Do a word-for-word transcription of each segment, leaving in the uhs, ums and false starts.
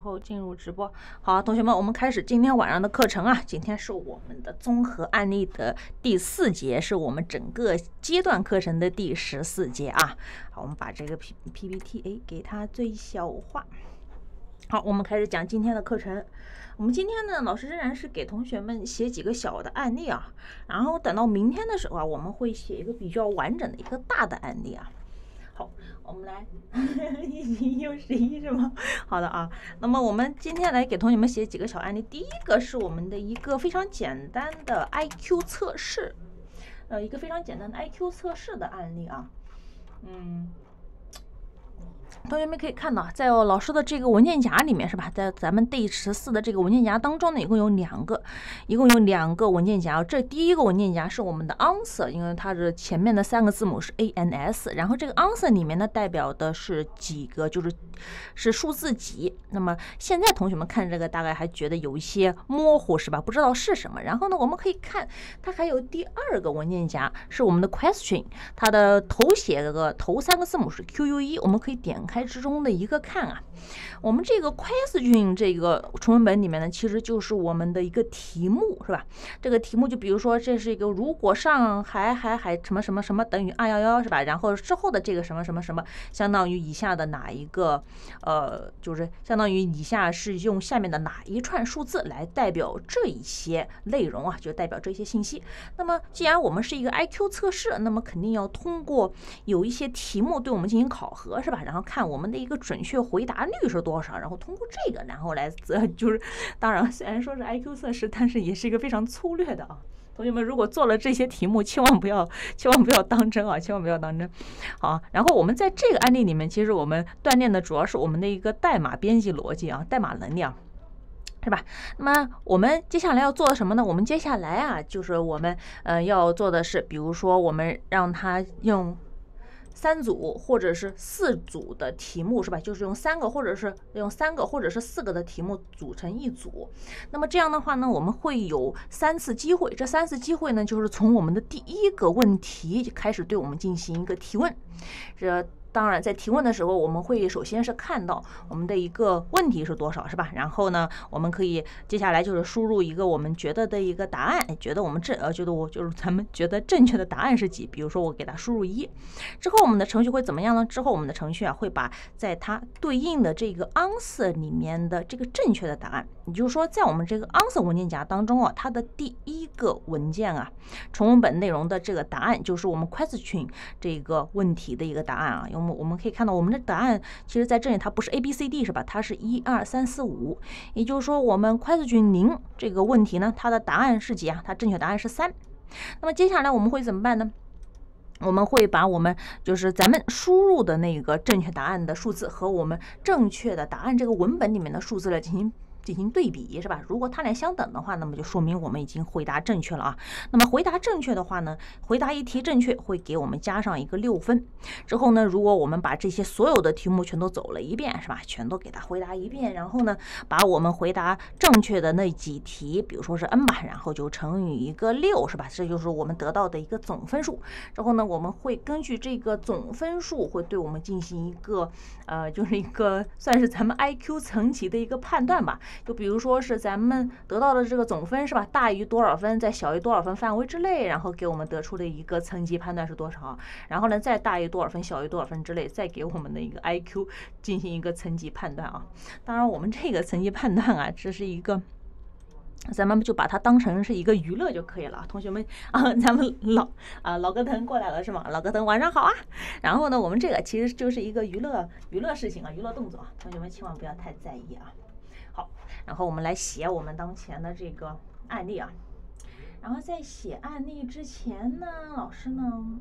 后进入直播。好，同学们，我们开始今天晚上的课程啊。今天是我们的综合案例的第四节，是我们整个阶段课程的第十四节啊。好，我们把这个 P P P T 哎给它最小化。好，我们开始讲今天的课程。我们今天呢，老师仍然是给同学们写几个小的案例啊，然后等到明天的时候啊，我们会写一个比较完整的一个大的案例啊。好，我们来又十一是吗？好的啊，那么我们今天来给同学们写几个小案例。第一个是我们的一个非常简单的 I Q 测试，呃，一个非常简单的 I Q 测试的案例啊，嗯。同学们可以看到，在老师的这个文件夹里面是吧，在咱们第十四的这个文件夹当中呢，一共有两个，一共有两个文件夹。这第一个文件夹是我们的 answer， 因为它的前面的三个字母是 A N S， 然后这个 answer 里面呢代表的是几个，就是是数字几。那么现在同学们看这个大概还觉得有一些模糊是吧？不知道是什么。然后呢，我们可以看它还有第二个文件夹是我们的 question， 它的头写个头三个字母是 Q U E， 我们可以点开之中的一个看啊，我们这个 question 这个纯文本里面呢，其实就是我们的一个题目是吧？这个题目就比如说这是一个如果上海海海什么什么什么等于二一一是吧？然后之后的这个什么什么什么相当于以下的哪一个呃，就是相当于以下是用下面的哪一串数字来代表这一些内容啊，就代表这些信息。那么既然我们是一个 I Q 测试，那么肯定要通过有一些题目对我们进行考核是吧？然后看我们的一个准确回答率是多少，然后通过这个，然后来呃，就是当然虽然说是 I Q 测试，但是也是一个非常粗略的啊。同学们如果做了这些题目，千万不要千万不要当真啊，千万不要当真。好，然后我们在这个案例里面，其实我们锻炼的主要是我们的一个代码编辑逻辑啊，代码能力啊。是吧？那么我们接下来要做的什么呢？我们接下来啊，就是我们呃要做的是，比如说我们让它用三组或者是四组的题目是吧？就是用三个或者是用三个或者是四个的题目组成一组。那么这样的话呢，我们会有三次机会。这三次机会呢，就是从我们的第一个问题开始对我们进行一个提问。这当然，在提问的时候，我们会首先是看到我们的一个问题是多少，是吧？然后呢，我们可以接下来就是输入一个我们觉得的一个答案，觉得我们正呃，觉得我就是咱们觉得正确的答案是几？比如说我给它输入一，之后我们的程序会怎么样呢？之后我们的程序啊会把在它对应的这个 answer 里面的这个正确的答案，也就是说，在我们这个 answer 文件夹当中啊，它的第一个文件啊，纯文本内容的这个答案就是我们 question 这个问题的一个答案啊。我们我们可以看到，我们的答案其实在这里它不是 A B C D 是吧？它是一二三四五，也就是说我们 question 零这个问题呢，它的答案是几啊？它正确答案是三。那么接下来我们会怎么办呢？我们会把我们就是咱们输入的那个正确答案的数字和我们正确的答案这个文本里面的数字来进行进行对比是吧？如果它俩相等的话，那么就说明我们已经回答正确了啊。那么回答正确的话呢，回答一题正确会给我们加上一个六分。之后呢，如果我们把这些所有的题目全都走了一遍是吧？全都给它回答一遍，然后呢，把我们回答正确的那几题，比如说是 n 吧，然后就乘以一个六是吧？这就是我们得到的一个总分数。之后呢，我们会根据这个总分数会对我们进行一个呃，就是一个算是咱们 I Q 层级的一个判断吧。就比如说是咱们得到的这个总分是吧，大于多少分，在小于多少分范围之内，然后给我们得出的一个层级判断是多少，然后呢再大于多少分，小于多少分之内，再给我们的一个 I Q 进行一个层级判断啊。当然我们这个层级判断啊，这是一个咱们就把它当成是一个娱乐就可以了，同学们啊，咱们老啊老哥腾过来了是吗？老哥腾晚上好啊。然后呢，我们这个其实就是一个娱乐娱乐事情啊，娱乐动作啊，同学们千万不要太在意啊。好，然后我们来写我们当前的这个案例啊。然后在写案例之前呢，老师呢，嗯。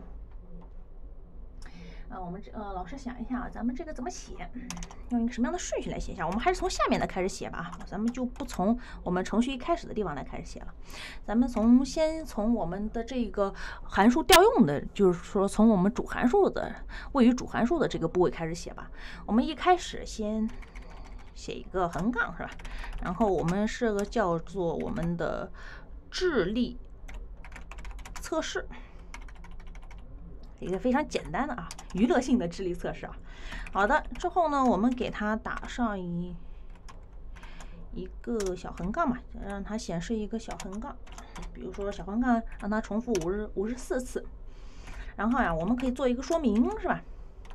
呃，我们这呃，老师想一下啊，咱们这个怎么写？用一个什么样的顺序来写一下？我们还是从下面的开始写吧，咱们就不从我们程序一开始的地方来开始写了。咱们从先从我们的这个函数调用的，就是说从我们主函数的位于主函数的这个部位开始写吧。我们一开始先写一个横杠是吧？然后我们是个叫做我们的智力测试。一个非常简单的啊，娱乐性的智力测试啊。好的，之后呢，我们给它打上一一个小横杠嘛，让它显示一个小横杠，比如说小横杠让它重复五十五十四次。然后呀、啊，我们可以做一个说明，是吧？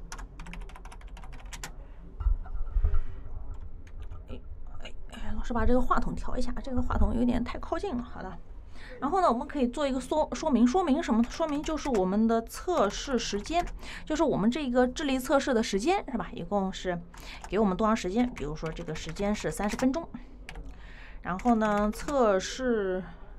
哎哎哎，老师把这个话筒调一下，这个话筒有点太靠近了。好的。然后呢，我们可以做一个说说明，说明什么？说明就是我们的测试时间，就是我们这个智力测试的时间，是吧？一共是给我们多长时间？比如说这个时间是三十分钟。然后呢，测试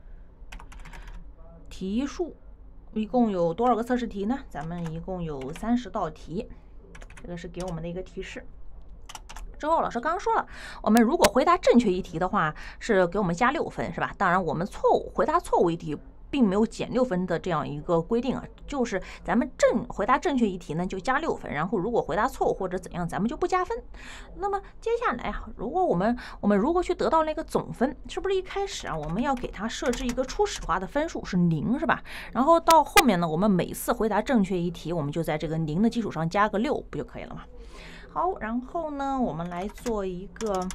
题数一共有多少个测试题呢？咱们一共有三十道题，这个是给我们的一个提示。之后老师刚刚说了，我们如果回答正确一题的话，是给我们加六分，是吧？当然，我们错误回答错误一题，并没有减六分的这样一个规定啊，就是咱们正回答正确一题呢就加六分，然后如果回答错误或者怎样，咱们就不加分。那么接下来啊，如果我们我们如果去得到那个总分，是不是一开始啊我们要给它设置一个初始化的分数是零，是吧？然后到后面呢，我们每次回答正确一题，我们就在这个零的基础上加个六，不就可以了吗？好，然后呢，我们来做一个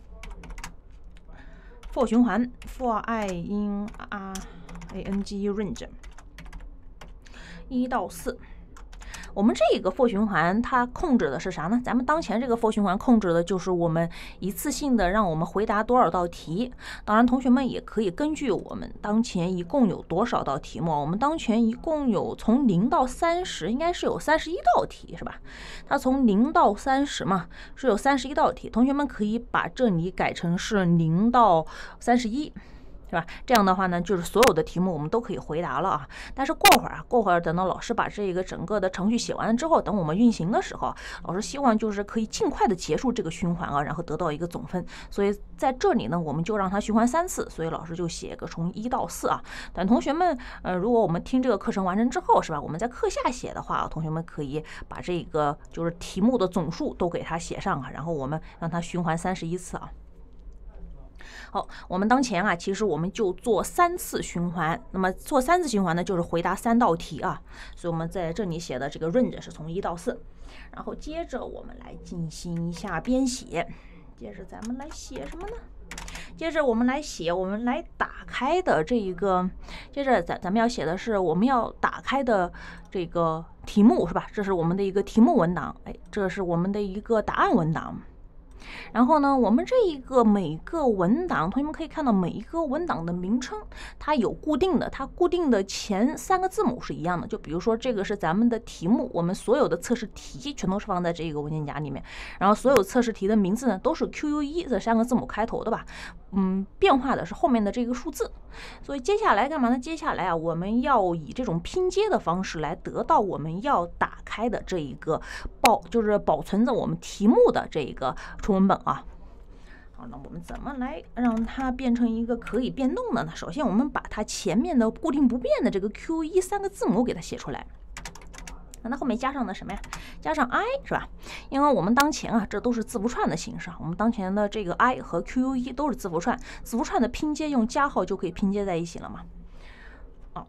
for 循环 for i in r a n g range 一到四。我们这个 for 循环它控制的是啥呢？咱们当前这个 for 循环控制的就是我们一次性的让我们回答多少道题。当然，同学们也可以根据我们当前一共有多少道题目，我们当前一共有从零到三十，应该是有三十一道题，是吧？它从零到三十嘛，是有三十一道题。同学们可以把这里改成是零到三十一。是吧？这样的话呢，就是所有的题目我们都可以回答了啊。但是过会儿啊，过会儿等到老师把这个整个的程序写完了之后，等我们运行的时候，老师希望就是可以尽快的结束这个循环啊，然后得到一个总分。所以在这里呢，我们就让它循环三次，所以老师就写个从一到四啊。等同学们，呃，如果我们听这个课程完成之后，是吧？我们在课下写的话，同学们可以把这个就是题目的总数都给它写上啊，然后我们让它循环三十一次啊。好，我们当前啊，其实我们就做三次循环。那么做三次循环呢，就是回答三道题啊。所以我们在这里写的这个 range 是从一到四。然后接着我们来进行一下编写。接着咱们来写什么呢？接着我们来写，我们来打开的这一个，接着咱咱们要写的是我们要打开的这个题目，是吧？这是我们的一个题目文档，哎，这是我们的一个答案文档。然后呢，我们这一个每个文档，同学们可以看到每一个文档的名称，它有固定的，它固定的前三个字母是一样的。就比如说这个是咱们的题目，我们所有的测试题全都是放在这个文件夹里面，然后所有测试题的名字呢都是 Q U 一 这三个字母开头的吧，嗯，变化的是后面的这个数字。所以接下来干嘛呢？接下来啊，我们要以这种拼接的方式来得到我们要打开的这一个保，就是保存着我们题目的这一个纯文本啊。好，那我们怎么来让它变成一个可以变动的呢？首先，我们把它前面的固定不变的这个 Q 一 三个字母给它写出来。那它后面加上的什么呀？加上 i 是吧？因为我们当前啊，这都是字符串的形式啊。我们当前的这个 i 和 Q U 一 都是字符串，字符串的拼接用加号就可以拼接在一起了嘛。哦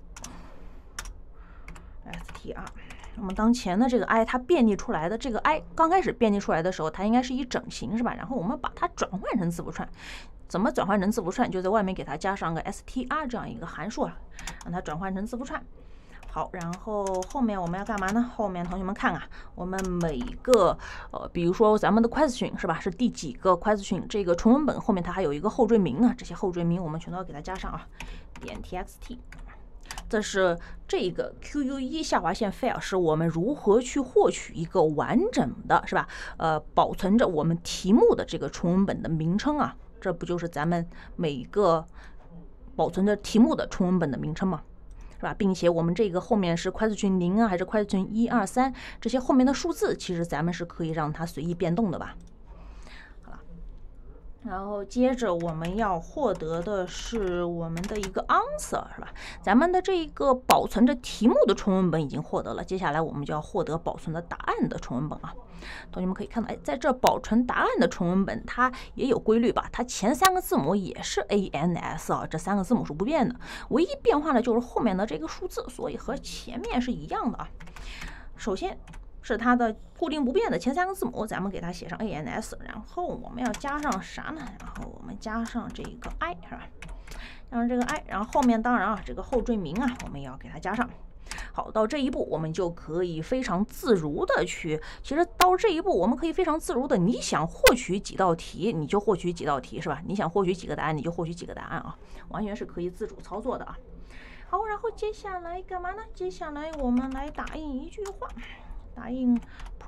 ，str， 我们当前的这个 i 它变异出来的这个 i 刚开始变异出来的时候，它应该是以整形是吧？然后我们把它转换成字符串。怎么转换成字符串？就在外面给它加上个 str 这样一个函数啊，让它转换成字符串。好，然后后面我们要干嘛呢？后面同学们看啊，我们每个呃，比如说咱们的 question 是吧？是第几个 question？ 这个纯文本后面它还有一个后缀名啊，这些后缀名我们全都要给它加上啊，点 txt。这是这个 Q U 一 下划线 file 是我们如何去获取一个完整的，是吧？呃，保存着我们题目的这个纯文本的名称啊，这不就是咱们每一个保存着题目的纯文本的名称吗？是吧？并且我们这个后面是 question 零啊，还是 question 一二三，这些后面的数字，其实咱们是可以让它随意变动的吧？好了，然后接着我们要获得的是我们的一个 answer， 是吧？咱们的这个保存着题目的纯文本已经获得了，接下来我们就要获得保存的答案的纯文本啊。同学们可以看到，哎，在这保存答案的纯文本，它也有规律吧？它前三个字母也是 A N S 啊，这三个字母是不变的，唯一变化的就是后面的这个数字，所以和前面是一样的啊。首先， 是它的固定不变的前三个字母，咱们给它写上 A N S， 然后我们要加上啥呢？然后我们加上这个 I 是吧？加上这个 I， 然后后面当然啊，这个后缀名啊，我们也要给它加上。好，到这一步我们就可以非常自如的去，其实到这一步我们可以非常自如的，你想获取几道题你就获取几道题是吧？你想获取几个答案你就获取几个答案啊，完全是可以自主操作的啊。好，然后接下来干嘛呢？接下来我们来打印一句话，打印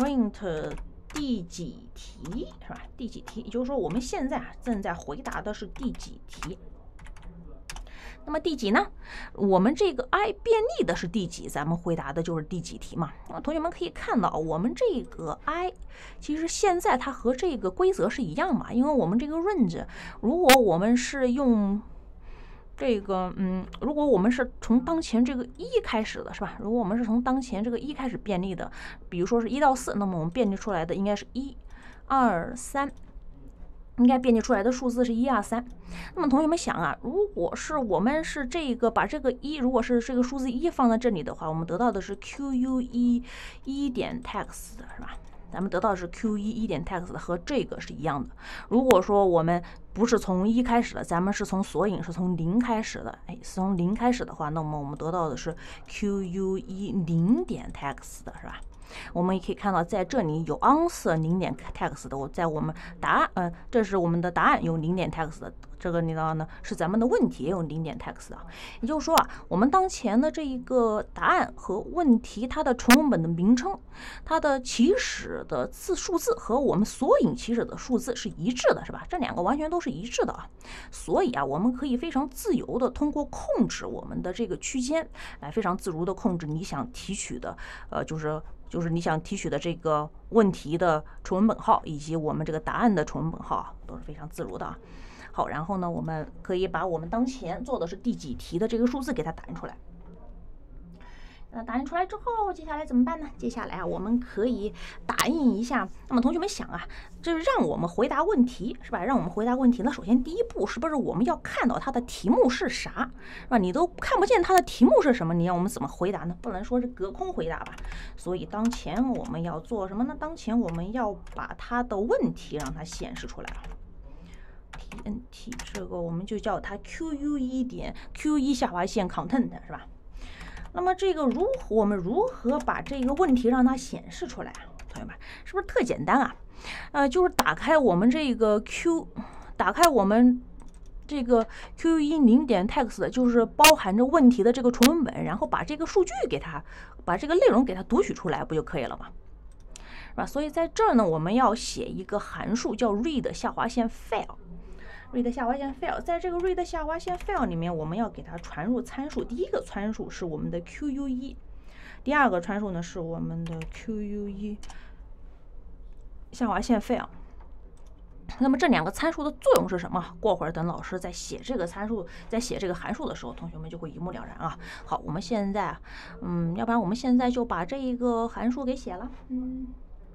print 第几题是吧？第几题，也就是说我们现在啊正在回答的是第几题。那么第几呢？我们这个 I 便利的是第几，咱们回答的就是第几题嘛。啊，同学们可以看到，我们这个 I 其实现在它和这个规则是一样嘛，因为我们这个 range， 如果我们是用这个，嗯，如果我们是从当前这个一开始的是吧？如果我们是从当前这个一开始便利的，比如说是一到四，那么我们便利出来的应该是一、二、三。应该便利出来的数字是一二三。那么同学们想啊，如果是我们是这个把这个一，如果是这个数字一放在这里的话，我们得到的是 Q U 一一点 text 的是吧？咱们得到的是 Q 一一点 text 的，和这个是一样的。如果说我们不是从一开始的，咱们是从索引是从零开始的，哎，是从零开始的话，那么我们得到的是 Q U 一零点 text 的是吧？我们也可以看到，在这里有 answer 零点 text 的，我在我们答案，呃，这是我们的答案有零点 text 的，这个你知道呢，是咱们的问题也有零点 text 的。也就是说啊，我们当前的这一个答案和问题，它的纯文本的名称，它的起始的字数字和我们索引起始的数字是一致的，是吧？这两个完全都是一致的啊。所以啊，我们可以非常自由的通过控制我们的这个区间，来非常自如的控制你想提取的，呃，就是。就是你想提取的这个问题的纯文本号，以及我们这个答案的纯文本号都是非常自如的啊。好，然后呢，我们可以把我们当前做的是第几题的这个数字给它打印出来。那打印出来之后，接下来怎么办呢？接下来啊，我们可以打印一下。那么同学们想啊，这让我们回答问题是吧？让我们回答问题。那首先第一步是不是我们要看到它的题目是啥，是吧？你都看不见它的题目是什么，你让我们怎么回答呢？不能说是隔空回答吧。所以当前我们要做什么呢？当前我们要把它的问题让它显示出来啊。T N T 这个我们就叫它 Q U 一点 Q 一下划线 content 是吧？那么这个如何我们如何把这个问题让它显示出来啊？同学们，是不是特简单啊？呃，就是打开我们这个 Q， 打开我们这个 Q 一零点 text， 就是包含着问题的这个纯文本，然后把这个数据给它，把这个内容给它读取出来，不就可以了吗？是吧？所以在这儿呢，我们要写一个函数叫 read 下划线 file。read 下划线 file， 在这个 read 下划线 file 里面，我们要给它传入参数。第一个参数是我们的 Q U 一，第二个参数呢是我们的 Q U 一下划线 file。那么这两个参数的作用是什么？过会儿等老师在写这个参数，在写这个函数的时候，同学们就会一目了然啊。好，我们现在，嗯，要不然我们现在就把这一个函数给写了，嗯，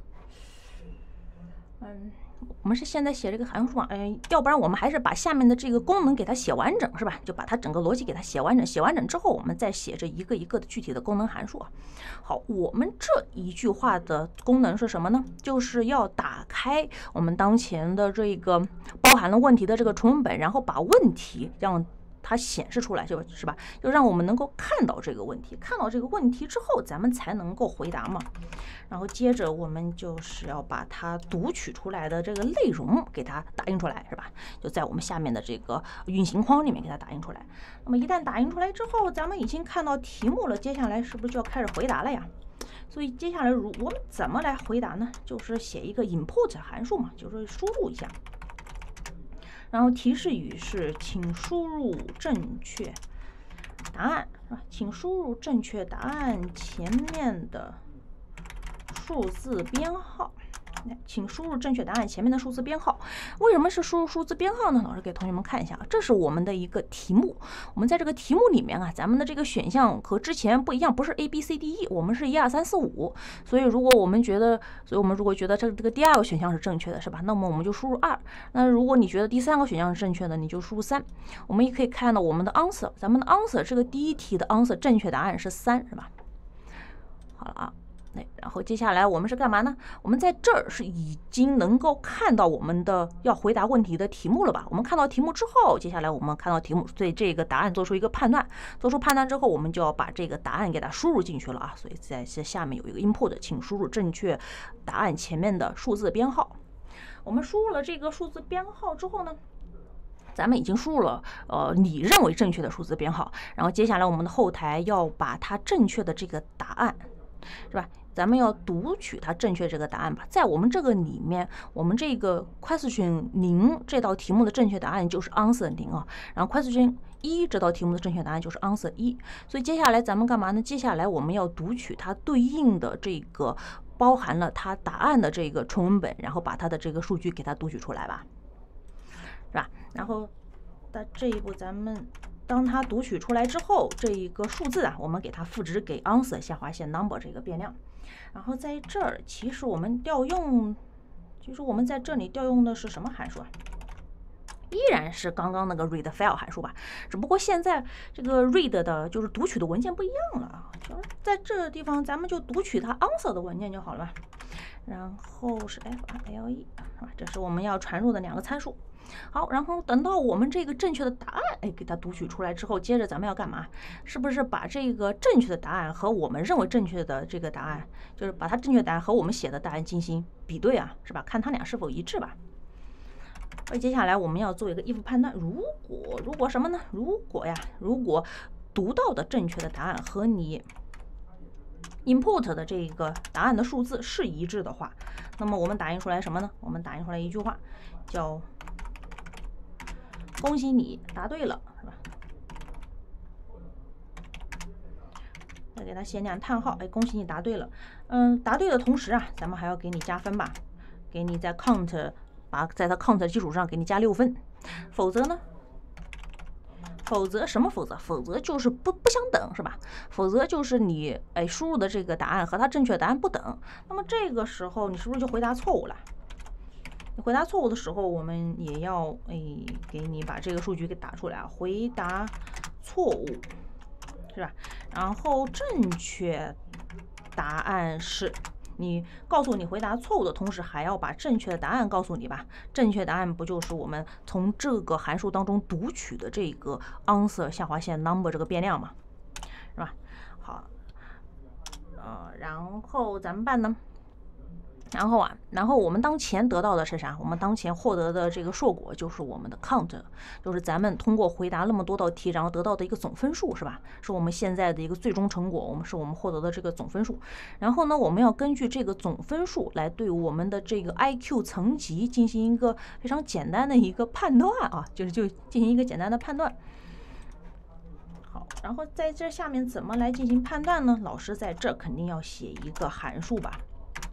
嗯。我们是现在写这个函数啊，哎，要不然我们还是把下面的这个功能给它写完整，是吧？就把它整个逻辑给它写完整，写完整之后，我们再写这一个一个的具体的功能函数啊。好，我们这一句话的功能是什么呢？就是要打开我们当前的这个包含了问题的这个纯文本，然后把问题让它显示出来，就是吧？就让我们能够看到这个问题，看到这个问题之后，咱们才能够回答嘛。然后接着我们就是要把它读取出来的这个内容给它打印出来，是吧？就在我们下面的这个运行框里面给它打印出来。那么一旦打印出来之后，咱们已经看到题目了，接下来是不是就要开始回答了呀？所以接下来如我们怎么来回答呢？就是写一个 input 函数嘛，就是输入一下。然后提示语是请输入正确答案，是吧？请输入正确答案前面的数字编号。请输入正确答案前面的数字编号。为什么是输入数字编号呢？老师给同学们看一下，这是我们的一个题目。我们在这个题目里面啊，咱们的这个选项和之前不一样，不是 A B C D E， 我们是一二三四五。所以如果我们觉得，所以我们如果觉得这这个第二个选项是正确的，是吧？那么我们就输入二。那如果你觉得第三个选项是正确的，你就输入三。我们也可以看到我们的 answer， 咱们的 answer 这个第一题的 answer 正确答案是三，是吧？好了啊。 哎，然后接下来我们是干嘛呢？我们在这儿是已经能够看到我们的要回答问题的题目了吧？我们看到题目之后，接下来我们看到题目，对这个答案做出一个判断，做出判断之后，我们就要把这个答案给它输入进去了啊。所以在这下面有一个 input， 请输入正确答案前面的数字编号。我们输入了这个数字编号之后呢，咱们已经输入了呃你认为正确的数字编号，然后接下来我们的后台要把它正确的这个答案，是吧？咱们要读取它正确这个答案吧。在我们这个里面，我们这个 question 零这道题目的正确答案就是 answer 零啊，然后 question 一这道题目的正确答案就是 answer 一。所以接下来咱们干嘛呢？接下来我们要读取它对应的这个包含了它答案的这个纯文本，然后把它的这个数据给它读取出来吧，是吧？然后在这一步咱们。当它读取出来之后，这一个数字啊，我们给它赋值给 answer 下划线 number 这个变量。然后在这儿，其实我们调用，其实我们在这里调用的是什么函数啊？依然是刚刚那个 read file 函数吧，只不过现在这个 read 的就是读取的文件不一样了啊，就是在这个地方咱们就读取它 answer 的文件就好了吧。然后是 f-r-l-e 啊，这是我们要传入的两个参数。好，然后等到我们这个正确的答案，哎，给它读取出来之后，接着咱们要干嘛？是不是把这个正确的答案和我们认为正确的这个答案，就是把它正确答案和我们写的答案进行比对啊，是吧？看它俩是否一致吧。而接下来我们要做一个 if 判断，如果如果什么呢？如果呀，如果读到的正确的答案和你 input 的这个答案的数字是一致的话，那么我们打印出来什么呢？我们打印出来一句话，叫恭喜你答对了，是吧？再给它写两叹号，哎，恭喜你答对了。嗯，答对的同时啊，咱们还要给你加分吧，给你在 count 把在它 count 的基础上给你加六分，否则呢？否则什么否则？否则就是不不相等，是吧？否则就是你哎输入的这个答案和它正确答案不等，那么这个时候你是不是就回答错误了？你回答错误的时候，我们也要哎给你把这个数据给打出来啊，回答错误，是吧？然后正确答案是。你告诉你回答错误的同时，还要把正确的答案告诉你吧。正确答案不就是我们从这个函数当中读取的这个 answer 下划线 number 这个变量嘛，是吧？好，呃，然后咱们办呢？然后啊，然后我们当前得到的是啥？我们当前获得的这个硕果就是我们的 count， 就是咱们通过回答那么多道题，然后得到的一个总分数，是吧？是我们现在的一个最终成果，我们是我们获得的这个总分数。然后呢，我们要根据这个总分数来对我们的这个 I Q 层级进行一个非常简单的一个判断啊，就是就进行一个简单的判断。好，然后在这下面怎么来进行判断呢？老师在这肯定要写一个函数吧。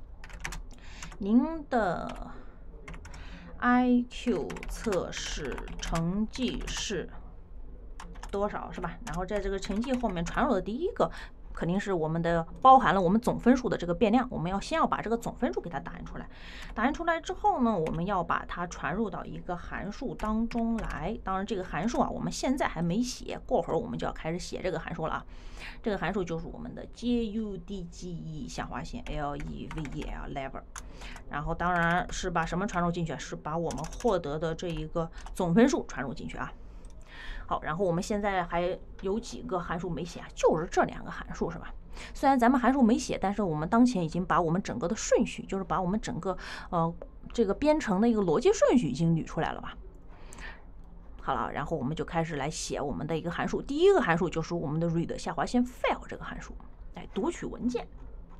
您的 I Q 测试成绩是多少，是吧？然后在这个成绩后面传入的第一个肯定是我们的包含了我们总分数的这个变量，我们要先要把这个总分数给它打印出来。打印出来之后呢，我们要把它传入到一个函数当中来。当然，这个函数啊，我们现在还没写，过会儿我们就要开始写这个函数了啊。这个函数就是我们的 J U D G E 下划线 L E V E L level。然后当然是把什么传入进去？是把我们获得的这一个总分数传入进去啊。好，然后我们现在还有几个函数没写啊？就是这两个函数，是吧？虽然咱们函数没写，但是我们当前已经把我们整个的顺序，就是把我们整个呃这个编程的一个逻辑顺序已经捋出来了吧？好了，然后我们就开始来写我们的一个函数。第一个函数就是我们的 read 下划线 file 这个函数，来读取文件。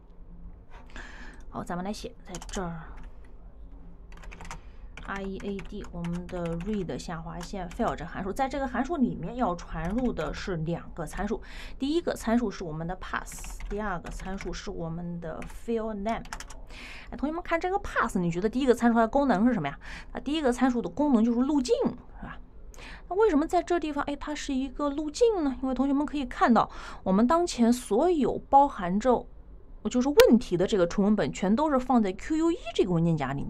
好，咱们来写，在这儿 read 我们的 read 下划线 file 这个函数，在这个函数里面要传入的是两个参数，第一个参数是我们的 pass， 第二个参数是我们的 file name。哎，同学们看这个 pass， 你觉得第一个参数它的功能是什么呀？它第一个参数的功能就是路径，是吧？那为什么在这地方，哎，它是一个路径呢？因为同学们可以看到，我们当前所有包含着就是问题的这个纯文本，全都是放在 Q U E 这个文件夹里面。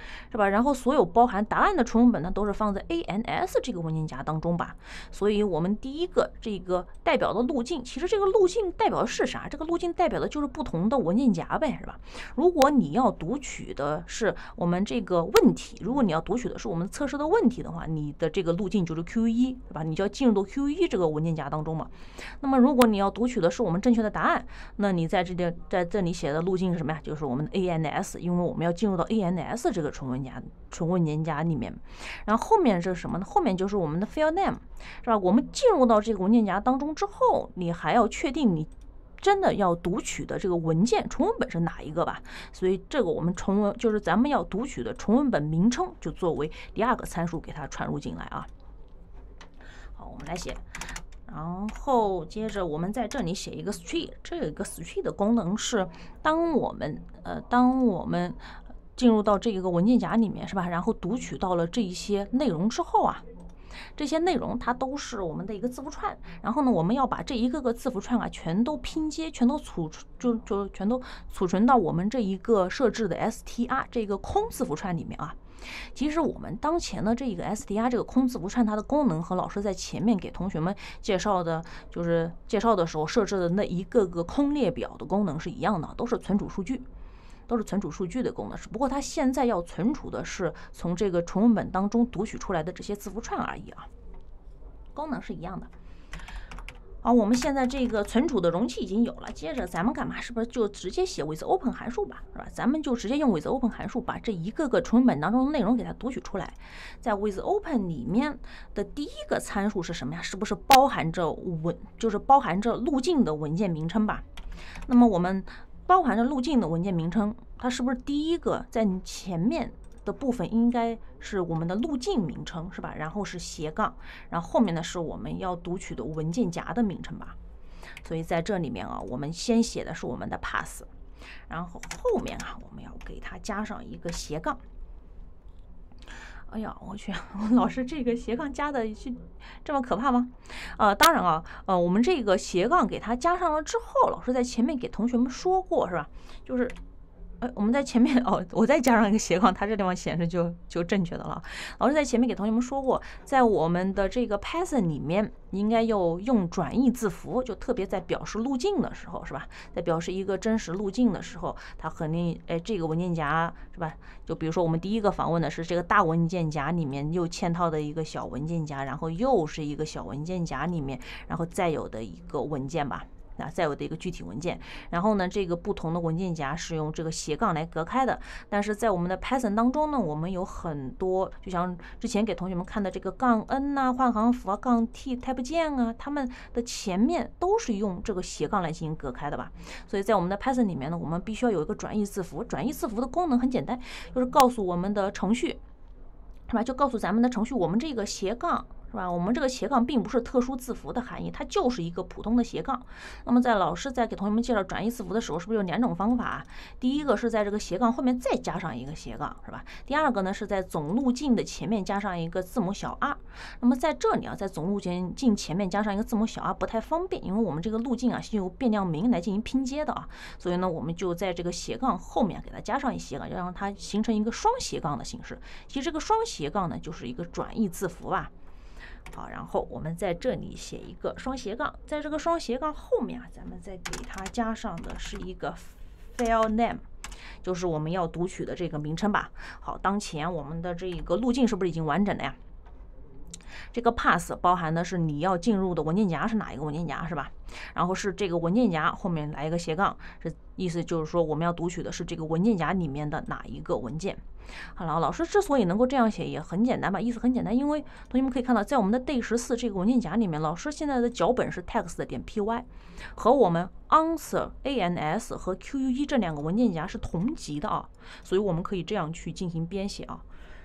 是吧？然后所有包含答案的纯文本呢，都是放在 A N S 这个文件夹当中吧。所以我们第一个这个代表的路径，其实这个路径代表的是啥？这个路径代表的就是不同的文件夹呗，是吧？如果你要读取的是我们这个问题，如果你要读取的是我们测试的问题的话，你的这个路径就是 Q 一，是吧？你就要进入到 Q 一这个文件夹当中嘛。那么如果你要读取的是我们正确的答案，那你在这里在这里写的路径是什么呀？就是我们的 A N S， 因为我们要进入到 A N S 这个纯文夹纯文件夹里面。然后后面是什么呢？后面就是我们的 file name， 是吧？我们进入到这个文件夹当中之后，你还要确定你真的要读取的这个文件纯文本是哪一个吧？所以这个我们纯文就是咱们要读取的纯文本名称，就作为第二个参数给它传入进来啊。好，我们来写。然后接着我们在这里写一个 string， 这个 string 的功能是，当我们呃当我们进入到这个文件夹里面，是吧？然后读取到了这一些内容之后啊，这些内容它都是我们的一个字符串，然后呢，我们要把这一个个字符串啊，全都拼接，全都储就就全都储存到我们这一个设置的 str 这个空字符串里面啊。其实我们当前的这个 str 这个空字符串，它的功能和老师在前面给同学们介绍的，就是介绍的时候设置的那一个个空列表的功能是一样的，都是存储数据。都是存储数据的功能，只不过它现在要存储的是从这个纯文本当中读取出来的这些字符串而已啊，功能是一样的。好，我们现在这个存储的容器已经有了，接着咱们干嘛？是不是就直接写 with open 函数吧，是吧？咱们就直接用 with open 函数把这一个个纯文本当中的内容给它读取出来。在 with open 里面的第一个参数是什么呀？是不是包含着文，就是包含着路径的文件名称吧？那么我们包含着路径的文件名称，它是不是第一个在前面的部分应该是我们的路径名称，是吧？然后是斜杠，然后后面呢是我们要读取的文件夹的名称吧。所以在这里面啊，我们先写的是我们的 path， 然后后面啊我们要给它加上一个斜杠。哎呀，我去，老师这个斜杠加的是这么可怕吗？呃，当然啊，呃，我们这个斜杠给它加上了之后，老师在前面给同学们说过，是吧？就是。呃，我们在前面哦，我再加上一个斜杠，它这地方显示就就正确的了。老师在前面给同学们说过，在我们的这个 Python 里面，应该要用转译字符，就特别在表示路径的时候，是吧？在表示一个真实路径的时候，它肯定哎，这个文件夹是吧？就比如说我们第一个访问的是这个大文件夹里面又嵌套的一个小文件夹，然后又是一个小文件夹里面，然后再有的一个文件吧。啊，再有的一个具体文件，然后呢，这个不同的文件夹是用这个斜杠来隔开的。但是在我们的 Python 当中呢，我们有很多，就像之前给同学们看的这个杠 n 呐、换行符啊、杠 t、type 键啊，它们的前面都是用这个斜杠来进行隔开的吧。所以在我们的 Python 里面呢，我们必须要有一个转译字符。转译字符的功能很简单，就是告诉我们的程序，是吧？就告诉咱们的程序，我们这个斜杠。是吧？我们这个斜杠并不是特殊字符的含义，它就是一个普通的斜杠。那么在老师在给同学们介绍转译字符的时候，是不是有两种方法？第一个是在这个斜杠后面再加上一个斜杠，是吧？第二个呢是在总路径的前面加上一个字母小 r。那么在这里啊，在总路径前面加上一个字母小 r 不太方便，因为我们这个路径啊是由变量名来进行拼接的啊，所以呢我们就在这个斜杠后面给它加上一斜杠，要让它形成一个双斜杠的形式。其实这个双斜杠呢就是一个转译字符吧。好，然后我们在这里写一个双斜杠，在这个双斜杠后面啊，咱们再给它加上的是一个 file name， 就是我们要读取的这个名称吧。好，当前我们的这个路径是不是已经完整了呀？这个 path 包含的是你要进入的文件夹是哪一个文件夹，是吧？然后是这个文件夹后面来一个斜杠，是意思就是说我们要读取的是这个文件夹里面的哪一个文件。好了，老师之所以能够这样写也很简单吧，意思很简单，因为同学们可以看到，在我们的 day 十四这个文件夹里面，老师现在的脚本是 text 点 py， 和我们 answer ans 和 Q U 一这两个文件夹是同级的啊，所以我们可以这样去进行编写啊。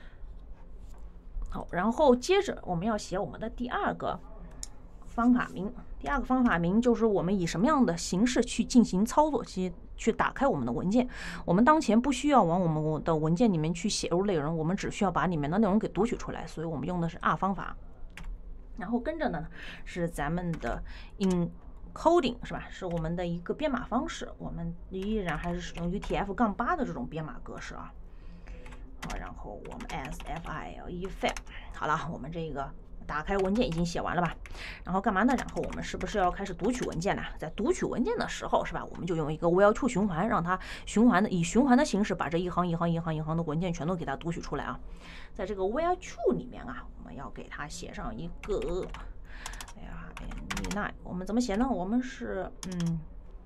好，然后接着我们要写我们的第二个方法名，第二个方法名就是我们以什么样的形式去进行操作，去去打开我们的文件。我们当前不需要往我们的文件里面去写入内容，我们只需要把里面的内容给读取出来，所以我们用的是 R 方法。然后跟着呢是咱们的 encoding， 是吧？是我们的一个编码方式，我们依然还是使用 U T F 杠八的这种编码格式啊。 好，然后我们 sfile file 好了，我们这个打开文件已经写完了吧？然后干嘛呢？然后我们是不是要开始读取文件了？在读取文件的时候，是吧？我们就用一个 while true 循环，让它循环的以循环的形式把这一行一行一行一行的文件全都给它读取出来啊。在这个 while true 里面啊，我们要给它写上一个，哎呀，那我们怎么写呢？我们是嗯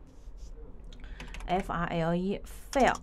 file file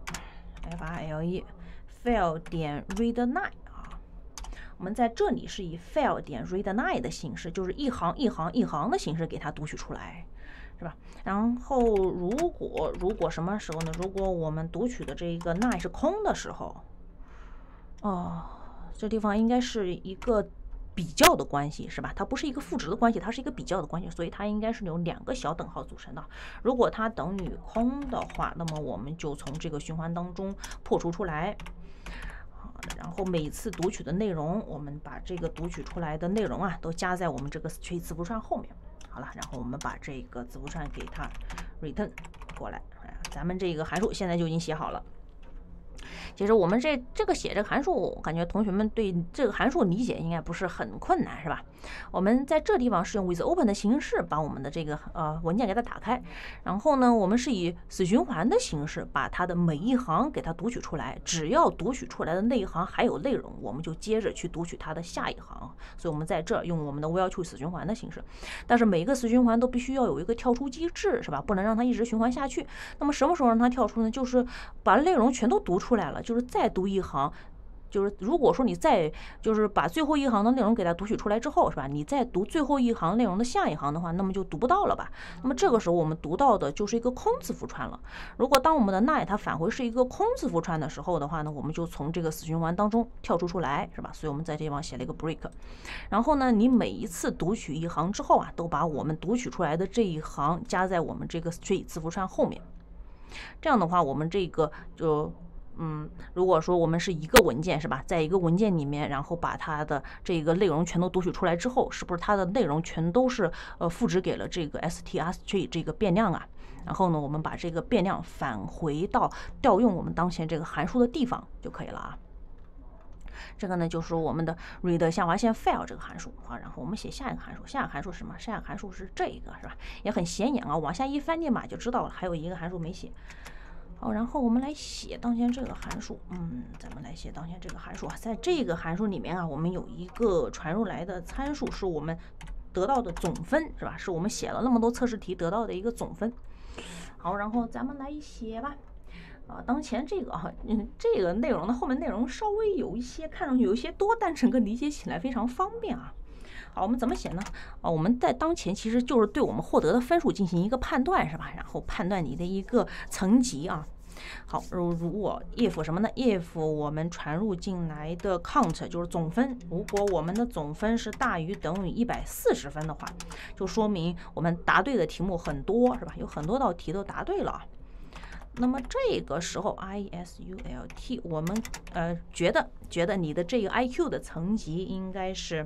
file file 点 readline。我们在这里是以 file 点 readline 的形式，就是一行一行一行的形式给它读取出来，是吧？然后如果如果什么时候呢？如果我们读取的这一个 line 是空的时候，哦，这地方应该是一个比较的关系，是吧？它不是一个赋值的关系，它是一个比较的关系，所以它应该是由两个小等号组成的。如果它等于空的话，那么我们就从这个循环当中破除出来。然后每次读取的内容，我们把这个读取出来的内容啊，都加在我们这个 string 字符串后面。好了，然后我们把这个字符串给它 return 过来。哎，咱们这个函数现在就已经写好了。其实我们这这个写这个函数，我感觉同学们对这个函数理解应该不是很困难，是吧？我们在这地方是用 with open 的形式把我们的这个呃文件给它打开，然后呢，我们是以死循环的形式把它的每一行给它读取出来，只要读取出来的那一行还有内容，我们就接着去读取它的下一行。所以我们在这用我们的 while true 死循环的形式，但是每个死循环都必须要有一个跳出机制，是吧？不能让它一直循环下去。那么什么时候让它跳出呢？就是把内容全都读出来了，就是再读一行。就是如果说你再就是把最后一行的内容给它读取出来之后，是吧？你再读最后一行内容的下一行的话，那么就读不到了吧？那么这个时候我们读到的就是一个空字符串了。如果当我们的 line 它返回是一个空字符串的时候的话呢，我们就从这个死循环当中跳出出来，是吧？所以我们在这地方写了一个 break。然后呢，你每一次读取一行之后啊，都把我们读取出来的这一行加在我们这个 string 字符串后面。这样的话，我们这个就。嗯，如果说我们是一个文件，是吧，在一个文件里面，然后把它的这个内容全都读取出来之后，是不是它的内容全都是呃赋值给了这个 strstring 这个变量啊？然后呢，我们把这个变量返回到调用我们当前这个函数的地方就可以了啊。这个呢就是我们的 read 下划线 file 这个函数啊，然后我们写下一个函数，下一个函数是什么？下一个函数是这一个，是吧？也很显眼啊，往下一翻页码就知道了，还有一个函数没写。好，然后我们来写当前这个函数，嗯，咱们来写当前这个函数啊，在这个函数里面啊，我们有一个传入来的参数，是我们得到的总分，是吧？是我们写了那么多测试题得到的一个总分。好，然后咱们来写吧。啊，当前这个啊，嗯，这个内容的后面内容稍微有一些看上去有一些多，但整个理解起来非常方便啊。好，我们怎么写呢？啊，我们在当前其实就是对我们获得的分数进行一个判断，是吧？然后判断你的一个层级啊。好，如如果 if 什么呢 ？if 我们传入进来的 count 就是总分，如果我们的总分是大于等于一百四十分的话，就说明我们答对的题目很多，是吧？有很多道题都答对了。那么这个时候 ，I-S-U-L-T， 我们呃觉得觉得你的这个 I Q 的层级应该是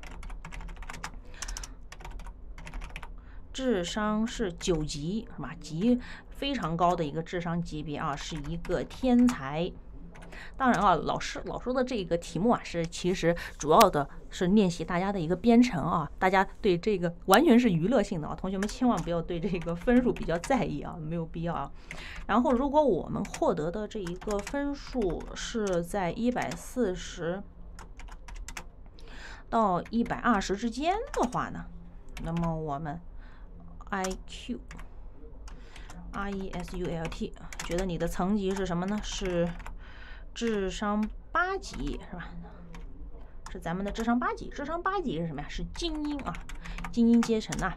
智商是九级，是吧？级非常高的一个智商级别啊，是一个天才。当然啊，老师老师的这个题目啊，是其实主要的是练习大家的一个编程啊，大家对这个完全是娱乐性的啊，同学们千万不要对这个分数比较在意啊，没有必要啊。然后，如果我们获得的这一个分数是在一百四十到一百二十之间的话呢，那么我们 I Q I E S U L T 觉得你的层级是什么呢？是智商八级，是吧？是咱们的智商八级。智商八级是什么呀？是精英啊，精英阶层呐、啊。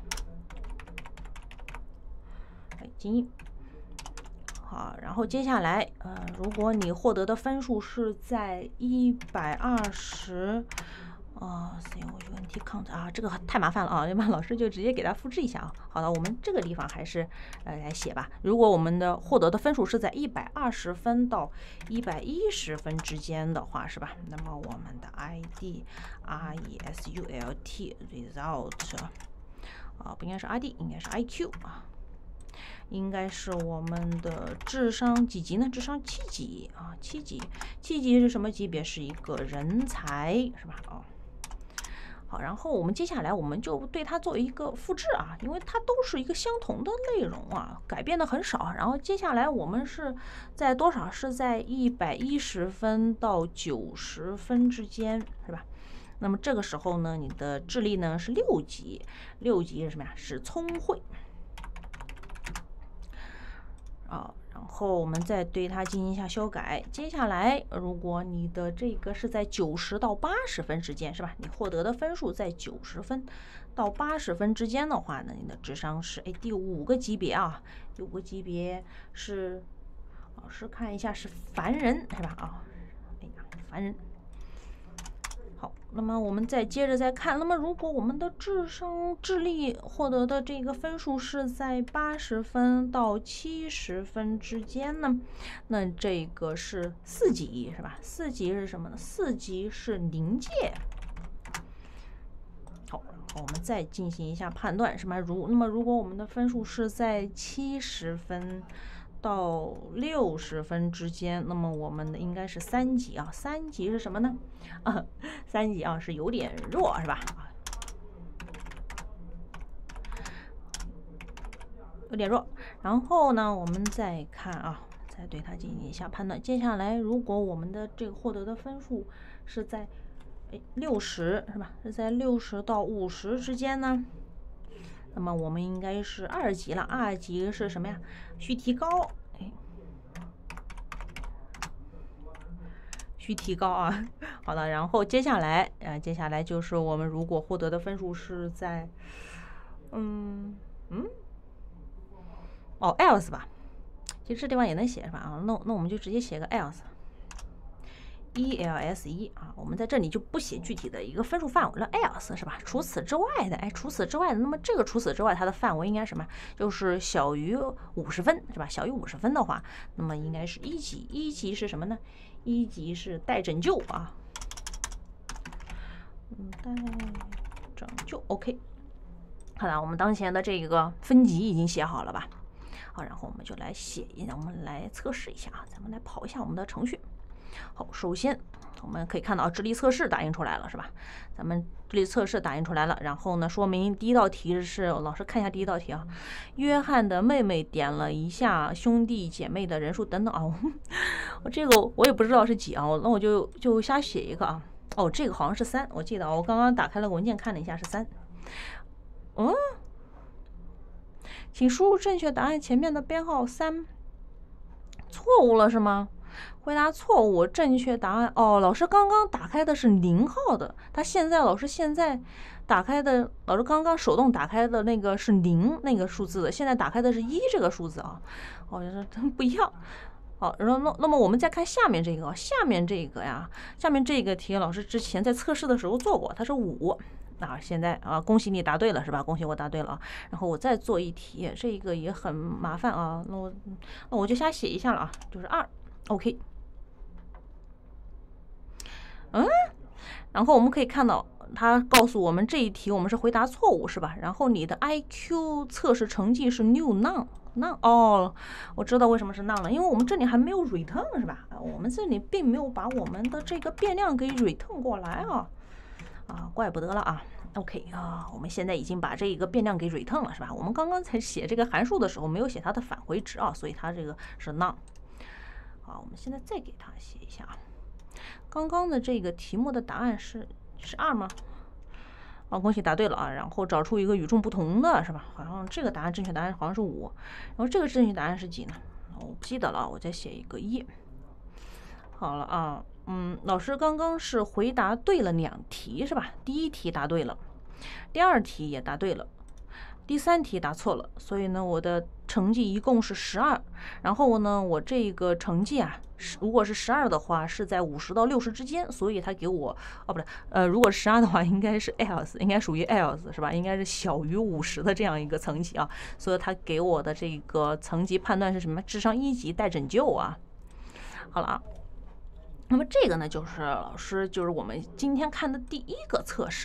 哎，精英。好，然后接下来，呃，如果你获得的分数是在一百二十。啊 ，C O U N T count 啊，这个太麻烦了啊，要不然老师就直接给它复制一下啊。好的，我们这个地方还是呃来写吧。如果我们的获得的分数是在一百二十分到一百一十分之间的话，是吧？那么我们的 I D R E S U L T result 啊，不应该是 I D， 应该是 I Q 啊。 应该是我们的智商几级呢？智商七级啊，七级，七级是什么级别？是一个人才，是吧？啊，好，然后我们接下来我们就对它做一个复制啊，因为它都是一个相同的内容啊，改变的很少。然后接下来我们是在多少？是在一百一十分到九十分之间，是吧？那么这个时候呢，你的智力呢是六级，六级是什么呀？是聪慧。啊，然后我们再对它进行一下修改。接下来，如果你的这个是在九十到八十分之间，是吧？你获得的分数在九十分到八十分之间的话呢，你的智商是哎第五个级别啊，第五个级别是，老师看一下是凡人，是吧？啊，哎呀，凡人。好，那么我们再接着再看，那么如果我们的智商、智力获得的这个分数是在八十分到七十分之间呢，那这个是四级，是吧？四级是什么呢？四级是临界。好，然后我们再进行一下判断，是吧？如那么如果我们的分数是在七十分到六十分之间，那么我们的应该是三级啊。三级是什么呢？啊，三级啊是有点弱，是吧？有点弱。然后呢，我们再看啊，再对它进行一下判断。接下来，如果我们的这个获得的分数是在哎六十，是吧？是在六十到五十之间呢？那么我们应该是二级了，二级是什么呀？需提高，哎，需提高啊。好的，然后接下来，呃，接下来就是我们如果获得的分数是在，嗯嗯，哦 else 吧，其实这地方也能写是吧？啊，那那我们就直接写个 else。E L S E 啊，我们在这里就不写具体的一个分数范围了 ，else 是吧？除此之外的，哎，除此之外的，那么这个除此之外它的范围应该什么？就是小于五十分是吧？小于五十分的话，那么应该是一级。一级是什么呢？一级是待拯救啊，嗯，待拯救 ，OK。好了，我们当前的这个分级已经写好了吧？好，然后我们就来写一下，我们来测试一下啊，咱们来跑一下我们的程序。好，首先我们可以看到智力测试打印出来了，是吧？咱们智力测试打印出来了，然后呢，说明第一道题是，老师看一下第一道题啊。约翰的妹妹点了一下兄弟姐妹的人数等等啊，我这个我也不知道是几啊，那我就就瞎写一个啊。哦，这个好像是三，我记得我刚刚打开了文件看了一下是三。嗯，请输入正确答案前面的编号三，错误了是吗？回答错误，正确答案哦。老师刚刚打开的是零号的，他现在老师现在打开的，老师刚刚手动打开的那个是零那个数字的，现在打开的是一这个数字啊，好像是不一样。好，然后那那么我们再看下面这个，下面这个呀，下面这个题老师之前在测试的时候做过，它是五。啊，现在啊，恭喜你答对了是吧？恭喜我答对了啊！然后我再做一题，这个也很麻烦啊，那我那我就瞎写一下了啊，就是二 ，OK。嗯，然后我们可以看到，他告诉我们这一题我们是回答错误是吧？然后你的 I Q 测试成绩是 new none none 哦，我知道为什么是 none 了，因为我们这里还没有 return 是吧？我们这里并没有把我们的这个变量给 return 过来啊。啊，怪不得了啊 ，OK 啊，我们现在已经把这个变量给 return 了，是吧？我们刚刚才写这个函数的时候没有写它的返回值啊，所以它这个是 none。好，我们现在再给它写一下啊，刚刚的这个题目的答案是是二吗？啊，恭喜答对了啊！然后找出一个与众不同的，是吧？好像这个答案正确答案好像是五，然后这个正确答案是几呢？我不记得了，我再写一个一。好了啊。嗯，老师刚刚是回答对了两题是吧？第一题答对了，第二题也答对了，第三题答错了，所以呢，我的成绩一共是十二。然后呢，我这个成绩啊，如果是十二的话，是在五十到六十之间，所以他给我哦，不对，呃，如果十二的话，应该是 else， 应该属于 else 是吧？应该是小于五十的这样一个层级啊，所以他给我的这个层级判断是什么？智商一级待拯救啊。好了啊。那么这个呢，就是老师就是我们今天看的第一个测试啊。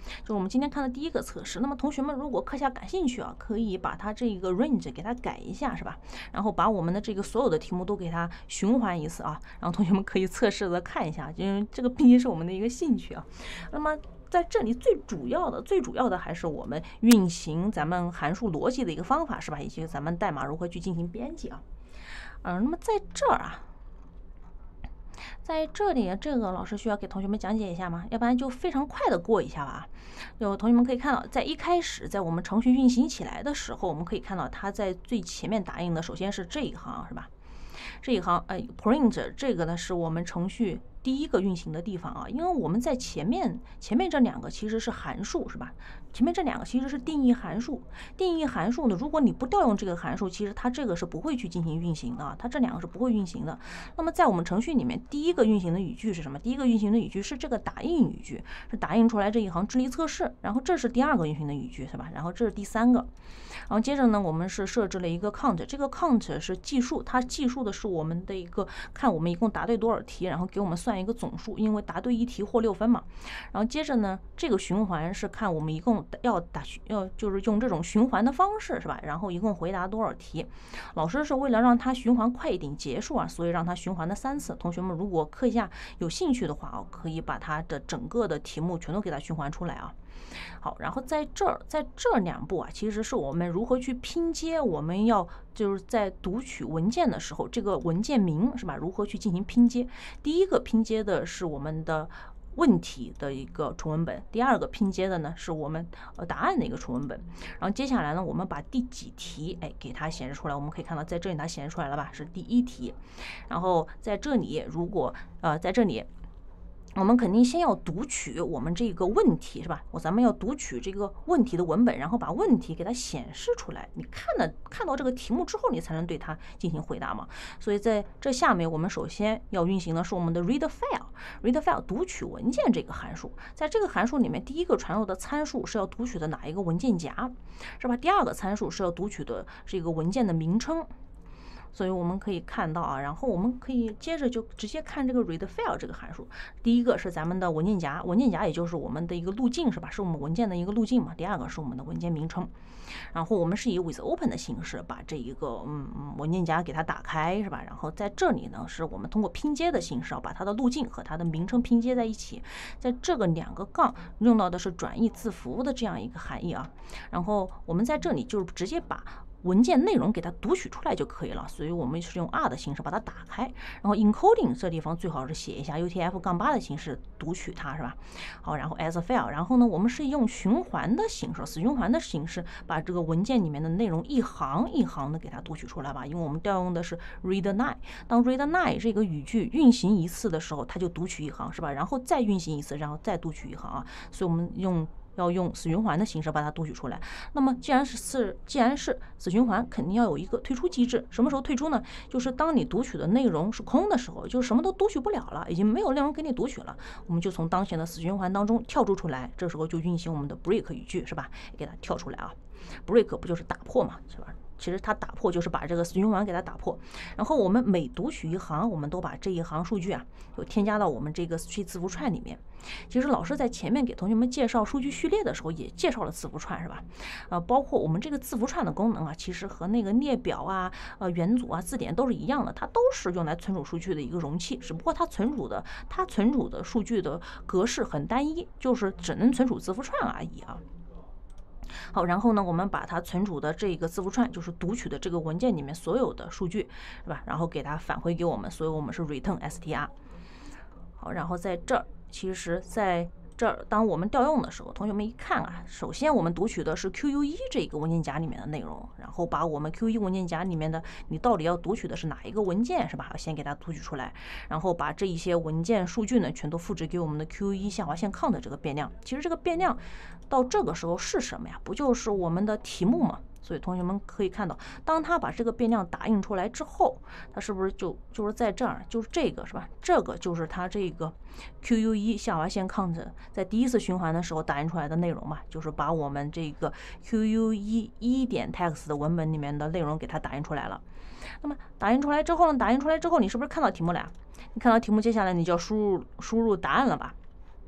就是我们今天看的第一个测试。那么同学们如果课下感兴趣啊，可以把它这个 range 给它改一下，是吧？然后把我们的这个所有的题目都给它循环一次啊，然后同学们可以测试的看一下，因为这个毕竟是我们的一个兴趣啊。那么在这里最主要的、最主要的还是我们运行咱们函数逻辑的一个方法，是吧？以及咱们代码如何去进行编辑啊。嗯，那么在这儿啊。在这里，这个老师需要给同学们讲解一下吗？要不然就非常快的过一下吧。有同学们可以看到，在一开始，在我们程序运行起来的时候，我们可以看到它在最前面打印的，首先是这一行，是吧？这一行，哎 ，print 这个呢是我们程序第一个运行的地方啊，因为我们在前面前面这两个其实是函数，是吧？前面这两个其实是定义函数，定义函数呢，如果你不调用这个函数，其实它这个是不会去进行运行的，它这两个是不会运行的。那么在我们程序里面，第一个运行的语句是什么？第一个运行的语句是这个打印语句，是打印出来这一行智力测试，然后这是第二个运行的语句，是吧？然后这是第三个，然后接着呢，我们是设置了一个 count， 这个 count 是计数，它计数的是我们的一个看我们一共答对多少题，然后给我们算一个总数，因为答对一题获六分嘛。然后接着呢，这个循环是看我们一共要打要就是用这种循环的方式，是吧？然后一共回答多少题。老师是为了让它循环快一点结束啊，所以让它循环了三次。同学们如果课下有兴趣的话啊，可以把它的整个的题目全都给它循环出来啊。好，然后在这儿，在这两步啊，其实是我们如何去拼接，我们要就是在读取文件的时候，这个文件名是吧？如何去进行拼接？第一个拼接的是我们的问题的一个纯文本，第二个拼接的呢是我们呃答案的一个纯文本。然后接下来呢，我们把第几题哎给它显示出来，我们可以看到在这里它显示出来了吧？是第一题。然后在这里，如果呃在这里。我们肯定先要读取我们这个问题，是吧？我咱们要读取这个问题的文本，然后把问题给它显示出来。你看了看到这个题目之后，你才能对它进行回答嘛。所以在这下面，我们首先要运行的是我们的 read file，read file 读取文件这个函数。在这个函数里面，第一个传入的参数是要读取的哪一个文件夹，是吧？第二个参数是要读取的这个文件的名称。所以我们可以看到啊，然后我们可以接着就直接看这个 read file 这个函数。第一个是咱们的文件夹，文件夹也就是我们的一个路径，是吧？是我们文件的一个路径嘛。第二个是我们的文件名称。然后我们是以 with open 的形式把这一个嗯文件夹给它打开，是吧？然后在这里呢，是我们通过拼接的形式啊，把它的路径和它的名称拼接在一起。在这个两个杠用到的是转译字符的这样一个含义啊。然后我们在这里就是直接把文件内容给它读取出来就可以了，所以我们是用 R 的形式把它打开，然后 encoding 这地方最好是写一下 U T F 杠八的形式读取它，是吧？好，然后 as a file， 然后呢，我们是用循环的形式，死循环的形式把这个文件里面的内容一行一行的给它读取出来吧，因为我们调用的是 read nine， 当 read nine 这个语句运行一次的时候，它就读取一行，是吧？然后再运行一次，然后再读取一行啊，所以我们用。要用死循环的形式把它读取出来。那么既然是既然是死循环，肯定要有一个退出机制。什么时候退出呢？就是当你读取的内容是空的时候，就是什么都读取不了了，已经没有内容给你读取了，我们就从当前的死循环当中跳出出来。这时候就运行我们的 break 语句，是吧？给它跳出来啊。break 不就是打破嘛，是吧？其实它打破就是把这个死循环给它打破。然后我们每读取一行，我们都把这一行数据啊，就添加到我们这个 string 字符串里面。其实老师在前面给同学们介绍数据序列的时候，也介绍了字符串，是吧？呃，包括我们这个字符串的功能啊，其实和那个列表啊、呃元组啊、字典都是一样的，它都是用来存储数据的一个容器，只不过它存储的它存储的数据的格式很单一，就是只能存储字符串而已啊。好，然后呢，我们把它存储的这个字符串，就是读取的这个文件里面所有的数据，是吧？然后给它返回给我们，所以我们是 return str。好，然后在这儿，其实在这儿，当我们调用的时候，同学们一看啊，首先我们读取的是 Q U 一 这个文件夹里面的内容，然后把我们 Q U 一 文件夹里面的你到底要读取的是哪一个文件，是吧？先给它读取出来，然后把这一些文件数据呢，全都复制给我们的 Q U 一 下划线 count 这个变量。其实这个变量到这个时候是什么呀？不就是我们的题目吗？所以同学们可以看到，当他把这个变量打印出来之后，它是不是就就是在这儿，就是这个是吧？这个就是它这个 Q U 一 下划线 count 在第一次循环的时候打印出来的内容嘛，就是把我们这个 Q U 一 一点 text 的文本里面的内容给它打印出来了。那么打印出来之后呢？打印出来之后，你是不是看到题目了呀？你看到题目，接下来你就要输入输入答案了吧？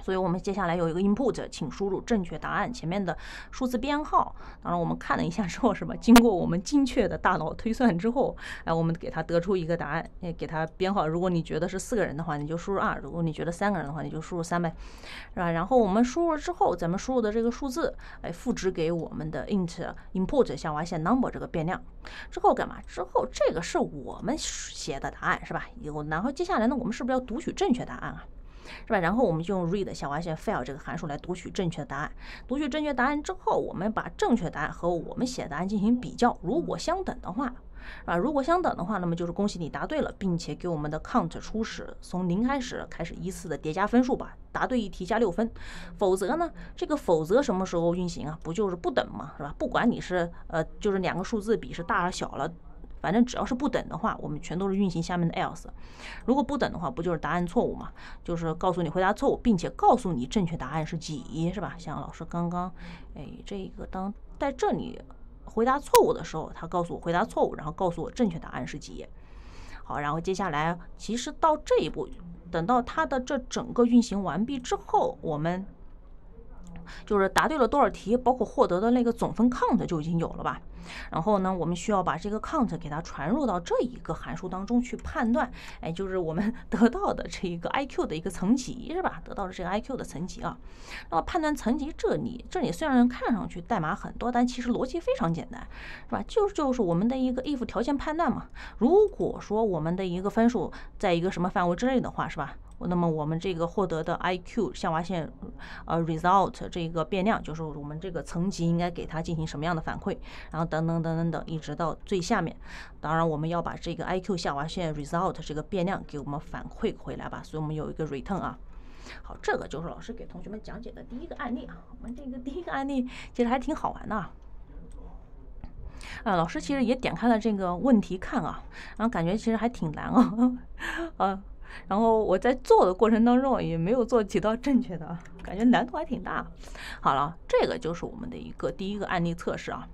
所以我们接下来有一个 input， 请输入正确答案前面的数字编号。当然我们看了一下之后是吧，经过我们精确的大脑推算之后，哎，我们给它得出一个答案，哎，给它编号。如果你觉得是四个人的话，你就输入二；如果你觉得三个人的话，你就输入三呗，是吧？然后我们输入之后，咱们输入的这个数字，哎，赋值给我们的 int input 下划线 number 这个变量之后干嘛？之后这个是我们写的答案是吧？有，然后接下来呢，我们是不是要读取正确答案啊？是吧？然后我们就用 read 下划线 file 这个函数来读取正确答案。读取正确答案之后，我们把正确答案和我们写的答案进行比较，如果相等的话，啊，如果相等的话，那么就是恭喜你答对了，并且给我们的 count 初始从零开始开始依次的叠加分数吧，答对一题加六分。否则呢，这个否则什么时候运行啊？不就是不等嘛，是吧？不管你是呃，就是两个数字比是大了小了。反正只要是不等的话，我们全都是运行下面的 else。如果不等的话，不就是答案错误嘛？就是告诉你回答错误，并且告诉你正确答案是几，是吧？像老师刚刚，哎，这个当在这里回答错误的时候，他告诉我回答错误，然后告诉我正确答案是几。好，然后接下来，其实到这一步，等到它的这整个运行完毕之后，我们就是答对了多少题，包括获得的那个总分 count 就已经有了吧。然后呢，我们需要把这个 count 给它传入到这一个函数当中去判断，哎，就是我们得到的这一个 I Q 的一个层级，是吧？得到的这个 I Q 的层级啊。那么判断层级，这里这里虽然看上去代码很多，但其实逻辑非常简单，是吧？就是就是我们的一个 if 条件判断嘛。如果说我们的一个分数在一个什么范围之内的话，是吧？那么我们这个获得的 I Q 下划线呃 result 这个变量，就是我们这个层级应该给它进行什么样的反馈，然后等等等等等，一直到最下面。当然我们要把这个 I Q 下划线 result 这个变量给我们反馈回来吧，所以我们有一个 return 啊。好，这个就是老师给同学们讲解的第一个案例啊。我们这个第一个案例其实还挺好玩的啊。啊，老师其实也点开了这个问题看啊，然后感觉其实还挺难啊，啊。然后我在做的过程当中也没有做几道正确的，感觉难度还挺大。好了，这个就是我们的一个第一个案例测试啊。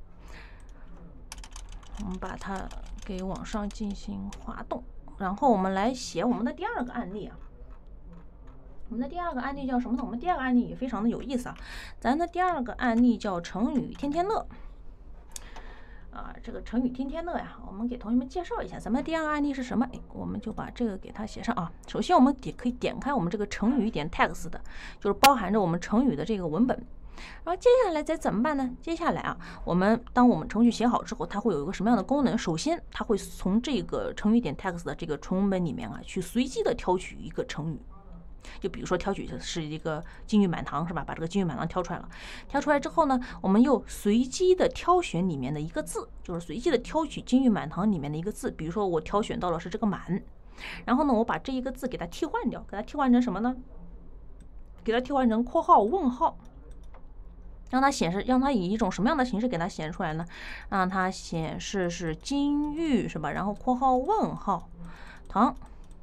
我们把它给往上进行滑动，然后我们来写我们的第二个案例啊。我们的第二个案例叫什么呢？我们第二个案例也非常的有意思啊。咱的第二个案例叫成语天天乐。啊，这个成语天天乐呀，我们给同学们介绍一下，咱们第二个案例是什么？哎，我们就把这个给它写上啊。首先，我们点可以点开我们这个成语点 text 的，就是包含着我们成语的这个文本。然后接下来再怎么办呢？接下来啊，我们当我们程序写好之后，它会有一个什么样的功能？首先，它会从这个成语点 text 的这个纯文本里面啊，去随机的挑取一个成语。就比如说挑取的是一个金玉满堂，是吧？把这个金玉满堂挑出来了，挑出来之后呢，我们又随机的挑选里面的一个字，就是随机的挑取金玉满堂里面的一个字。比如说我挑选到了是这个满，然后呢，我把这一个字给它替换掉，给它替换成什么呢？给它替换成括号问号，让它显示，让它以一种什么样的形式给它显示出来呢？让它显示是金玉，是吧？然后括号问号堂。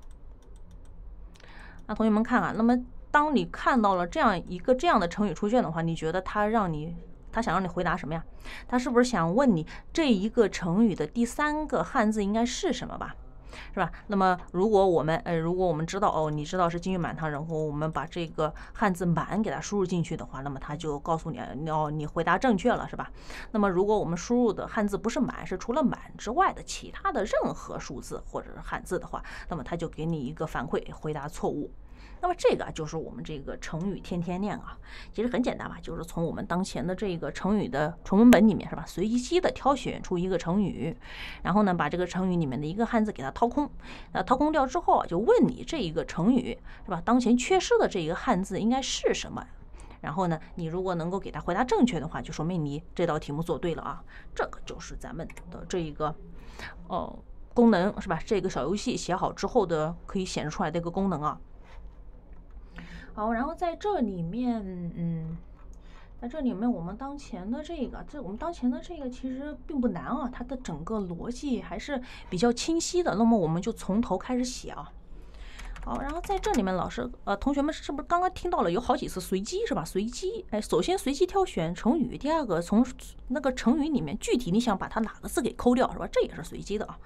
那同学们看啊，那么当你看到了这样一个这样的成语出现的话，你觉得他让你他想让你回答什么呀？他是不是想问你这一个成语的第三个汉字应该是什么吧？是吧？那么如果我们呃如果我们知道哦，你知道是金玉满堂，然后我们把这个汉字满给它输入进去的话，那么它就告诉你哦，你回答正确了，是吧？那么如果我们输入的汉字不是满，是除了满之外的其他的任何数字或者是汉字的话，那么它就给你一个反馈，回答错误。那么这个就是我们这个成语天天练啊，其实很简单吧，就是从我们当前的这个成语的纯文本里面，是吧，随机的挑选出一个成语，然后呢，把这个成语里面的一个汉字给它掏空，那掏空掉之后啊，就问你这一个成语，是吧，当前缺失的这一个汉字应该是什么？然后呢，你如果能够给它回答正确的话，就说明你这道题目做对了啊。这个就是咱们的这一个呃功能，是吧？这个小游戏写好之后的可以显示出来的一个功能啊。好，然后在这里面，嗯，在这里面我们当前的这个，这我们当前的这个其实并不难啊，它的整个逻辑还是比较清晰的。那么我们就从头开始写啊。好，然后在这里面，老师呃，同学们是不是刚刚听到了有好几次随机是吧？随机，哎，首先随机挑选成语，第二个从那个成语里面具体你想把它哪个字给抠掉是吧？这也是随机的啊。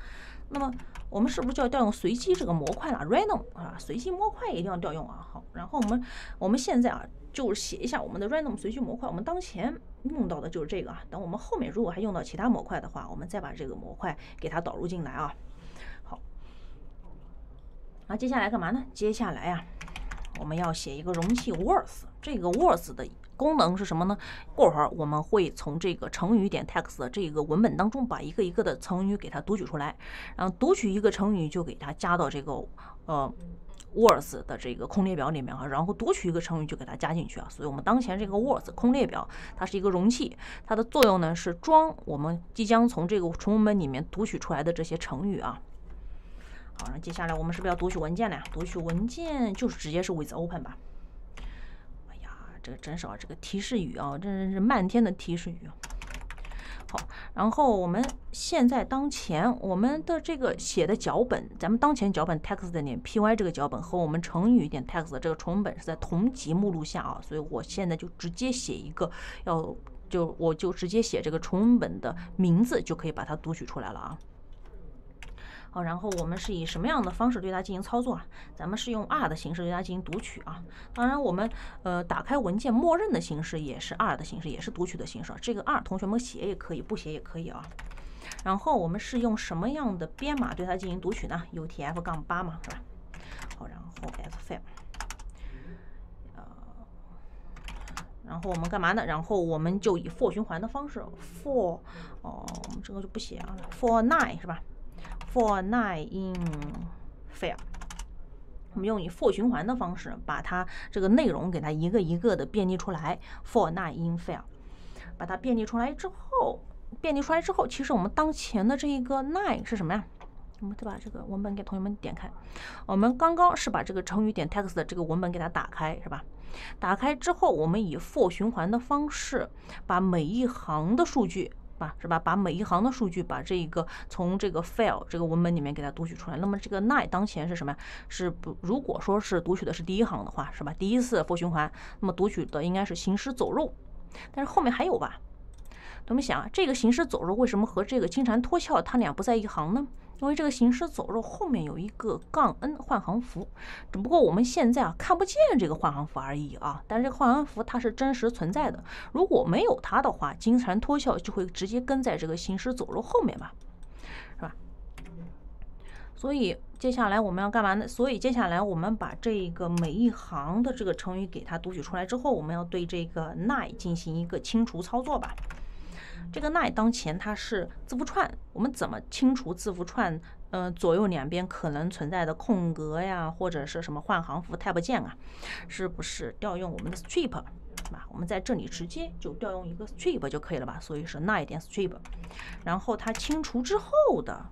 那么我们是不是就要调用随机这个模块了 ？random 啊，随机模块一定要调用啊。好，然后我们我们现在啊，就是写一下我们的 random 随机模块。我们当前用到的就是这个啊。等我们后面如果还用到其他模块的话，我们再把这个模块给它导入进来啊。好，那接下来干嘛呢？接下来呀、啊，我们要写一个容器 worth。这个 worth 的功能是什么呢？过会儿我们会从这个成语点 text 的这个文本当中把一个一个的成语给它读取出来，然后读取一个成语就给它加到这个呃 words 的这个空列表里面啊，然后读取一个成语就给它加进去啊。所以我们当前这个 words 空列表它是一个容器，它的作用呢是装我们即将从这个纯文本里面读取出来的这些成语啊。好，那接下来我们是不是要读取文件了呀？读取文件就是直接是 with open 吧。这个真是啊，这个提示语啊，真是漫天的提示语。好，然后我们现在当前我们的这个写的脚本，咱们当前脚本 text 点 py 这个脚本和我们成语点 text 这个纯文本是在同级目录下啊，所以我现在就直接写一个，要就我就直接写这个纯文本的名字就可以把它读取出来了啊。好，然后我们是以什么样的方式对它进行操作啊？咱们是用 R 的形式对它进行读取啊。当然，我们呃打开文件默认的形式也是 R 的形式，也是读取的形式。这个 R 同学们写也可以，不写也可以啊。然后我们是用什么样的编码对它进行读取呢 ？U T F 杠八嘛，是吧？好，然后 as file， 呃，然后我们干嘛呢？然后我们就以 for 循环的方式 for， 哦，我们这个就不写啊 ，for nine 是吧？for nine in file， 我们用以 for 循环的方式把它这个内容给它一个一个的便利出来 for nine in file， 把它便利出来之后，便利出来之后，其实我们当前的这一个 nine 是什么呀？我们再把这个文本给同学们点开。我们刚刚是把这个成语点 text 的这个文本给它打开，是吧？打开之后，我们以 for 循环的方式把每一行的数据。是吧？把每一行的数据，把这个从这个 file 这个文本里面给它读取出来。那么这个 nine 当前是什么呀？是不？如果说是读取的是第一行的话，是吧？第一次 for 循环，那么读取的应该是行尸走肉，但是后面还有吧？我们想，这个行尸走肉为什么和这个金蝉脱壳它俩不在一行呢？因为这个行尸走肉后面有一个杠 n 换行符，只不过我们现在啊看不见这个换行符而已啊。但是这个换行符它是真实存在的，如果没有它的话，金蝉脱壳就会直接跟在这个行尸走肉后面吧，是吧？所以接下来我们要干嘛呢？所以接下来我们把这个每一行的这个成语给它读取出来之后，我们要对这个 nine 进行一个清除操作吧。这个 nine 当前它是字符串，我们怎么清除字符串？呃，左右两边可能存在的空格呀，或者是什么换行符 tab 键啊，是不是调用我们的 strip 吧？我们在这里直接就调用一个 strip 就可以了吧？所以是 nine 点 strip， 然后它清除之后的，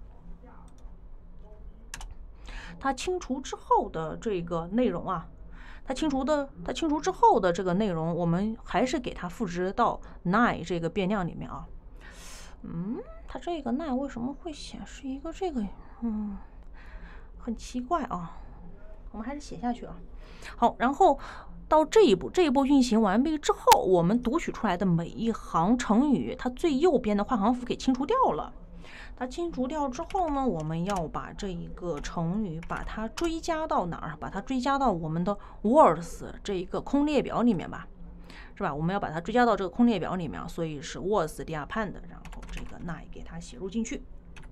它清除之后的这个内容啊。它清除的，它清除之后的这个内容，我们还是给它赋值到 nine 这个变量里面啊。嗯，它这个 nine 为什么会显示一个这个？嗯，很奇怪啊。我们还是写下去啊。好，然后到这一步，这一步运行完毕之后，我们读取出来的每一行成语，它最右边的换行符给清除掉了。它清除掉之后呢，我们要把这一个成语把它追加到哪儿？把它追加到我们的 words 这一个空列表里面吧，是吧？我们要把它追加到这个空列表里面，所以是 words 第二 append， 然后这个 nine 给它写入进去。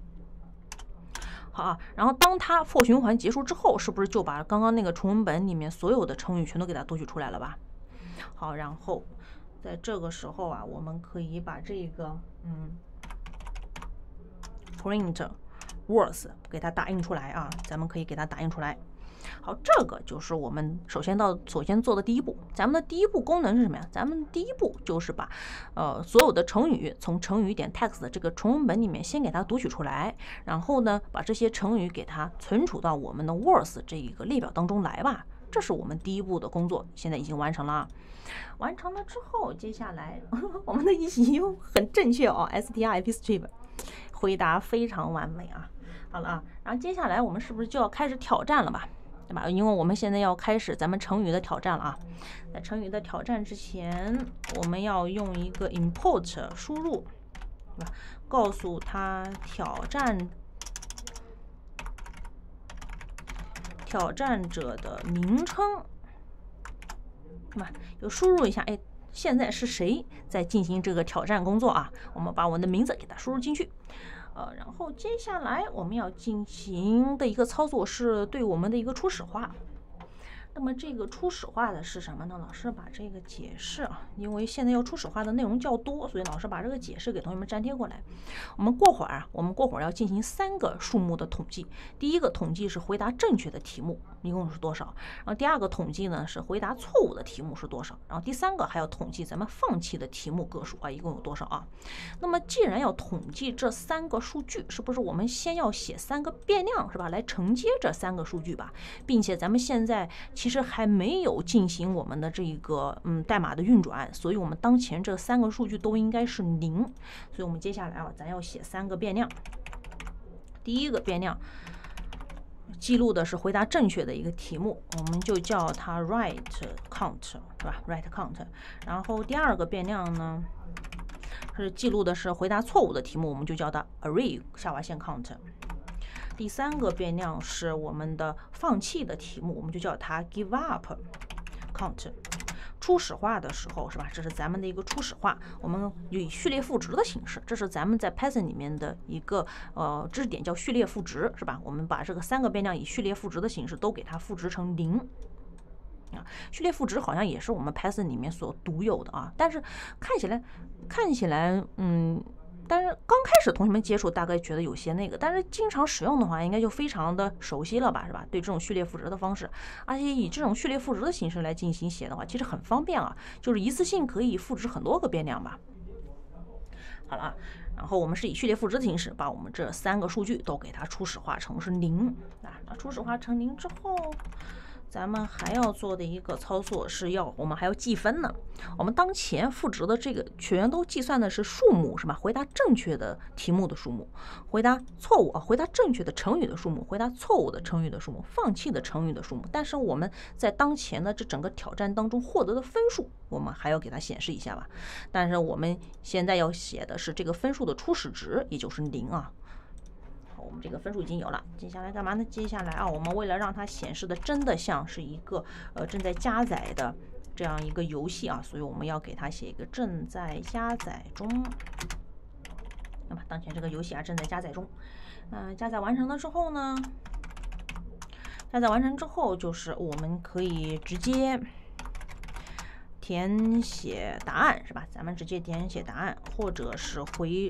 好啊，然后当它 for 循环结束之后，是不是就把刚刚那个纯文本里面所有的成语全都给它读取出来了吧？好，然后在这个时候啊，我们可以把这个嗯。print words 给它打印出来啊，咱们可以给它打印出来。好，这个就是我们首先到首先做的第一步。咱们的第一步功能是什么呀？咱们第一步就是把呃所有的成语从成语点 text 这个纯文本里面先给它读取出来，然后呢把这些成语给它存储到我们的 words 这一个列表当中来吧。这是我们第一步的工作，现在已经完成了。完成了之后，接下来我们的语音很正确哦 ，strip strip。回答非常完美啊！好了啊，然后接下来我们是不是就要开始挑战了吧？对吧？因为我们现在要开始咱们成语的挑战了啊！在成语的挑战之前，我们要用一个 import 输入，对吧？告诉他挑战挑战者的名称，对吧？就输入一下，哎，现在是谁在进行这个挑战工作啊？我们把我们的名字给它输入进去。呃，然后接下来我们要进行的一个操作是对我们的一个初始化。那么这个初始化的是什么呢？老师把这个解释啊，因为现在要初始化的内容较多，所以老师把这个解释给同学们粘贴过来。我们过会儿啊，我们过会儿要进行三个数目的统计。第一个统计是回答正确的题目一共是多少，然后第二个统计呢是回答错误的题目是多少，然后第三个还要统计咱们放弃的题目个数啊，一共有多少啊？那么既然要统计这三个数据，是不是我们先要写三个变量是吧，来承接这三个数据吧，并且咱们现在其实还没有进行我们的这个嗯代码的运转，所以我们当前这三个数据都应该是零，所以我们接下来啊，咱要写三个变量。第一个变量记录的是回答正确的一个题目，我们就叫它 right count 是吧 right count。 然后第二个变量呢是记录的是回答错误的题目，我们就叫它 array 下划线 count。第三个变量是我们的放弃的题目，我们就叫它 give up count。初始化的时候是吧，这是咱们的一个初始化，我们以序列赋值的形式，这是咱们在 Python 里面的一个呃知识点，叫序列赋值是吧？我们把这个三个变量以序列赋值的形式都给它赋值成零啊。序列赋值好像也是我们 Python 里面所独有的啊，但是看起来看起来嗯。但是刚开始同学们接触大概觉得有些那个，但是经常使用的话应该就非常的熟悉了吧，是吧？对这种序列赋值的方式，而且以这种序列赋值的形式来进行写的话，其实很方便啊，就是一次性可以赋值很多个变量吧。好了，然后我们是以序列赋值的形式把我们这三个数据都给它初始化成是零啊。那初始化成零之后，咱们还要做的一个操作是要我们还要计分呢。我们当前赋值的这个全都计算的是数目是吧？回答正确的题目的数目，回答错误啊，回答正确的成语的数目，回答错误的成语的数目，放弃的成语的数目。但是我们在当前的这整个挑战当中获得的分数，我们还要给它显示一下吧。但是我们现在要写的是这个分数的初始值，也就是零啊。我们这个分数已经有了，接下来干嘛呢？接下来啊，我们为了让它显示的真的像是一个呃正在加载的这样一个游戏啊，所以我们要给它写一个正在加载中。那么当前这个游戏啊正在加载中，嗯、呃，加载完成了之后呢，加载完成之后就是我们可以直接填写答案是吧？咱们直接填写答案，或者是回。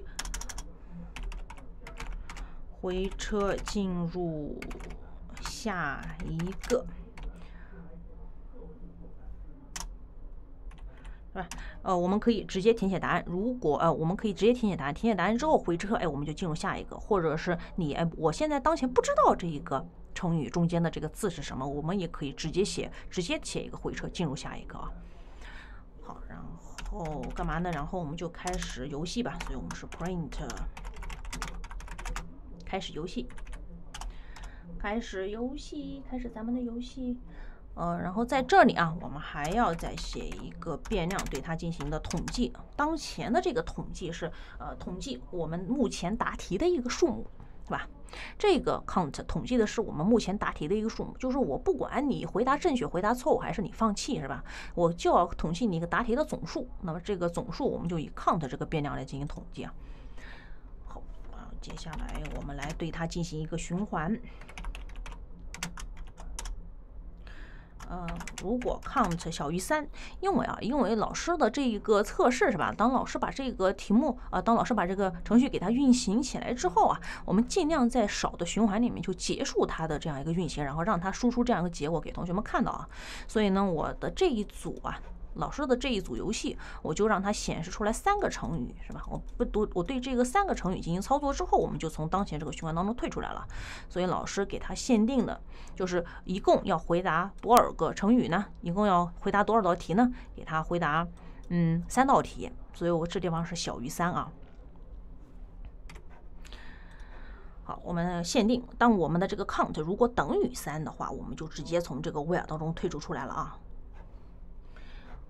回车进入下一个，是吧？呃，我们可以直接填写答案。如果呃，我们可以直接填写答案，填写答案之后回车，哎，我们就进入下一个。或者是你，哎，我现在当前不知道这一个成语中间的这个字是什么，我们也可以直接写，直接写一个回车进入下一个啊。好，然后干嘛呢？然后我们就开始游戏吧。所以我们是 print。开始游戏，开始游戏，开始咱们的游戏。呃，然后在这里啊，我们还要再写一个变量，对它进行的统计。当前的这个统计是呃统计我们目前答题的一个数目，是吧？这个 count 统计的是我们目前答题的一个数目，就是我不管你回答正确、回答错误，还是你放弃，是吧？我就要统计你一个答题的总数。那么这个总数我们就以 count 这个变量来进行统计啊。接下来我们来对它进行一个循环。呃，如果 count 小于三，因为啊，因为老师的这一个测试是吧？当老师把这个题目啊、呃，当老师把这个程序给它运行起来之后啊，我们尽量在少的循环里面就结束它的这样一个运行，然后让它输出这样一个结果给同学们看到啊。所以呢，我的这一组啊。老师的这一组游戏，我就让它显示出来三个成语，是吧？我不读，我对这个三个成语进行操作之后，我们就从当前这个循环当中退出来了。所以老师给它限定的就是一共要回答多少个成语呢？一共要回答多少道题呢？给它回答嗯三道题，所以我这地方是小于三啊。好，我们限定，当我们的这个 count 如果等于三的话，我们就直接从这个 where 当中退出出来了啊。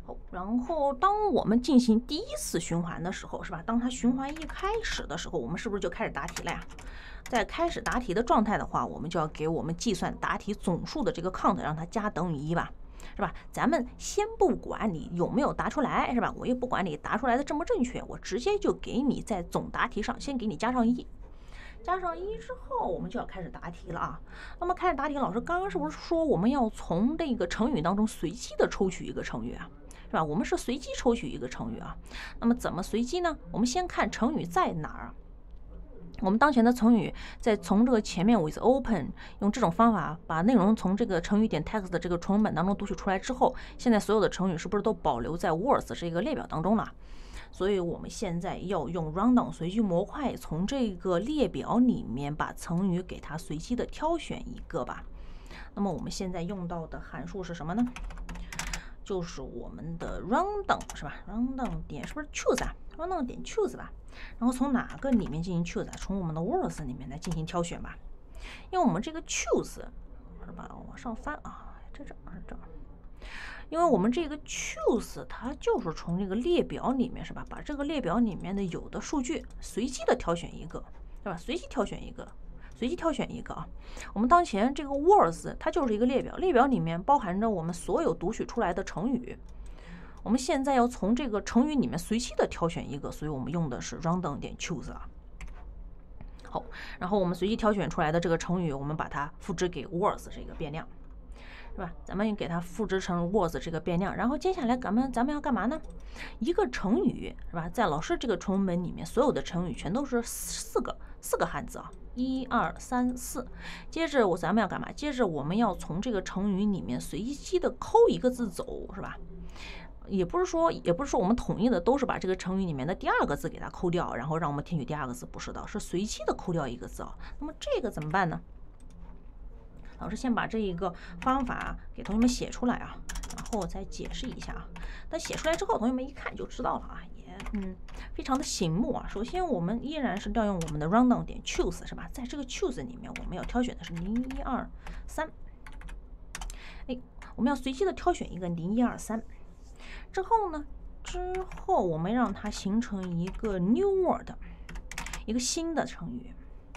好，然后当我们进行第一次循环的时候，是吧？当它循环一开始的时候，我们是不是就开始答题了呀？在开始答题的状态的话，我们就要给我们计算答题总数的这个 count， 让它加等于一吧，是吧？咱们先不管你有没有答出来，是吧？我也不管你答出来的正不正确，我直接就给你在总答题上先给你加上一。加上一之后，我们就要开始答题了啊。那么开始答题，老师刚刚是不是说我们要从这个成语当中随机的抽取一个成语啊？是吧？我们是随机抽取一个成语啊。那么怎么随机呢？我们先看成语在哪儿。我们当前的成语在从这个前面 with open 用这种方法把内容从这个成语点 text 的这个纯文本当中读取出来之后，现在所有的成语是不是都保留在 words 这个列表当中了？所以我们现在要用 rundown 随机模块从这个列表里面把成语给它随机的挑选一个吧。那么我们现在用到的函数是什么呢？就是我们的 rundown 是吧 ？rundown 点是不是 choose 啊 ？rundown 点 choose 吧。然后从哪个里面进行 choose 啊？从我们的 words 里面来进行挑选吧。因为我们这个 choose 是吧？往上翻啊，这这这。因为我们这个 choose 它就是从这个列表里面是吧？把这个列表里面的有的数据随机的挑选一个，是吧？随机挑选一个。随机挑选一个啊，我们当前这个 words 它就是一个列表，列表里面包含着我们所有读取出来的成语。我们现在要从这个成语里面随机的挑选一个，所以我们用的是 rundown 点 choose 啊。好，然后我们随机挑选出来的这个成语，我们把它复制给 words 这个变量，是吧？咱们给它复制成 words 这个变量，然后接下来咱们咱们要干嘛呢？一个成语是吧？在老师这个纯文本里面，所有的成语全都是四个四个汉字啊。一二三四，接着我咱们要干嘛？接着我们要从这个成语里面随机的抠一个字走，是吧？也不是说，也不是说我们统一的都是把这个成语里面的第二个字给它抠掉，然后让我们填取第二个字，不是的，是随机的抠掉一个字啊。那么这个怎么办呢？老师先把这一个方法给同学们写出来啊，然后再解释一下啊。但写出来之后，同学们一看就知道了啊。嗯，非常的醒目啊。首先，我们依然是调用我们的 rundown 点 choose 是吧？在这个 choose 里面，我们要挑选的是零一二三。哎，我们要随机的挑选一个零一二三。之后呢，之后我们让它形成一个 new word， 一个新的成语。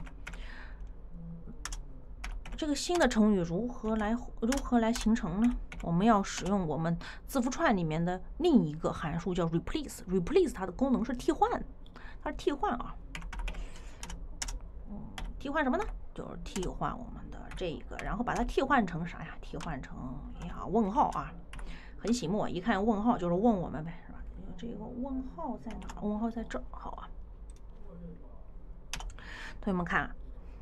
这个新的成语如何来如何来形成呢？我们要使用我们字符串里面的另一个函数叫 replace。replace 它的功能是替换，它是替换啊。嗯，替换什么呢？就是替换我们的这个，然后把它替换成啥呀？替换成呀问号啊，很醒目啊！一看问号就是问我们呗，是吧？这个问号在哪？问号在这儿，好啊。同学们看啊。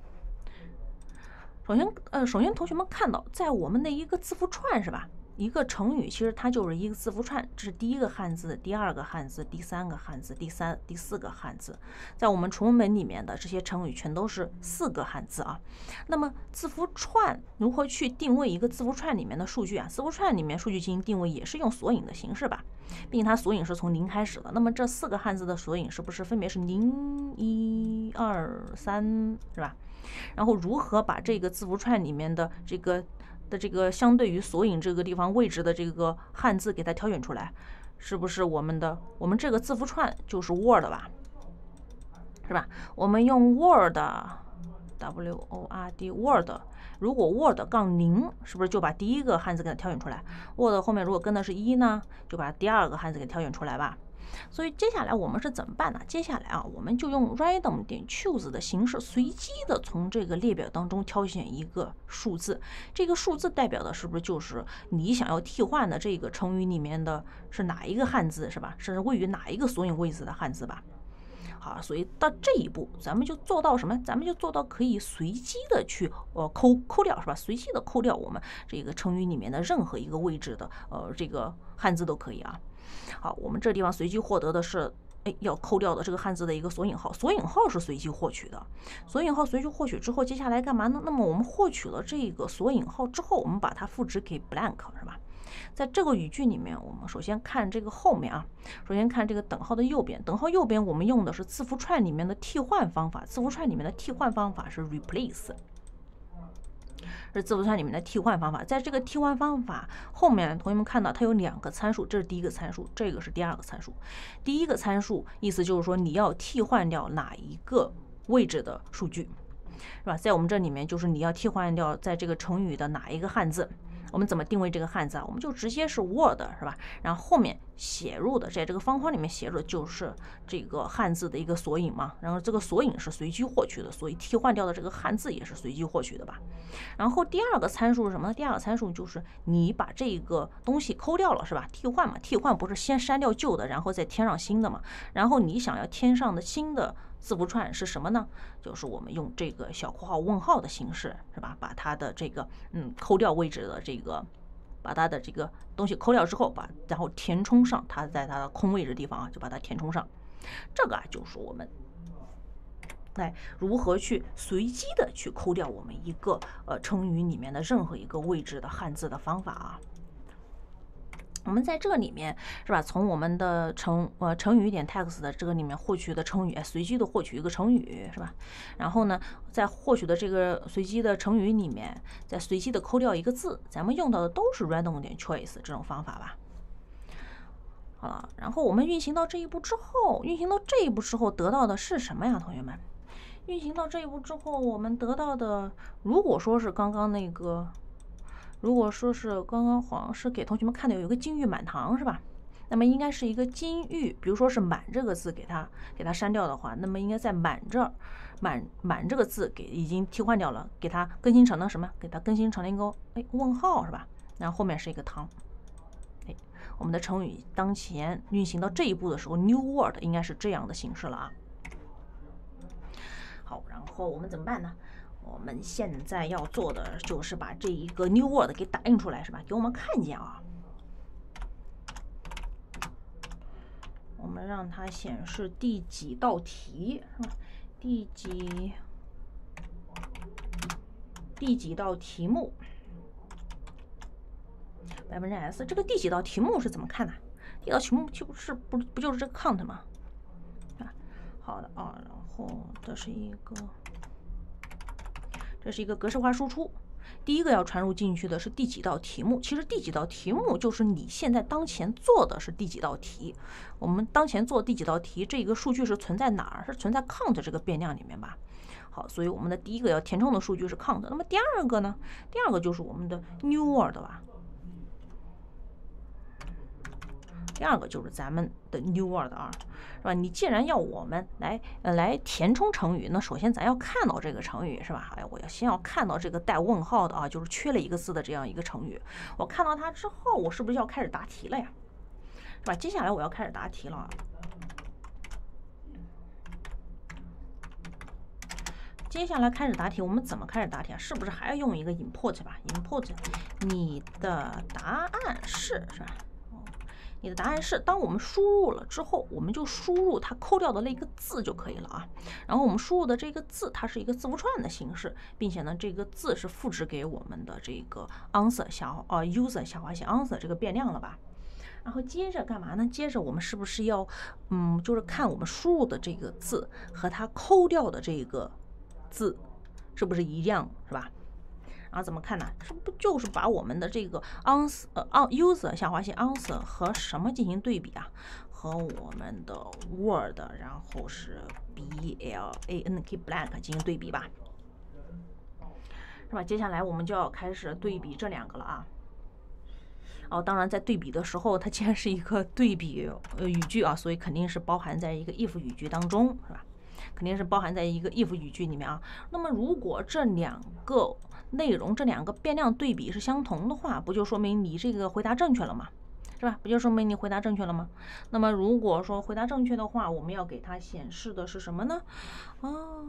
首先，呃，首先同学们看到，在我们的一个字符串是吧？一个成语其实它就是一个字符串，这是第一个汉字，第二个汉字，第三个汉字，第三、第四个汉字。在我们纯文本里面的这些成语全都是四个汉字啊。那么字符串如何去定位一个字符串里面的数据啊？字符串里面数据进行定位也是用索引的形式吧？毕竟它索引是从零开始的。那么这四个汉字的索引是不是分别是零、一、二、三，是吧？然后如何把这个字符串里面的这个的这个相对于索引这个地方位置的这个汉字给它挑选出来，是不是我们的我们这个字符串就是 Word 吧，是吧？我们用 Word W O R D Word， 如果 Word 杠零，是不是就把第一个汉字给它挑选出来 ？Word 后面如果跟的是一呢，就把第二个汉字给挑选出来吧。所以接下来我们是怎么办呢？接下来啊，我们就用 random 点 choose 的形式，随机的从这个列表当中挑选一个数字。这个数字代表的是不是就是你想要替换的这个成语里面的是哪一个汉字，是吧？是位于哪一个索引位置的汉字吧？好，所以到这一步，咱们就做到什么？咱们就做到可以随机的去呃抠抠掉，是吧？随机的抠掉我们这个成语里面的任何一个位置的呃这个汉字都可以啊。好，我们这地方随机获得的是，哎，要抠掉的这个汉字的一个索引号，索引号是随机获取的，索引号随机获取之后，接下来干嘛呢？那么我们获取了这个索引号之后，我们把它赋值给 blank， 是吧？在这个语句里面，我们首先看这个后面啊，首先看这个等号的右边，等号右边我们用的是字符串里面的替换方法，字符串里面的替换方法是 replace。 是字符串里面的替换方法。在这个替换方法后面，同学们看到它有两个参数，这是第一个参数，这个是第二个参数。第一个参数意思就是说你要替换掉哪一个位置的数据，是吧？在我们这里面就是你要替换掉在这个成语的哪一个汉字。我们怎么定位这个汉字啊？我们就直接是 Word 是吧？然后后面写入的在这个方框里面写入的就是这个汉字的一个索引嘛。然后这个索引是随机获取的，所以替换掉的这个汉字也是随机获取的吧。然后第二个参数是什么呢？第二个参数就是你把这个东西抠掉了是吧？替换嘛，替换不是先删掉旧的，然后再添上新的嘛？然后你想要添上的新的字符串是什么呢？就是我们用这个小括号问号的形式是吧？把它的这个嗯抠掉位置的这个，把它的这个东西抠掉之后，把然后填充上它在它的空位置地方啊，就把它填充上。这个啊就是我们来如何去随机的去抠掉我们一个呃成语里面的任何一个位置的汉字的方法啊。我们在这里面是吧？从我们的成呃成语点 text 的这个里面获取的成语，随机的获取一个成语是吧？然后呢，在获取的这个随机的成语里面，再随机的抠掉一个字，咱们用到的都是 random 点 choice 这种方法吧。好了，然后我们运行到这一步之后，运行到这一步之后得到的是什么呀，同学们？运行到这一步之后，我们得到的，如果说是刚刚那个。如果说是刚刚好像是给同学们看的有一个金玉满堂是吧？那么应该是一个金玉，比如说是满这个字给它给它删掉的话，那么应该在满这儿满满这个字给已经替换掉了，给它更新成了什么？给它更新成了一个哎问号是吧？然后后面是一个堂。哎，我们的成语当前运行到这一步的时候 ，new word 应该是这样的形式了啊。好，然后我们怎么办呢？我们现在要做的就是把这一个 new word 给打印出来，是吧？给我们看见啊。我们让它显示第几道题，是吧？第几第几道题目？百分之 s， 这个第几道题目是怎么看的？第一道题目就是不不就是这个 count 吗？啊，好的啊，然后这是一个。这是一个格式化输出，第一个要传入进去的是第几道题目。其实第几道题目就是你现在当前做的是第几道题。我们当前做第几道题，这个数据是存在哪儿？是存在 count 这个变量里面吧？好，所以我们的第一个要填充的数据是 count。那么第二个呢？第二个就是我们的 new word 吧。第二个就是咱们的 new word 啊，是吧？你既然要我们来呃来填充成语，那首先咱要看到这个成语是吧？哎，我要先要看到这个带问号的啊，就是缺了一个字的这样一个成语。我看到它之后，我是不是要开始答题了呀？是吧？接下来我要开始答题了啊。接下来开始答题，我们怎么开始答题啊？是不是还要用一个 import 吧 ？import 你的答案是是吧？你的答案是，当我们输入了之后，我们就输入它抠掉的那个字就可以了啊。然后我们输入的这个字，它是一个字符串的形式，并且呢，这个字是复制给我们的这个 answer 下呃 user 下划线 answer 这个变量了吧？然后接着干嘛呢？接着我们是不是要，嗯，就是看我们输入的这个字和它抠掉的这个字是不是一样，是吧？然后怎么看呢？是不就是把我们的这个 answer 呃 user 下划线 answer 和什么进行对比啊？和我们的 word， 然后是 blank blank 进行对比吧，是吧？接下来我们就要开始对比这两个了啊。哦，当然在对比的时候，它既然是一个对比呃语句啊，所以肯定是包含在一个 if 语句当中，是吧？肯定是包含在一个 if 语句里面啊。那么如果这两个内容这两个变量对比是相同的话，不就说明你这个回答正确了吗？是吧？不就说明你回答正确了吗？那么如果说回答正确的话，我们要给它显示的是什么呢？哦，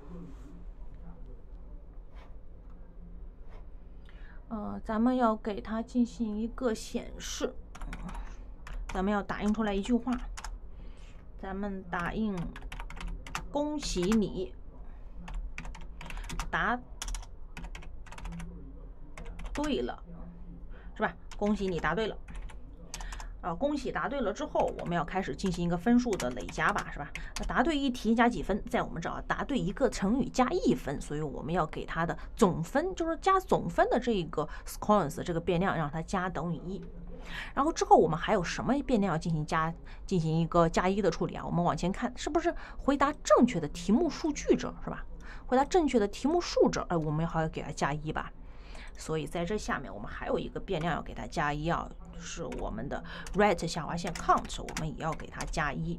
呃，咱们要给它进行一个显示，咱们要打印出来一句话，咱们打印恭喜你答对了，是吧？恭喜你答对了。 啊，恭喜答对了之后，我们要开始进行一个分数的累加吧，是吧？答对一题加几分，在我们这儿答对一个成语加一分，所以我们要给它的总分，就是加总分的这个 scores 这个变量，让它加等于一。然后之后我们还有什么变量要进行加进行一个加一的处理啊？我们往前看，是不是回答正确的题目数据这是吧？回答正确的题目数这，哎，我们还要给它加一吧？所以在这下面我们还有一个变量要给它加一啊，是我们的 right 下划线 count， 我们也要给它加一。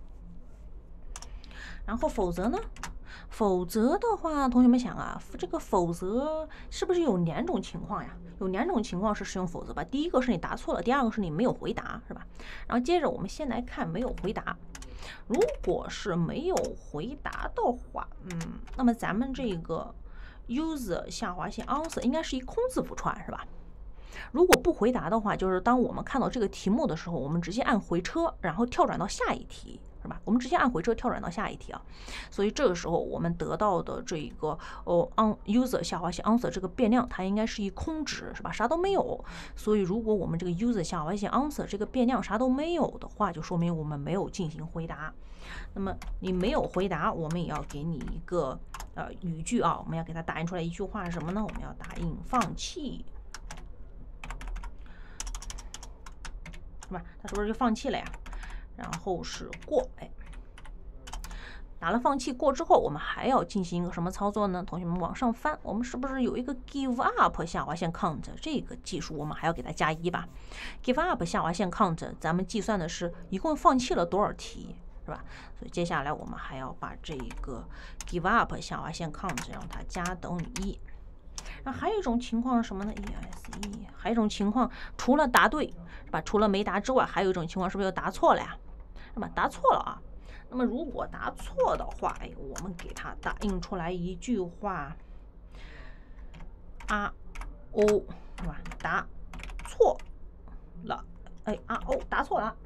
然后否则呢？否则的话，同学们想啊，这个否则是不是有两种情况呀？有两种情况是使用否则吧。第一个是你答错了，第二个是你没有回答，是吧？然后接着我们先来看没有回答。如果是没有回答的话，嗯，那么咱们这个 user 下划线 answer 应该是一空字符串，是吧？如果不回答的话，就是当我们看到这个题目的时候，我们直接按回车，然后跳转到下一题，是吧？我们直接按回车跳转到下一题啊。所以这个时候我们得到的这个哦 on user 下划线 answer 这个变量，它应该是一空值，是吧？啥都没有。所以如果我们这个 user 下划线 answer 这个变量啥都没有的话，就说明我们没有进行回答。那么你没有回答，我们也要给你一个呃语句啊，我们要给它打印出来一句话是什么呢？我们要打印放弃。是吧？他是不是就放弃了呀？然后是过，哎，打了放弃过之后，我们还要进行一个什么操作呢？同学们往上翻，我们是不是有一个 give up 下划线 count 这个技术？我们还要给它加一吧 ？give up 下划线 count， 咱们计算的是一共放弃了多少题，是吧？所以接下来我们还要把这个 give up 下划线 count 让它加等于一。然后还有一种情况是什么呢 ？E S E， 还有一种情况，除了答对，是吧？除了没答之外，还有一种情况是不是又答错了呀？是吧？答错了啊。那么如果答错的话，哎，我们给它打印出来一句话 ，R O， 是吧？答错了，哎，R O 答错了。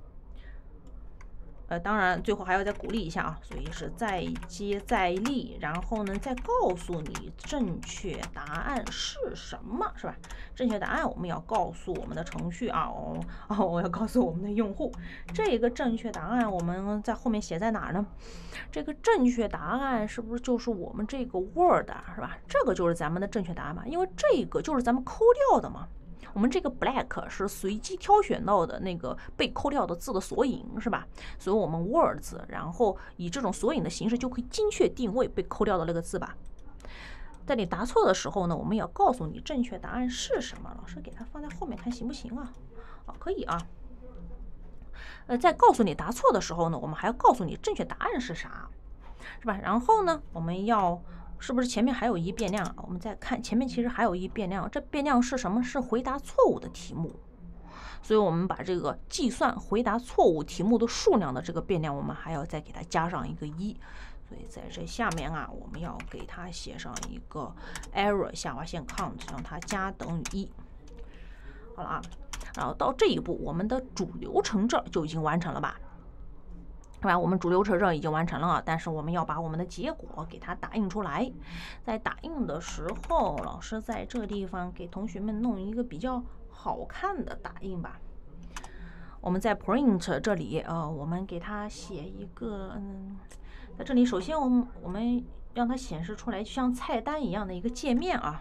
呃，当然最后还要再鼓励一下啊，所以是再接再厉，然后呢再告诉你正确答案是什么，是吧？正确答案我们要告诉我们的程序啊，哦哦，我要告诉我们的用户，这个正确答案我们在后面写在哪儿呢？这个正确答案是不是就是我们这个 word 是吧？这个就是咱们的正确答案嘛，因为这个就是咱们抠掉的嘛。我们这个 black 是随机挑选到的那个被抠掉的字的索引，是吧？所以我们 words， 然后以这种索引的形式就可以精确定位被抠掉的那个字吧。在你答错的时候呢，我们也要告诉你正确答案是什么。老师给它放在后面看行不行啊？啊，可以啊。呃，在告诉你答错的时候呢，我们还要告诉你正确答案是啥，是吧？然后呢，我们要。是不是前面还有一变量啊？我们再看前面，其实还有一变量，这变量是什么？是回答错误的题目。所以我们把这个计算回答错误题目的数量的这个变量，我们还要再给它加上一个一。所以在这下面啊，我们要给它写上一个 error 下划线 count， 让它加等于一。好了啊，然后到这一步，我们的主流程这就已经完成了吧？是吧？我们主流程这已经完成了啊，但是我们要把我们的结果给它打印出来。在打印的时候，老师在这个地方给同学们弄一个比较好看的打印吧。我们在 print 这里，呃，我们给它写一个，嗯，在这里首先我们我们让它显示出来，就像菜单一样的一个界面啊。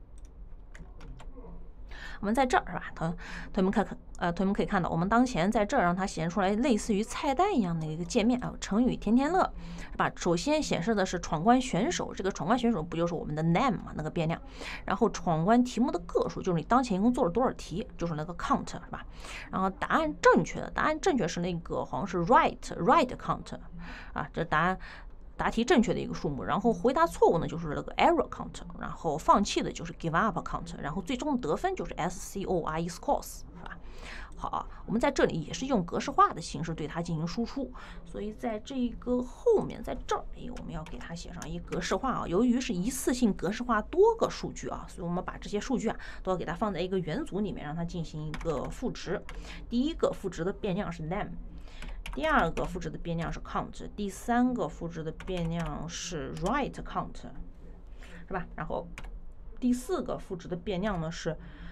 我们在这儿是吧？同同学们看看，呃，同学们可以看到，我们当前在这儿让它显示出来类似于菜单一样的一个界面啊。成语甜甜乐，是吧？首先显示的是闯关选手，这个闯关选手不就是我们的 name 嘛，那个变量。然后闯关题目的个数就是你当前一共做了多少题，就是那个 count 是吧？然后答案正确的，答案正确是那个好像是 right right count 啊，这答案。答题正确的一个数目，然后回答错误呢就是那个 error count， 然后放弃的就是 give up count， 然后最终得分就是 score scores， 是吧？好，我们在这里也是用格式化的形式对它进行输出，所以在这个后面，在这儿，哎，我们要给它写上一个格式化啊。由于是一次性格式化多个数据啊，所以我们把这些数据啊都要给它放在一个元组里面，让它进行一个赋值。第一个赋值的变量是 name。第二个赋值的变量是 count， 第三个赋值的变量是 right count， 是吧？然后第四个赋值的变量呢是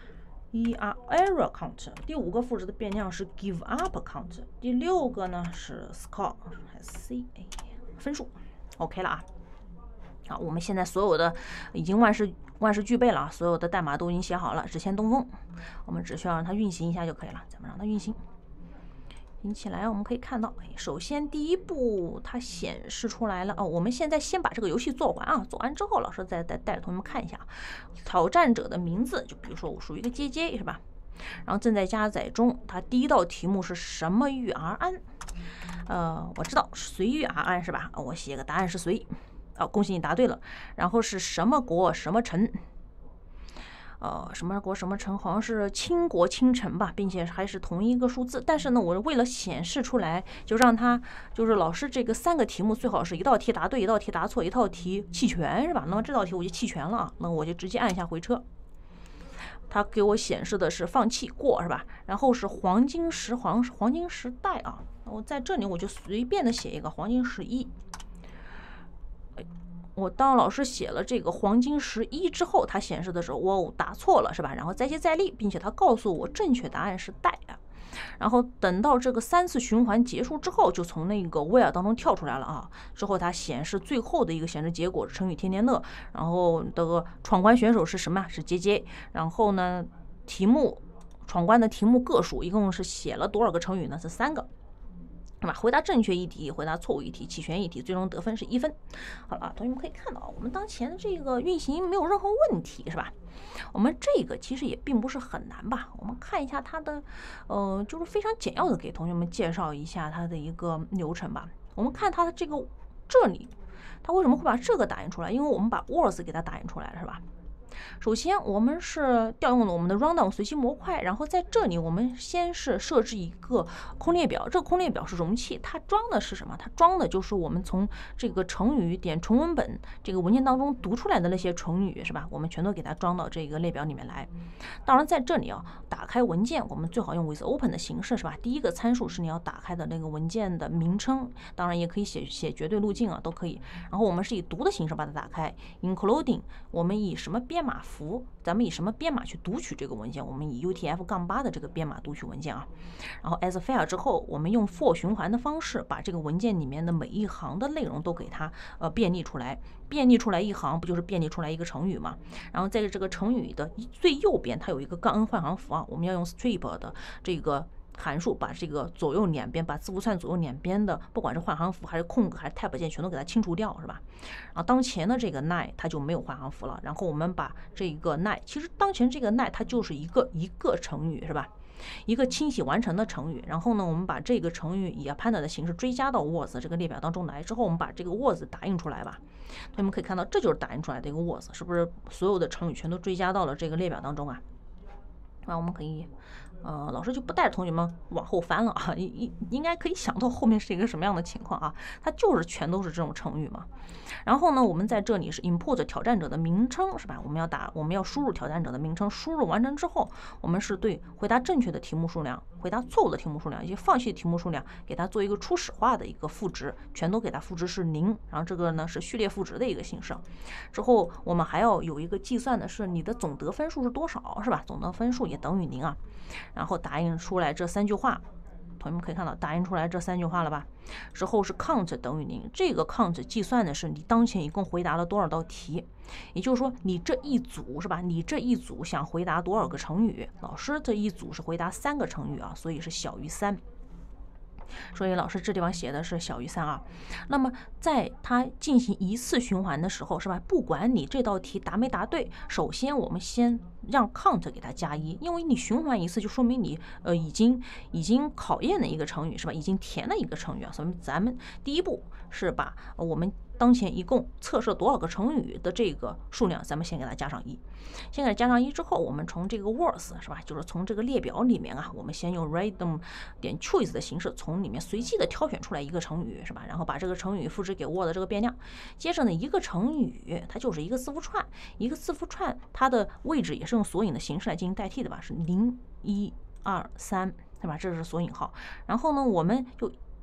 E R error count。第五个赋值的变量是 give up count。第六个呢是 score， 还是 C A 分数。OK 了啊。好，我们现在所有的已经万事万事俱备了，所有的代码都已经写好了，只欠东风，我们只需要让它运行一下就可以了。咱们让它运行。引起来，我们可以看到，首先第一步它显示出来了哦。我们现在先把这个游戏做完啊，做完之后，老师再带带着同学们看一下挑战者的名字。就比如说我属于一个 J J 是吧？然后正在加载中，它第一道题目是什么遇而安？呃，我知道随遇而安是吧？我写个答案是随。哦，恭喜你答对了。然后是什么国什么城？呃，什么国什么城，好像是倾国倾城吧，并且还是同一个数字。但是呢，我为了显示出来，就让它就是老师这个三个题目最好是一道题答对，一道题答错，一道题弃权是吧？那么这道题我就弃权了啊，那我就直接按一下回车。它给我显示的是放弃过是吧？然后是黄金时黄黄金时代啊，我在这里我就随便的写一个黄金十一。我当老师写了这个黄金十一之后，它显示的时候，我答错了是吧？然后再接再厉，并且它告诉我正确答案是带啊。然后等到这个三次循环结束之后，就从那个 where 当中跳出来了啊。之后它显示最后的一个显示结果是成语天天乐。然后这个闯关选手是什么？是 J J。然后呢，题目闯关的题目个数一共是写了多少个成语呢？是三个。那么回答正确一题，回答错误一题，弃权一题，最终得分是一分。好了，同学们可以看到，我们当前的这个运行没有任何问题，是吧？我们这个其实也并不是很难吧？我们看一下它的，呃，就是非常简要的给同学们介绍一下它的一个流程吧。我们看它的这个这里，它为什么会把这个打印出来？因为我们把 words 给它打印出来了，是吧？首先，我们是调用了我们的 rundown 随机模块，然后在这里我们先是设置一个空列表，这个空列表是容器，它装的是什么？它装的就是我们从这个成语点纯文本这个文件当中读出来的那些成语，是吧？我们全都给它装到这个列表里面来。当然，在这里啊，打开文件，我们最好用 with open 的形式，是吧？第一个参数是你要打开的那个文件的名称，当然也可以写写绝对路径啊，都可以。然后我们是以读的形式把它打开 ，including 我们以什么编码符，咱们以什么编码去读取这个文件？我们以 U T F 杠八的这个编码读取文件啊。然后 as file 之后，我们用 for 循环的方式，把这个文件里面的每一行的内容都给它呃便利出来。便利出来一行，不就是便利出来一个成语吗？然后在这个成语的最右边，它有一个杠 n 换行符啊，我们要用 strip 的这个函数把这个左右两边，把字符串左右两边的，不管是换行符还是空格还是 tab 键，全都给它清除掉，是吧？然后当前的这个 nine 它就没有换行符了。然后我们把这个 nine， 其实当前这个 nine 它就是一个一个成语，是吧？一个清洗完成的成语。然后呢，我们把这个成语以 append 的形式追加到 words 这个列表当中来。之后我们把这个 words 打印出来吧。你们可以看到，这就是打印出来的一个 words， 是不是所有的成语全都追加到了这个列表当中啊？那我们可以。呃，老师就不带着同学们往后翻了啊，应应该可以想到后面是一个什么样的情况啊？它就是全都是这种成语嘛。然后呢，我们在这里是 import 挑战者的名称，是吧？我们要打，我们要输入挑战者的名称，输入完成之后，我们是对回答正确的题目数量、回答错误的题目数量以及放弃的题目数量，给它做一个初始化的一个赋值，全都给它赋值是零。然后这个呢是序列赋值的一个形式。之后我们还要有一个计算的是你的总得分数是多少，是吧？总得分数也等于零啊。然后打印出来这三句话，同学们可以看到打印出来这三句话了吧？之后是 count 等于零，这个 count 计算的是你当前一共回答了多少道题，也就是说你这一组是吧？你这一组想回答多少个成语？老师这一组是回答三个成语啊，所以是小于三。所以老师这地方写的是小于三啊。那么在它进行一次循环的时候，是吧？不管你这道题答没答对，首先我们先让 count 给它加一，因为你循环一次就说明你呃已经已经考验了一个成语，是吧？已经填了一个成语啊。所以咱们第一步是把我们当前一共测试多少个成语的这个数量，咱们先给它加上一。先给它加上一之后，我们从这个 words 是吧，就是从这个列表里面啊，我们先用 random 点 choose 的形式，从里面随机的挑选出来一个成语，是吧？然后把这个成语复制给 word 这个变量。接着呢，一个成语它就是一个字符串，一个字符串它的位置也是用索引的形式来进行代替的吧，是零一二三，对吧？这是索引号。然后呢，我们就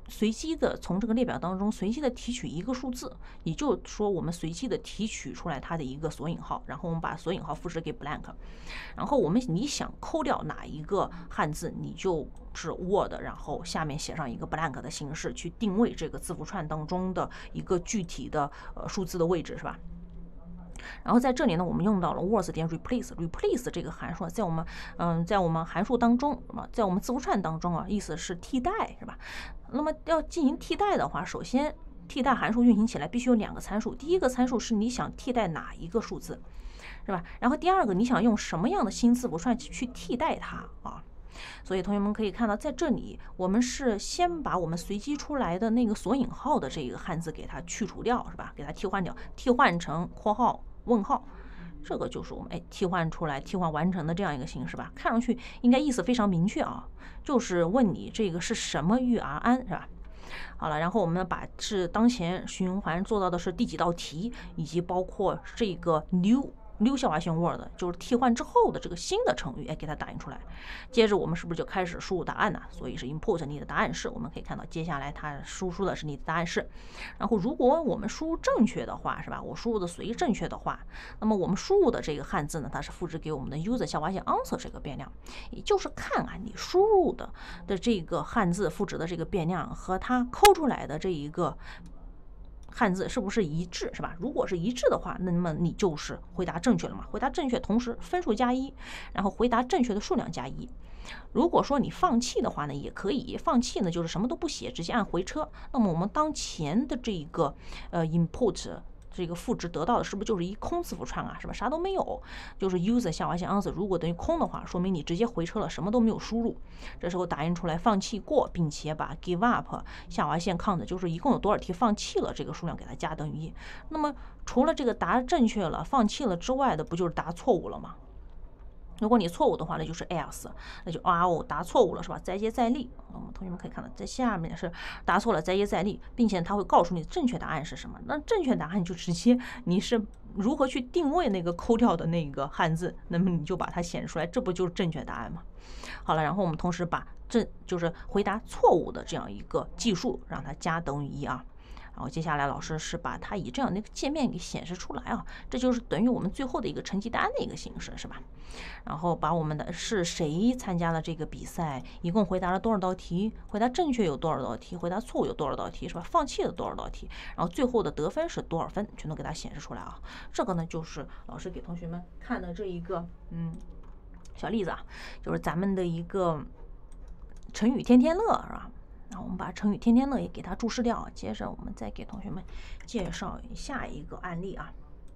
随机的从这个列表当中随机的提取一个数字，也就是说我们随机的提取出来它的一个索引号，然后我们把索引号复制给 blank， 然后我们你想抠掉哪一个汉字，你就是 Word， 然后下面写上一个 blank 的形式去定位这个字符串当中的一个具体的呃数字的位置，是吧？然后在这里呢，我们用到了 words 点 replace replace 这个函数，在我们嗯，在我们函数当中，在我们字符串当中啊，意思是替代，是吧？那么要进行替代的话，首先替代函数运行起来必须有两个参数，第一个参数是你想替代哪一个数字，是吧？然后第二个你想用什么样的新字符串去替代它啊？所以同学们可以看到，在这里我们是先把我们随机出来的那个索引号的这个汉字给它去除掉，是吧？给它替换掉，替换成括号问号，这个就是我们哎替换出来、替换完成的这样一个形式吧。看上去应该意思非常明确啊，就是问你这个是什么遇而安，是吧？好了，然后我们把是当前循环做到的是第几道题，以及包括这个 new。new 下划线 word 就是替换之后的这个新的成语，哎，给它打印出来。接着我们是不是就开始输入答案呢？所以是 input 你的答案是，我们可以看到接下来它输出的是你的答案是。然后如果我们输入正确的话，是吧？我输入的随正确的话，那么我们输入的这个汉字呢，它是复制给我们的 user 下划线 answer 这个变量，也就是看啊你输入的的这个汉字复制的这个变量和它抠出来的这一个汉字是不是一致，是吧？如果是一致的话，那么你就是回答正确了嘛？回答正确，同时分数加一，然后回答正确的数量加一。如果说你放弃的话呢，也可以放弃呢，就是什么都不写，直接按回车。那么我们当前的这一个呃 input。这个赋值得到的是不是就是一空字符串啊？是吧？啥都没有，就是 user 下划线 answer 如果等于空的话，说明你直接回车了，什么都没有输入。这时候打印出来放弃过，并且把 give up 下划线 count 就是一共有多少题放弃了这个数量给它加等于一。那么除了这个答正确了、放弃了之外的，不就是答错误了吗？如果你错误的话，那就是 else， 那就啊哦答错误了是吧？再接再厉。我们同学们可以看到，在下面是答错了再接再厉，并且它会告诉你正确答案是什么。那正确答案就直接你是如何去定位那个抠掉的那个汉字，那么你就把它显示出来，这不就是正确答案吗？好了，然后我们同时把正就是回答错误的这样一个计数让它加等于一啊。然后接下来老师是把它以这样的一个界面给显示出来啊，这就是等于我们最后的一个成绩单的一个形式，是吧？然后把我们的是谁参加了这个比赛，一共回答了多少道题，回答正确有多少道题，回答错误有多少道题，是吧？放弃了多少道题，然后最后的得分是多少分，全都给它显示出来啊。这个呢就是老师给同学们看的这一个嗯小例子啊，就是咱们的一个成语天天乐，是吧？然后我们把成语天天乐也给它注释掉，接着我们再给同学们介绍下一个案例啊。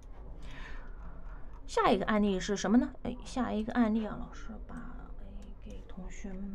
下一个案例是什么呢？哎，下一个案例啊，老师把哎给同学们。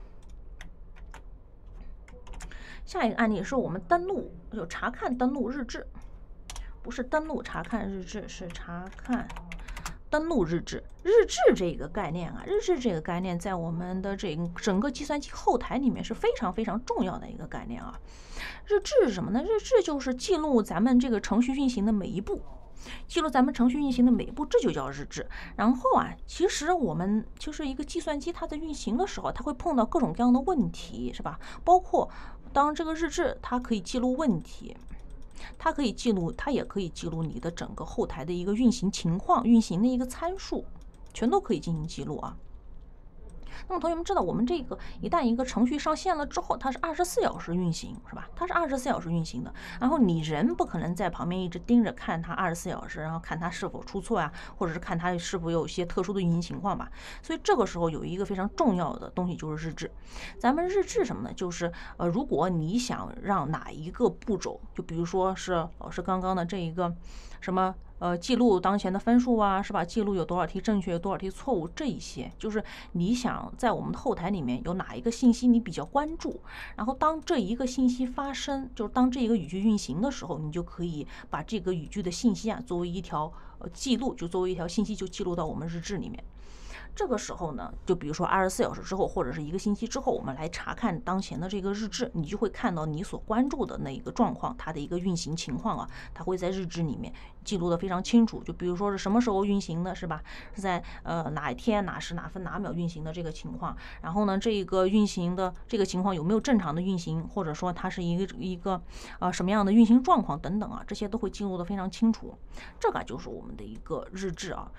下一个案例是我们登录就查看登录日志，不是登录查看日志，是查看。登录日志，日志这个概念啊，日志这个概念在我们的这整个计算机后台里面是非常非常重要的一个概念啊。日志是什么呢？日志就是记录咱们这个程序运行的每一步，记录咱们程序运行的每一步，这就叫日志。然后啊，其实我们就是一个计算机，它在运行的时候，它会碰到各种各样的问题，是吧？包括当这个日志，它可以记录问题。它可以记录，它也可以记录你的整个后台的一个运行情况、运行的一个参数，全都可以进行记录啊。那么同学们知道，我们这个一旦一个程序上线了之后，它是二十四小时运行，是吧？它是二十四小时运行的。然后你人不可能在旁边一直盯着看它二十四小时，然后看它是否出错啊，或者是看它是否有一些特殊的运行情况吧。所以这个时候有一个非常重要的东西就是日志。咱们日志什么呢？就是呃，如果你想让哪一个步骤，就比如说是老师刚刚的这一个什么。呃，记录当前的分数啊，是吧？记录有多少题正确，有多少题错误，这一些就是你想在我们的后台里面有哪一个信息你比较关注，然后当这一个信息发生，就是当这一个语句运行的时候，你就可以把这个语句的信息啊作为一条呃记录，就作为一条信息就记录到我们日志里面。 这个时候呢，就比如说二十四小时之后，或者是一个星期之后，我们来查看当前的这个日志，你就会看到你所关注的那一个状况，它的一个运行情况啊，它会在日志里面记录的非常清楚。就比如说是什么时候运行的，是吧？是在呃哪一天哪时哪分哪秒运行的这个情况。然后呢，这个运行的这个情况有没有正常的运行，或者说它是一个一个呃什么样的运行状况等等啊，这些都会记录的非常清楚。这个就是我们的一个日志啊。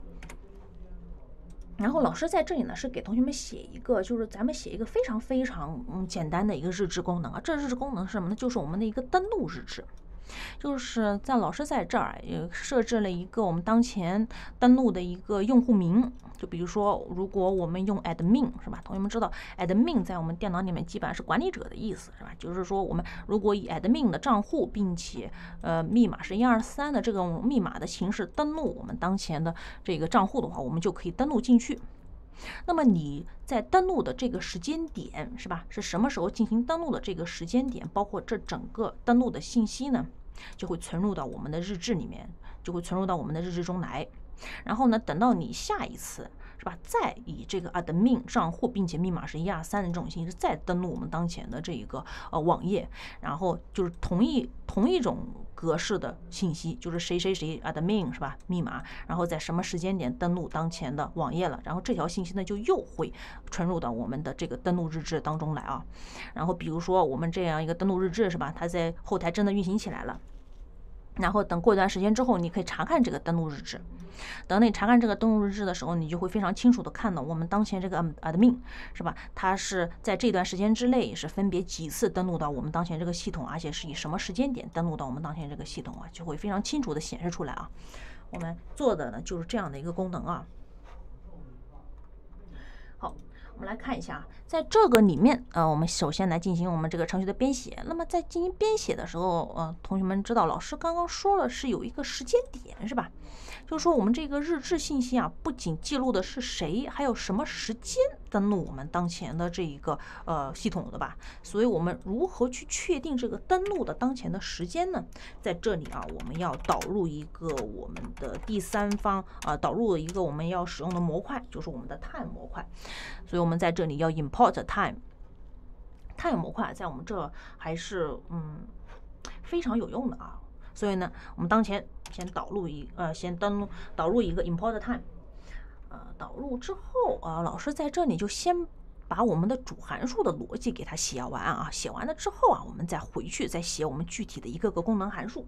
然后老师在这里呢是给同学们写一个，就是咱们写一个非常非常嗯简单的一个日志功能啊。这日志功能是什么呢？就是我们的一个登录日志。就是在老师在这儿也设置了一个我们当前登录的一个用户名，就比如说如果我们用 admin 是吧？同学们知道 admin 在我们电脑里面基本上是管理者的意思是吧？就是说我们如果以 admin 的账户，并且呃密码是一二三的这种密码的形式登录我们当前的这个账户的话，我们就可以登录进去。那么你在登录的这个时间点是吧？是什么时候进行登录的这个时间点，包括这整个登录的信息呢，就会存入到我们的日志里面，就会存入到我们的日志中来。然后呢，等到你下一次是吧，再以这个 admin 账户，并且密码是一二三的这种形式再登录我们当前的这一个呃网页，然后就是同一同一种格式的信息，就是谁谁谁 admin 是吧，密码，然后在什么时间点登录当前的网页了，然后这条信息呢就又会传入到我们的这个登录日志当中来啊。然后比如说我们这样一个登录日志是吧，它在后台真的运行起来了。然后等过一段时间之后，你可以查看这个登录日志。等你查看这个登录日志的时候，你就会非常清楚的看到我们当前这个 admin 是吧？它是在这段时间之内是分别几次登录到我们当前这个系统，而且是以什么时间点登录到我们当前这个系统啊，就会非常清楚的显示出来啊。我们做的呢就是这样的一个功能啊。好。我们来看一下，在这个里面，呃，我们首先来进行我们这个程序的编写。那么在进行编写的时候，呃，同学们知道老师刚刚说了是有一个时间点，是吧？就是说我们这个日志信息啊，不仅记录的是谁，还有什么时间登录我们当前的这一个呃系统的吧。所以我们如何去确定这个登录的当前的时间呢？在这里啊，我们要导入一个我们的第三方啊、呃，导入一个我们要使用的模块，就是我们的 time 模块。所以我们在这里要 import time time 模块，在我们这还是嗯非常有用的啊。所以呢，我们当前先导入一呃先登录导入一个 import time， 呃导入之后啊、呃，老师在这里就先把我们的主函数的逻辑给它写完啊，写完了之后啊，我们再回去再写我们具体的一个个功能函数。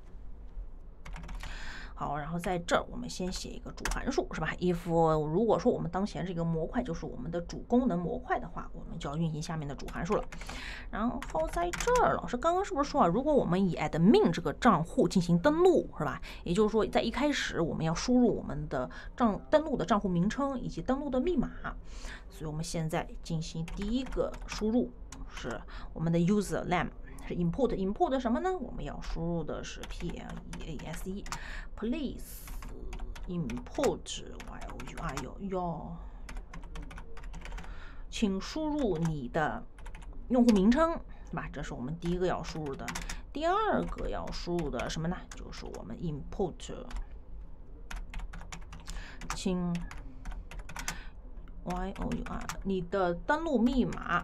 好，然后在这儿我们先写一个主函数是吧 ？if 如果说我们当前这个模块就是我们的主功能模块的话，我们就要运行下面的主函数了。然后在这儿，老师刚刚是不是说啊，如果我们以 admin 这个账户进行登录是吧？也就是说，在一开始我们要输入我们的账登录的账户名称以及登录的密码。所以我们现在进行第一个输入是我们的 user name。是 import import 什么呢？我们要输入的是 p l e a s e please import y o u r 哟哟，请输入你的用户名称，是吧？这是我们第一个要输入的。第二个要输入的什么呢？就是我们 import， 请 y o u r 你的登录密码。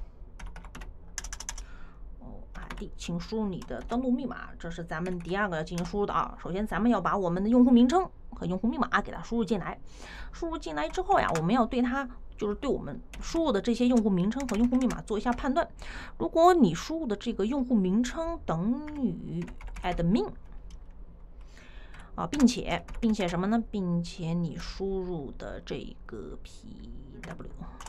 请输入你的登录密码，这是咱们第二个要进行输入的啊。首先，咱们要把我们的用户名称和用户密码给它输入进来。输入进来之后呀，我们要对它，就是对我们输入的这些用户名称和用户密码做一下判断。如果你输入的这个用户名称等于 admin 啊，并且并且什么呢？并且你输入的这个 pw。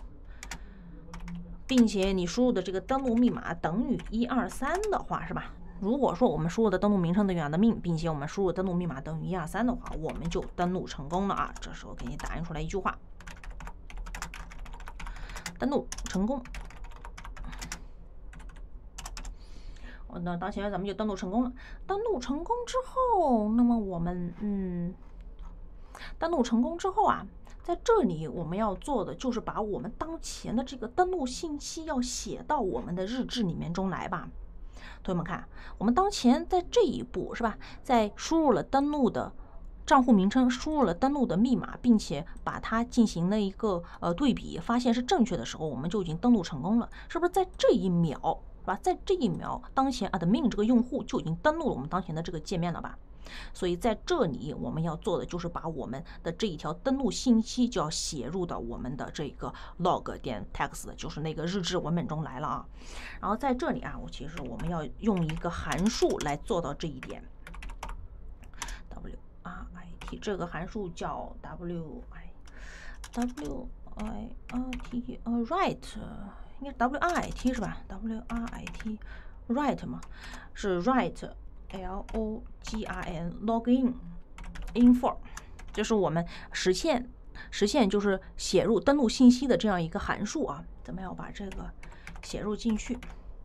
并且你输入的这个登录密码等于一二三的话，是吧？如果说我们输入的登录名称等于 admin， 并且我们输入的登录密码等于一二三的话，我们就登录成功了啊！这时候给你打印出来一句话：登录成功。那当前咱们就登录成功了。登录成功之后，那么我们嗯，登录成功之后啊。在这里我们要做的就是把我们当前的这个登录信息要写到我们的日志里面中来吧。同学们看，我们当前在这一步是吧，在输入了登录的账户名称，输入了登录的密码，并且把它进行了一个呃对比，发现是正确的时候，我们就已经登录成功了。是不是在这一秒，是吧？在这一秒，当前 admin 这个用户就已经登录了我们当前的这个界面了吧？所以在这里我们要做的就是把我们的这一条登录信息就要写入到我们的这个 log 点 text， 就是那个日志文本中来了啊。然后在这里啊，我其实我们要用一个函数来做到这一点。W R I T 这个函数叫 W I W I R T 呃 write 应该 W R I T 是吧 ？W R I T write 嘛，是 write L O G R N login info， 这是我们实现实现就是写入登录信息的这样一个函数啊。咱们要把这个写入进去，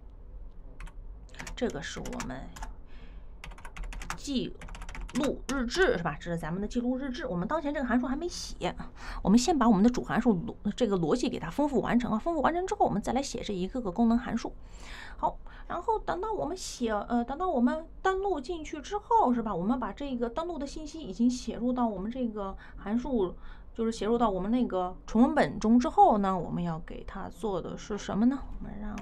这个是我们记录日志是吧？这是咱们的记录日志。我们当前这个函数还没写，我们先把我们的主函数这个逻辑给它丰富完成啊。丰富完成之后，我们再来写这一个个功能函数。好，然后等到我们写呃，等到我们登录进去之后是吧？我们把这个登录的信息已经写入到我们这个函数，就是写入到我们那个纯文本中之后呢，我们要给它做的是什么呢？我们让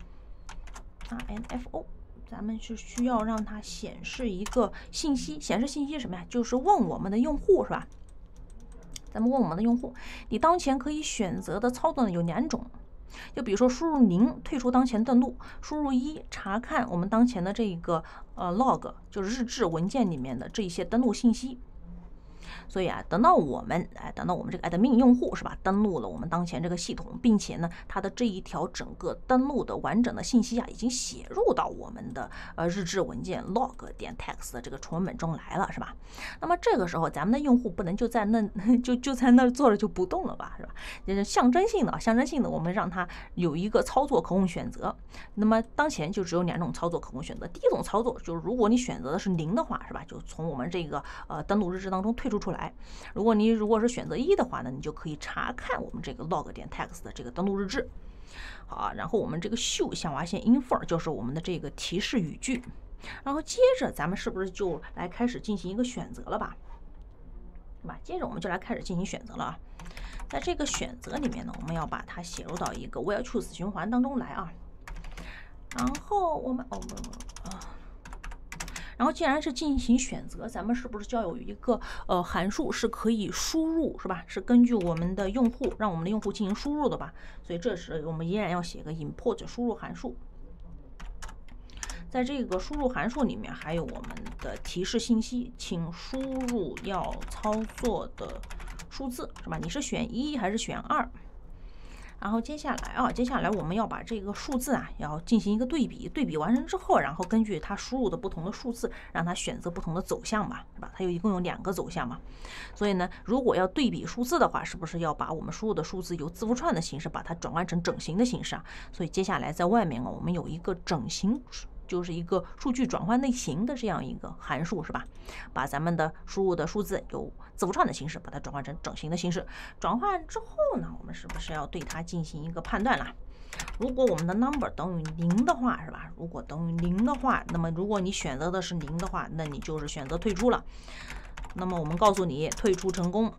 R N F O。咱们是需要让它显示一个信息，显示信息什么呀？就是问我们的用户是吧？咱们问我们的用户，你当前可以选择的操作呢有两种，就比如说输入零退出当前登录，输入一查看我们当前的这个呃 log 就是日志文件里面的这些登录信息。所以啊，等到我们哎，等到我们这个 admin 用户是吧，登录了我们当前这个系统，并且呢，它的这一条整个登录的完整的信息啊，已经写入到我们的呃日志文件 log 点 text 的这个纯文本中来了，是吧？那么这个时候，咱们的用户不能就在那就就在那儿坐着就不动了吧，是吧？就是象征性的，象征性的，我们让它有一个操作可供选择。那么当前就只有两种操作可供选择。第一种操作就是，如果你选择的是零的话，是吧？就从我们这个呃登录日志当中退出出来。如果你如果是选择一的话呢，你就可以查看我们这个 log 点 text 的这个登录日志。好，然后我们这个 show 象挖线 info 就是我们的这个提示语句。然后接着咱们是不是就来开始进行一个选择了吧？对吧？接着我们就来开始进行选择了啊。在这个选择里面呢，我们要把它写入到一个 where choose 循环当中来啊。然后我们哦不不啊。然后既然是进行选择，咱们是不是就要有一个呃函数是可以输入是吧？是根据我们的用户，让我们的用户进行输入的吧？所以这时我们依然要写个 import 输入函数。在这个输入函数里面还有我们的提示信息，请输入要操作的数字是吧？你是选一还是选二？然后接下来啊，接下来我们要把这个数字啊，要进行一个对比，对比完成之后，然后根据它输入的不同的数字，让它选择不同的走向嘛，是吧？它有一共有两个走向嘛，所以呢，如果要对比数字的话，是不是要把我们输入的数字由字符串的形式把它转换成整形的形式啊？所以接下来在外面啊，我们有一个整形。就是一个数据转换类型的这样一个函数是吧？把咱们的输入的数字由字符串的形式把它转换成整形的形式。转换之后呢，我们是不是要对它进行一个判断啦？如果我们的 number 等于零的话，是吧？如果等于零的话，那么如果你选择的是零的话，那你就是选择退出了。那么我们告诉你退出成功。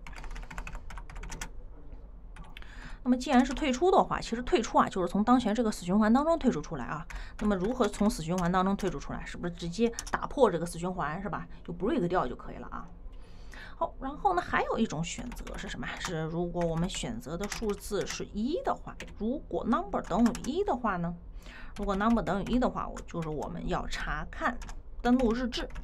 那么既然是退出的话，其实退出啊，就是从当前这个死循环当中退出出来啊。那么如何从死循环当中退出出来？是不是直接打破这个死循环，是吧？就 break 掉就可以了啊。好，然后呢，还有一种选择是什么？是如果我们选择的数字是一的话，如果 number 等于一的话呢？如果 number 等于一的话，我就是我们要查看登录日志，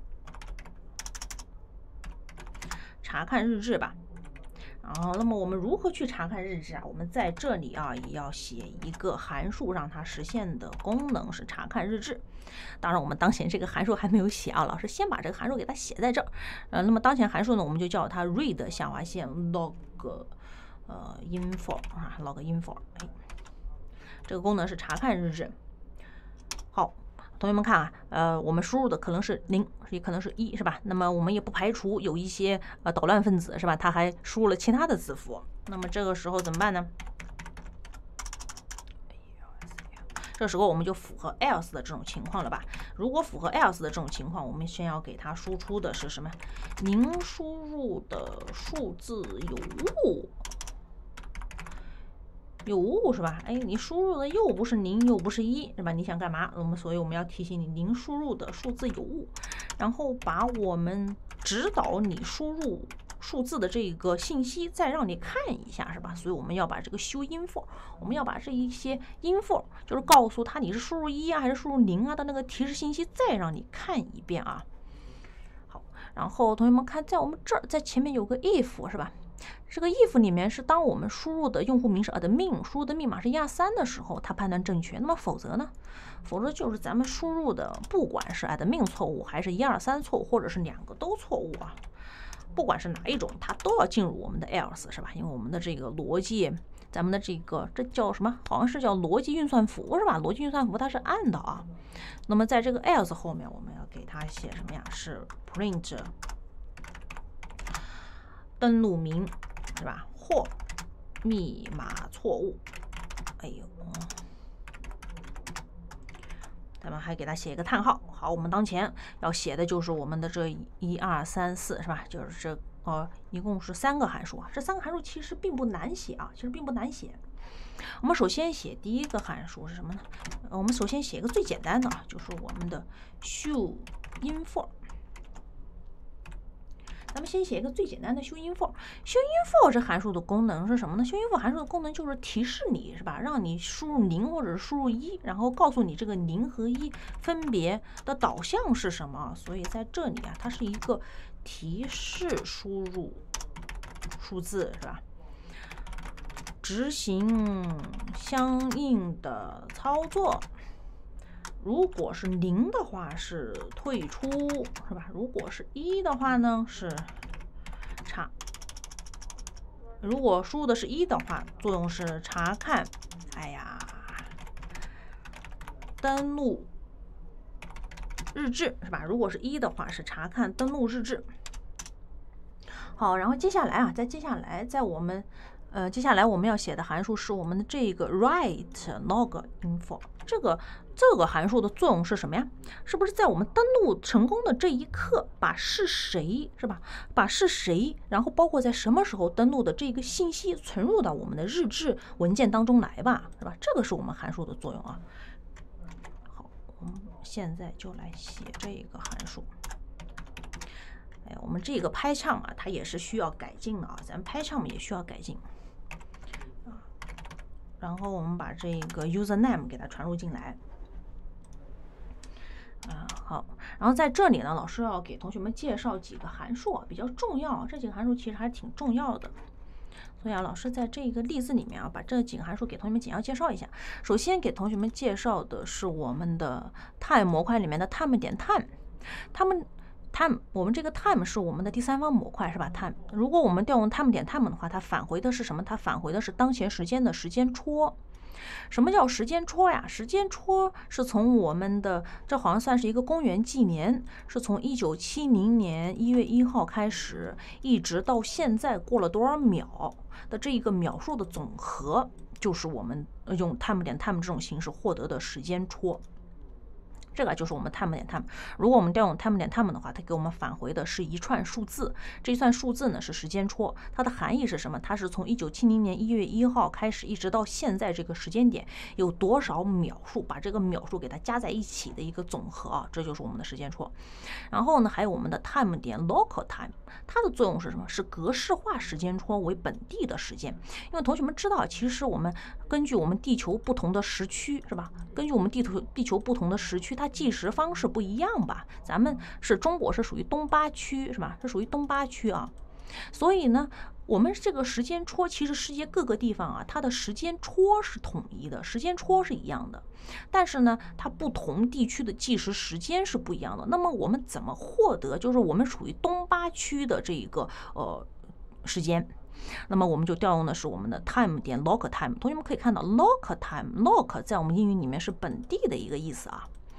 查看日志吧。然后，那么我们如何去查看日志啊？我们在这里啊，也要写一个函数，让它实现的功能是查看日志。当然，我们当前这个函数还没有写啊，老师先把这个函数给它写在这儿。呃，那么当前函数呢，我们就叫它 read 下划线 log 呃 info 啊 log info， 哎，这个功能是查看日志。好。同学们看啊，呃，我们输入的可能是零，也可能是一，是吧？那么我们也不排除有一些呃捣乱分子，是吧？他还输入了其他的字符。那么这个时候怎么办呢？ 这时候我们就符合 else 的这种情况了吧？如果符合 else 的这种情况，我们先要给它输出的是什么？您输入的数字有误。有误是吧？哎，你输入的又不是零，又不是一，是吧？你想干嘛？我们所以我们要提醒你，您输入的数字有误，然后把我们指导你输入数字的这个信息再让你看一下，是吧？所以我们要把这个show info，我们要把这一些 info， 就是告诉他你是输入一啊还是输入零啊的那个提示信息再让你看一遍啊。好，然后同学们看，在我们这儿，在前面有个 if 是吧？这个 if 里面是当我们输入的用户名是 admin， 输入的密码是一二三的时候，它判断正确。那么否则呢？否则就是咱们输入的不管是 admin 错误，还是一二三错误，或者是两个都错误啊，不管是哪一种，它都要进入我们的 else 是吧？因为我们的这个逻辑，咱们的这个这叫什么？好像是叫逻辑运算符是吧？逻辑运算符它是按的啊。那么在这个 else 后面，我们要给它写什么呀？是 print 登录名是吧？或密码错误。哎呦，咱们还给它写一个叹号。好，我们当前要写的就是我们的这一二三四是吧？就是这呃，一共是三个函数啊。这三个函数其实并不难写啊，其实并不难写。我们首先写第一个函数是什么呢？呃、我们首先写一个最简单的啊，就是我们的 show info。咱们先写一个最简单的 show info。show info 这函数的功能是什么呢？show info 函数的功能就是提示你是吧，让你输入零或者是输入一，然后告诉你这个零和一分别的导向是什么。所以在这里啊，它是一个提示输入数字是吧？执行相应的操作。如果是零的话是退出是吧？如果是一的话呢是查。如果输入的是一的话，作用是查看。哎呀，登录日志是吧？如果是一的话是查看登录日志。好，然后接下来啊，在接下来在我们呃接下来我们要写的函数是我们的这个 write log info。这个这个函数的作用是什么呀？是不是在我们登录成功的这一刻，把是谁是吧？把是谁，然后包括在什么时候登录的这个信息存入到我们的日志文件当中来吧，是吧？这个是我们函数的作用啊。好，我们现在就来写这个函数。哎，我们这个 PyCharm 啊，它也是需要改进的啊，咱们 PyCharm 也需要改进。然后我们把这个 username 给它传入进来。啊，好，然后在这里呢，老师要给同学们介绍几个函数啊，比较重要。这几个函数其实还挺重要的，所以啊，老师在这个例子里面啊，把这几个函数给同学们简要介绍一下。首先给同学们介绍的是我们的 time 模块里面的 time 点 time， 它们。time 我们这个 time 是我们的第三方模块是吧 ？time 如果我们调用 time 点 time 的话，它返回的是什么？它返回的是当前时间的时间戳。什么叫时间戳呀？时间戳是从我们的这好像算是一个公元纪年，是从一九七零年一月一号开始，一直到现在过了多少秒的这一个秒数的总和，就是我们用 time 点 time 这种形式获得的时间戳。这个就是我们 time 点 time。如果我们调用 time 点 time 的话，它给我们返回的是一串数字。这一串数字呢是时间戳，它的含义是什么？它是从一九七零年一月一号开始，一直到现在这个时间点有多少秒数，把这个秒数给它加在一起的一个总和啊，这就是我们的时间戳。然后呢，还有我们的 time 点 local time， 它的作用是什么？是格式化时间戳为本地的时间。因为同学们知道，其实我们根据我们地球不同的时区是吧？根据我们地球地球不同的时区，它计时方式不一样吧？咱们是中国是属于东八区是吧？是属于东八区啊，所以呢，我们这个时间戳其实世界各个地方啊，它的时间戳是统一的，时间戳是一样的，但是呢，它不同地区的计时时间是不一样的。那么我们怎么获得就是我们属于东八区的这一个呃时间？那么我们就调用的是我们的 time 点 local time。同学们可以看到 local time local 在我们英语里面是本地的一个意思啊。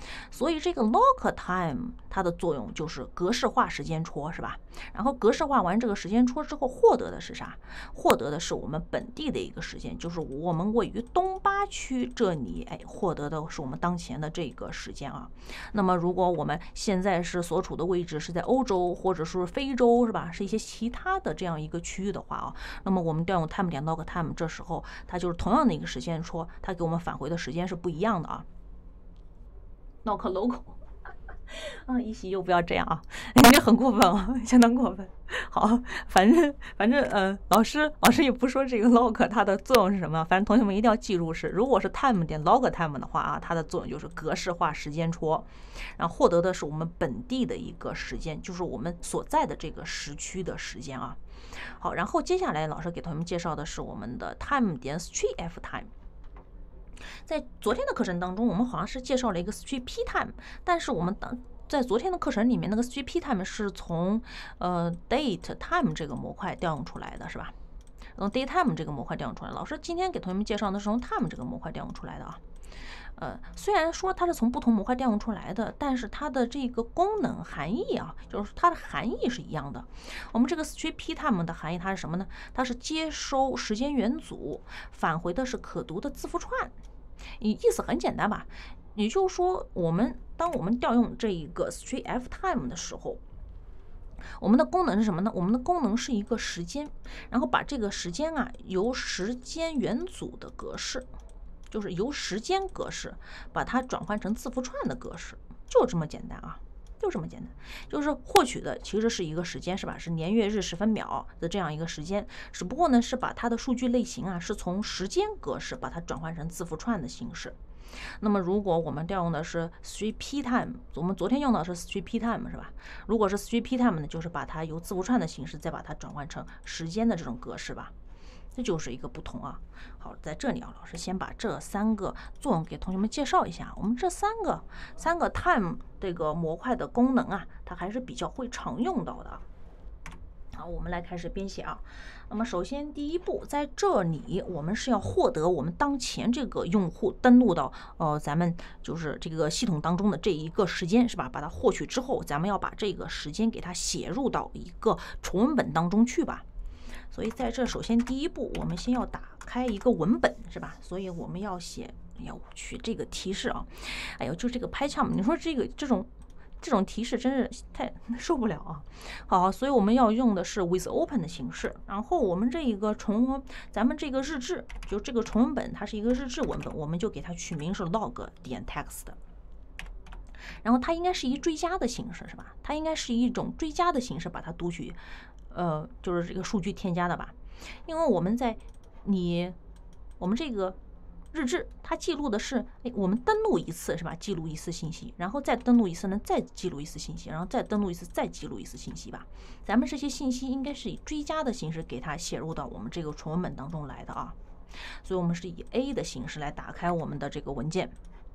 所以这个 local time 它的作用就是格式化时间戳，是吧？然后格式化完这个时间戳之后，获得的是啥？获得的是我们本地的一个时间，就是我们位于东八区这里，哎，获得的是我们当前的这个时间啊。那么如果我们现在是所处的位置是在欧洲或者是非洲，是吧？是一些其他的这样一个区域的话啊，那么我们调用 time 点 log time， 这时候它就是同样的一个时间戳，它给我们返回的时间是不一样的啊。log local 啊，一席又不要这样啊，你这很过分啊，相当过分。好，反正反正呃，老师老师也不说这个 log 它的作用是什么，反正同学们一定要记住是，如果是 time 点 log time 的话啊，它的作用就是格式化时间戳，然后获得的是我们本地的一个时间，就是我们所在的这个时区的时间啊。好，然后接下来老师给同学们介绍的是我们的 time 点 street time。在昨天的课程当中，我们好像是介绍了一个 street p time， 但是我们当在昨天的课程里面，那个 street p time 是从呃 date time 这个模块调用出来的，是吧？从 date time 这个模块调用出来。老师今天给同学们介绍的是从 time 这个模块调用出来的啊。呃，虽然说它是从不同模块调用出来的，但是它的这个功能含义啊，就是它的含义是一样的。我们这个 street p time 的含义它是什么呢？它是接收时间元组，返回的是可读的字符串。意思很简单吧？也就是说，我们当我们调用这一个 street f time 的时候，我们的功能是什么呢？我们的功能是一个时间，然后把这个时间啊由时间元组的格式，就是由时间格式把它转换成字符串的格式，就这么简单啊。就这么简单，就是获取的其实是一个时间，是吧？是年月日时分秒的这样一个时间，只不过呢是把它的数据类型啊是从时间格式把它转换成字符串的形式。那么如果我们调用的是 street p time， 我们昨天用的是 street p time 是吧？如果是 street p time 呢，就是把它由字符串的形式再把它转换成时间的这种格式吧。这就是一个不同啊。好，在这里啊，老师先把这三个作用给同学们介绍一下。我们这三个三个 time 这个模块的功能啊，它还是比较会常用到的。好，我们来开始编写啊。那么首先第一步，在这里我们是要获得我们当前这个用户登录到呃咱们就是这个系统当中的这一个时间，是吧？把它获取之后，咱们要把这个时间给它写入到一个纯文本当中去吧。所以在这首先第一步，我们先要打开一个文本，是吧？所以我们要写，要取这个提示啊。哎呦，就这个 PyCharm， 你说这个这种这种提示真是太受不了啊。好，所以我们要用的是 with open 的形式。然后我们这一个纯，咱们这个日志，就这个纯文本，它是一个日志文本，我们就给它取名是 log 点 text。然后它应该是一追加的形式，是吧？它应该是一种追加的形式把它读取。呃，就是这个数据添加的吧，因为我们在你我们这个日志，它记录的是，哎，我们登录一次是吧？记录一次信息，然后再登录一次呢，再记录一次信息，然后再登录一次，再记录一次信息吧。咱们这些信息应该是以追加的形式给它写入到我们这个纯文本当中来的啊，所以我们是以 A 的形式来打开我们的这个文件。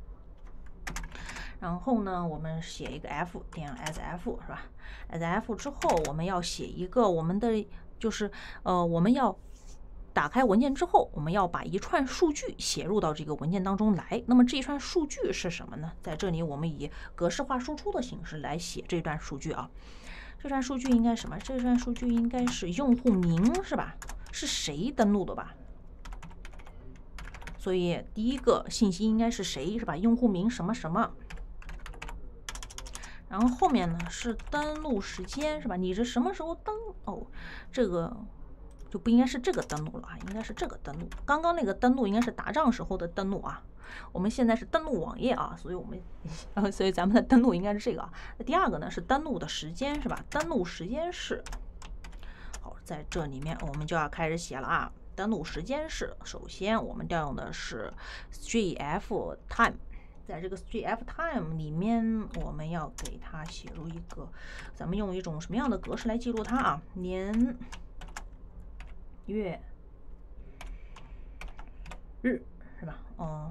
然后呢，我们写一个 f 点 as f 是吧 ？as f 之后，我们要写一个我们的就是呃，我们要打开文件之后，我们要把一串数据写入到这个文件当中来。那么这一串数据是什么呢？在这里我们以格式化输出的形式来写这段数据啊。这串数据应该什么？这串数据应该是用户名是吧？是谁登录的吧？所以第一个信息应该是谁是吧？用户名什么什么。然后后面呢是登录时间是吧？你是什么时候登？哦，这个就不应该是这个登录了啊，应该是这个登录。刚刚那个登录应该是打仗时候的登录啊，我们现在是登录网页啊，所以我们呃，所以咱们的登录应该是这个啊。第二个呢是登录的时间是吧？登录时间是。好，在这里面我们就要开始写了啊。登录时间是，首先我们调用的是 streetf time。在这个 streetf time 里面，我们要给它写入一个，咱们用一种什么样的格式来记录它啊？年、月、日是吧？哦，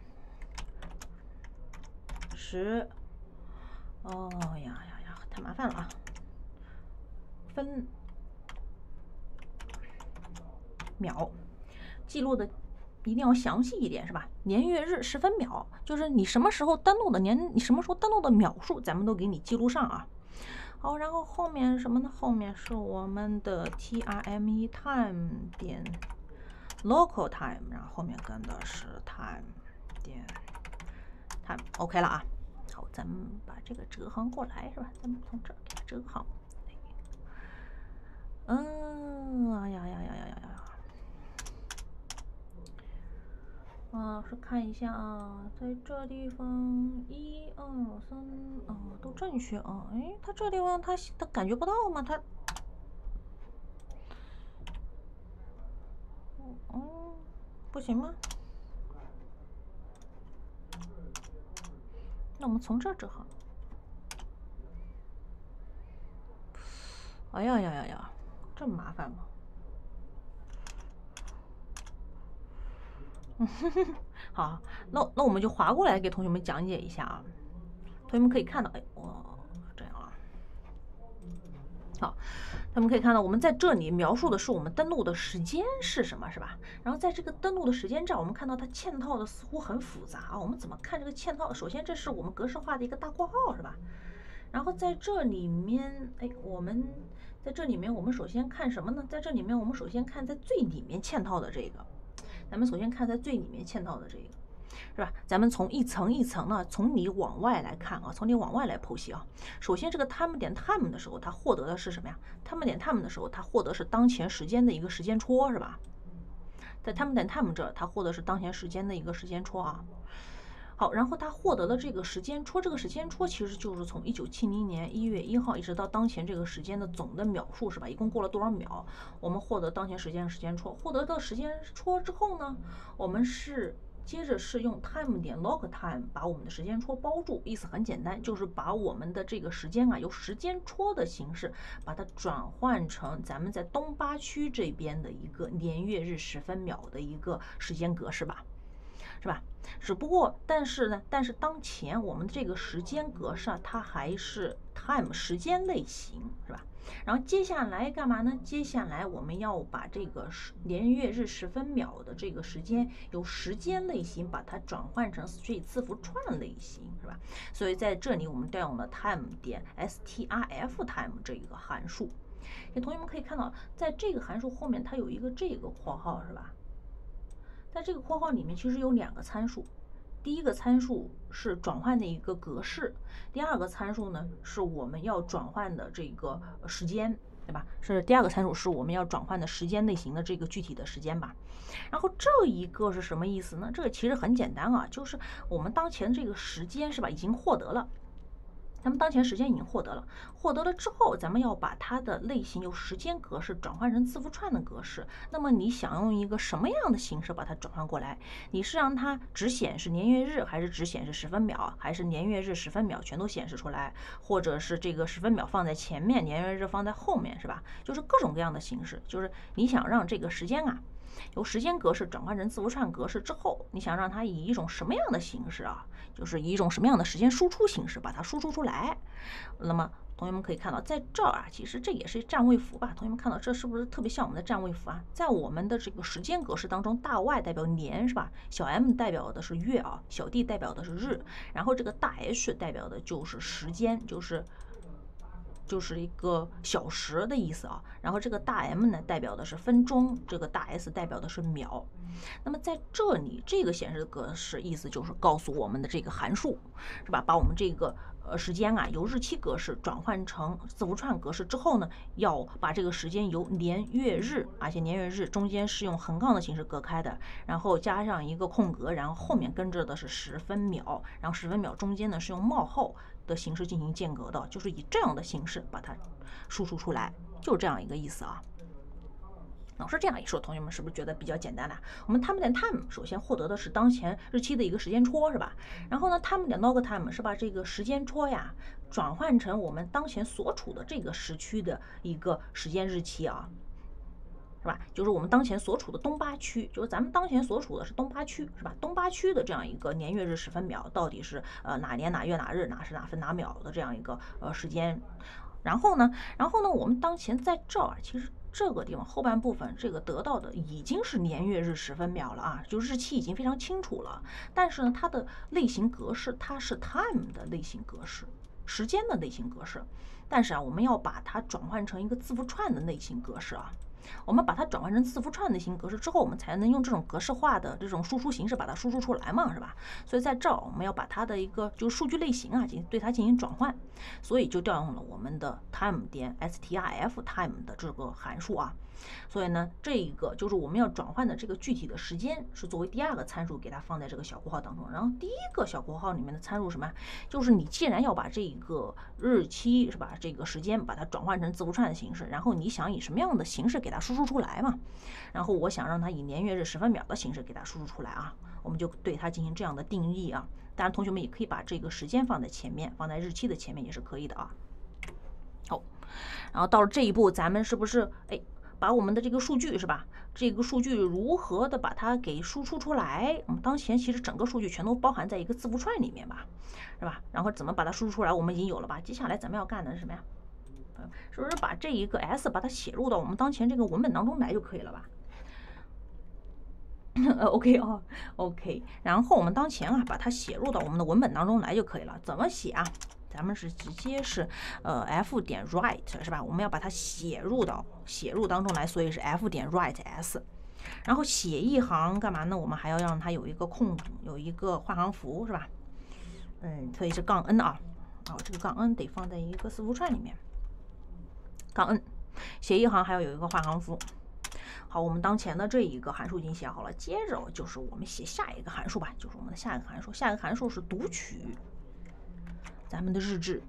时，哦呀呀呀，太麻烦了啊！分、秒，记录的一定要详细一点，是吧？年月日时分秒，就是你什么时候登录的年，你什么时候登录的秒数，咱们都给你记录上啊。好，然后后面什么呢？后面是我们的 time time 点 local time， 然后后面跟的是 time 点 time，OK 了啊。好，咱们把这个折行过来，是吧？咱们从这儿给它折行。嗯，哎呀呀呀呀呀呀！啊，老师看一下啊，在这地方一二三啊都正确啊。哎，它这地方它它感觉不到吗？它，嗯，不行吗？那我们从这儿折好。哎呀呀呀呀，这么麻烦吗？好，那那我们就划过来给同学们讲解一下啊。同学们可以看到，哎，我这样啊。好，他们可以看到，我们在这里描述的是我们登录的时间是什么，是吧？然后在这个登录的时间这儿，我们看到它嵌套的似乎很复杂啊。我们怎么看这个嵌套？首先，这是我们格式化的一个大括号，是吧？然后在这里面，哎，我们在这里面，我们首先看什么呢？在这里面，我们首先看在最里面嵌套的这个，咱们首先看在最里面嵌套的这个。是吧？咱们从一层一层呢，从里往外来看啊，从里往外来剖析啊。首先，这个 time 点 time 的时候，它获得的是什么呀 ？time 点 time 的时候，它获得是当前时间的一个时间戳，是吧？在 time 点 time 这儿，它获得是当前时间的一个时间戳啊。好，然后它获得了这个时间戳，这个时间戳其实就是从一九七零年一月一号一直到当前这个时间的总的秒数，是吧？一共过了多少秒？我们获得当前时间时间戳，获得到时间戳之后呢，我们是。接着是用 time 点 log time 把我们的时间戳包住，意思很简单，就是把我们的这个时间啊，由时间戳的形式，把它转换成咱们在东八区这边的一个年月日时分秒的一个时间格式吧。是吧？只不过，但是呢，但是当前我们这个时间格式啊，它还是 time 时间类型，是吧？然后接下来干嘛呢？接下来我们要把这个年月日时分秒的这个时间由时间类型把它转换成这字符串类型，是吧？所以在这里我们调用了 time 点 strf time 这一个函数。同学们可以看到，在这个函数后面它有一个这个括号，是吧？在这个括号里面，其实有两个参数，第一个参数是转换的一个格式，第二个参数呢是我们要转换的这个时间，对吧？是第二个参数是我们要转换的时间类型的这个具体的时间吧。然后这一个是什么意思呢？这个其实很简单啊，就是我们当前这个时间是吧，已经获得了。咱们当前时间已经获得了，获得了之后，咱们要把它的类型由时间格式转换成字符串的格式。那么你想用一个什么样的形式把它转换过来？你是让它只显示年月日，还是只显示十分秒，还是年月日十分秒全都显示出来？或者是这个十分秒放在前面，年月日放在后面，是吧？就是各种各样的形式，就是你想让这个时间啊。由时间格式转换成字符串格式之后，你想让它以一种什么样的形式啊？就是以一种什么样的时间输出形式把它输出出来。那么同学们可以看到，在这儿啊，其实这也是占位符吧？同学们看到这是不是特别像我们的占位符啊？在我们的这个时间格式当中，大 Y 代表年是吧？小 m 代表的是月啊，小 d 代表的是日，然后这个大 H 代表的就是时间，就是。就是一个小时的意思啊，然后这个大 M 呢代表的是分钟，这个大 S 代表的是秒。那么在这里，这个显示的格式意思就是告诉我们的这个函数，是吧？把我们这个呃时间啊由日期格式转换成字符串格式之后呢，要把这个时间由年月日，而且年月日中间是用横杠的形式隔开的，然后加上一个空格，然后后面跟着的是十分秒，然后十分秒中间呢是用冒号的形式进行间隔的，就是以这样的形式把它输出出来，就是这样一个意思啊。老师这样一说，同学们是不是觉得比较简单了？我们 time 点 time 首先获得的是当前日期的一个时间戳，是吧？然后呢 time 点 log time 是把这个时间戳呀转换成我们当前所处的这个时区的一个时间日期啊。是吧？就是我们当前所处的东八区，就是咱们当前所处的是东八区，是吧？东八区的这样一个年月日时分秒，到底是呃哪年哪月哪日哪时哪分哪秒的这样一个呃时间。然后呢，然后呢，我们当前在这儿其实这个地方后半部分这个得到的已经是年月日时分秒了啊，就日期已经非常清楚了。但是呢，它的类型格式它是 time 的类型格式，时间的类型格式。但是啊，我们要把它转换成一个字符串的类型格式啊。我们把它转换成字符串类型格式之后，我们才能用这种格式化的这种输出形式把它输出出来嘛，是吧？所以在这儿我们要把它的一个就是数据类型啊，进对它进行转换，所以就调用了我们的 time 点 strf time 的这个函数啊。所以呢，这一个就是我们要转换的这个具体的时间是作为第二个参数给它放在这个小括号当中。然后第一个小括号里面的参数什么？就是你既然要把这个日期是吧，这个时间把它转换成字符串的形式，然后你想以什么样的形式给它输出出来嘛？然后我想让它以年月日时分秒的形式给它输出出来啊，我们就对它进行这样的定义啊。当然，同学们也可以把这个时间放在前面，放在日期的前面也是可以的啊。好，然后到了这一步，咱们是不是哎？把我们的这个数据是吧？这个数据如何的把它给输出出来？我们当前其实整个数据全都包含在一个字符串里面吧，是吧？然后怎么把它输出出来，我们已经有了吧？接下来咱们要干的是什么呀？是不是把这一个 s 把它写入到我们当前这个文本当中来就可以了吧？呃 ，OK 哦 ，OK。然后我们当前啊，把它写入到我们的文本当中来就可以了。怎么写啊？咱们是直接是呃 f 点 write 是吧？我们要把它写入到写入当中来，所以是 f 点 write s。然后写一行干嘛呢？我们还要让它有一个空，有一个画行符是吧？嗯，所以是杠 n 啊。哦，这个杠 n 得放在一个字符串里面。杠 n 写一行还要有一个画行符。好，我们当前的这一个函数已经写好了，接着就是我们写下一个函数吧，就是我们的下一个函数。下一个函数是读取咱们的日志。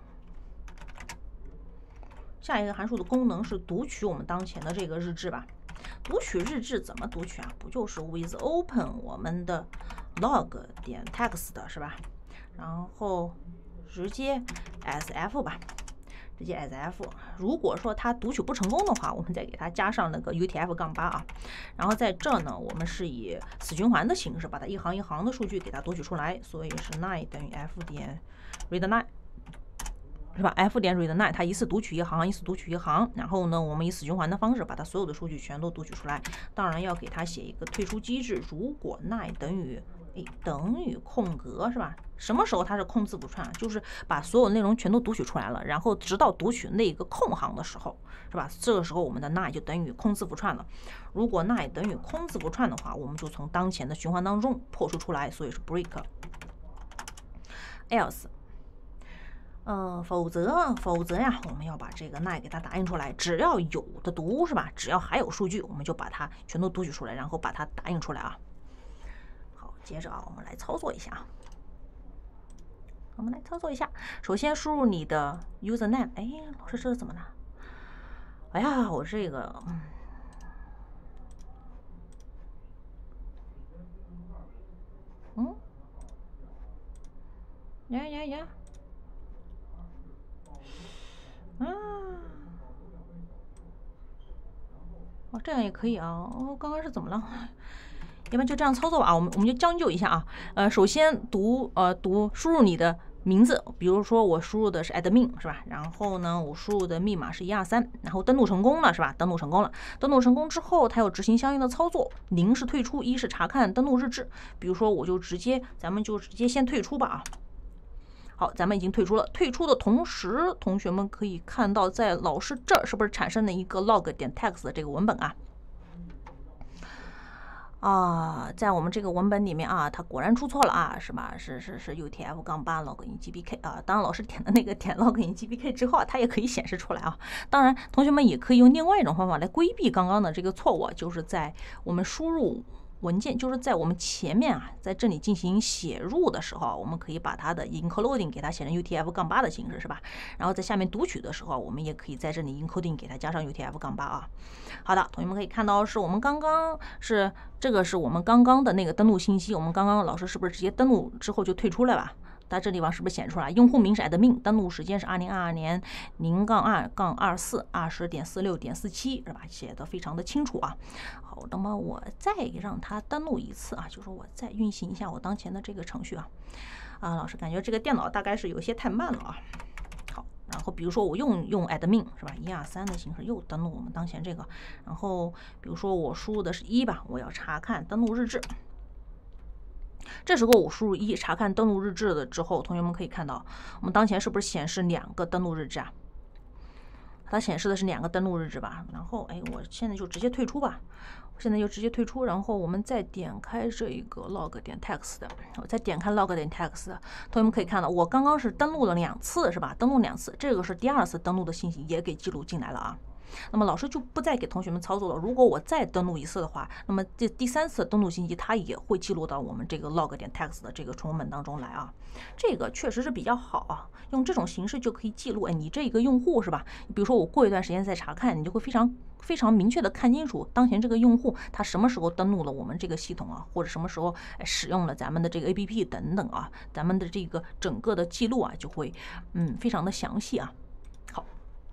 下一个函数的功能是读取我们当前的这个日志吧。读取日志怎么读取啊？不就是 with open 我们的 log 点 text 的是吧？然后直接 sf 吧。直接 sf， 如果说它读取不成功的话，我们再给它加上那个 utf 杠八啊。然后在这呢，我们是以死循环的形式把它一行一行的数据给它读取出来，所以是 nine 等于 f 点 read nine， 是吧 ？f 点 read nine， 它一次读取一行，一次读取一行。然后呢，我们以死循环的方式把它所有的数据全都读取出来。当然要给它写一个退出机制，如果 nine 等于诶，等于空格是吧？什么时候它是空字符串？就是把所有内容全都读取出来了，然后直到读取那个空行的时候，是吧？这个时候我们的 nine 就等于空字符串了。如果 nine 等于空字符串的话，我们就从当前的循环当中破除出来，所以是 break。else， 呃，否则否则呀，我们要把这个 nine 给它打印出来，只要有的读是吧？只要还有数据，我们就把它全都读取出来，然后把它打印出来啊。接着啊，我们来操作一下啊。我们来操作一下，首先输入你的 user name。哎，老师这是怎么了？哎呀，我这个，嗯，嗯，呀呀呀，啊，哦，这样也可以啊。哦，刚刚是怎么了？要不然就这样操作吧啊，我们我们就将就一下啊。呃，首先读呃读输入你的名字，比如说我输入的是 admin 是吧？然后呢，我输入的密码是一二三，然后登录成功了是吧？登录成功了，登录成功之后，它要执行相应的操作，零是退出，一是查看登录日志。比如说我就直接，咱们就直接先退出吧啊。好，咱们已经退出了。退出的同时，同学们可以看到，在老师这儿是不是产生了一个 log 点 text 的这个文本啊？啊，在我们这个文本里面啊，它果然出错了啊，是吧？是是是 utf 杠八 login gbk 啊。当然，老师点的那个点 login gbk 之后啊，它也可以显示出来啊。当然，同学们也可以用另外一种方法来规避刚刚的这个错误，就是在我们输入文件，就是在我们前面啊，在这里进行写入的时候，我们可以把它的 encoding 给它写成 utf 杠八的形式，是吧？然后在下面读取的时候，我们也可以在这里 encoding 给它加上 utf 杠八啊。好的，同学们可以看到，是我们刚刚是这个是我们刚刚的那个登录信息，我们刚刚老师是不是直接登录之后就退出了吧？它这地方是不是显示出来？用户名是 admin， 登录时间是二零二二年零杠二杠二四二十点四六点四七，是吧？写的非常的清楚啊。好，那么我再让它登录一次啊，就是我再运行一下我当前的这个程序啊。啊，老师感觉这个电脑大概是有些太慢了啊。好，然后比如说我用用 admin 是吧，一二三的形式又登录我们当前这个，然后比如说我输入的是一吧，我要查看登录日志。这时候我输入一查看登录日志了之后，同学们可以看到，我们当前是不是显示两个登录日志啊？它显示的是两个登录日志吧。然后，哎，我现在就直接退出吧。我现在就直接退出，然后我们再点开这个 log 点 text， 我再点开 log 点 text， 同学们可以看到，我刚刚是登录了两次，是吧？登录两次，这个是第二次登录的信息也给记录进来了啊。那么老师就不再给同学们操作了。如果我再登录一次的话，那么这第三次登录信息它也会记录到我们这个 log 点 text 的这个重文本当中来啊。这个确实是比较好啊，用这种形式就可以记录，哎，你这个用户是吧？比如说我过一段时间再查看，你就会非常非常明确的看清楚当前这个用户他什么时候登录了我们这个系统啊，或者什么时候使用了咱们的这个 A P P 等等啊，咱们的这个整个的记录啊就会嗯非常的详细啊。好。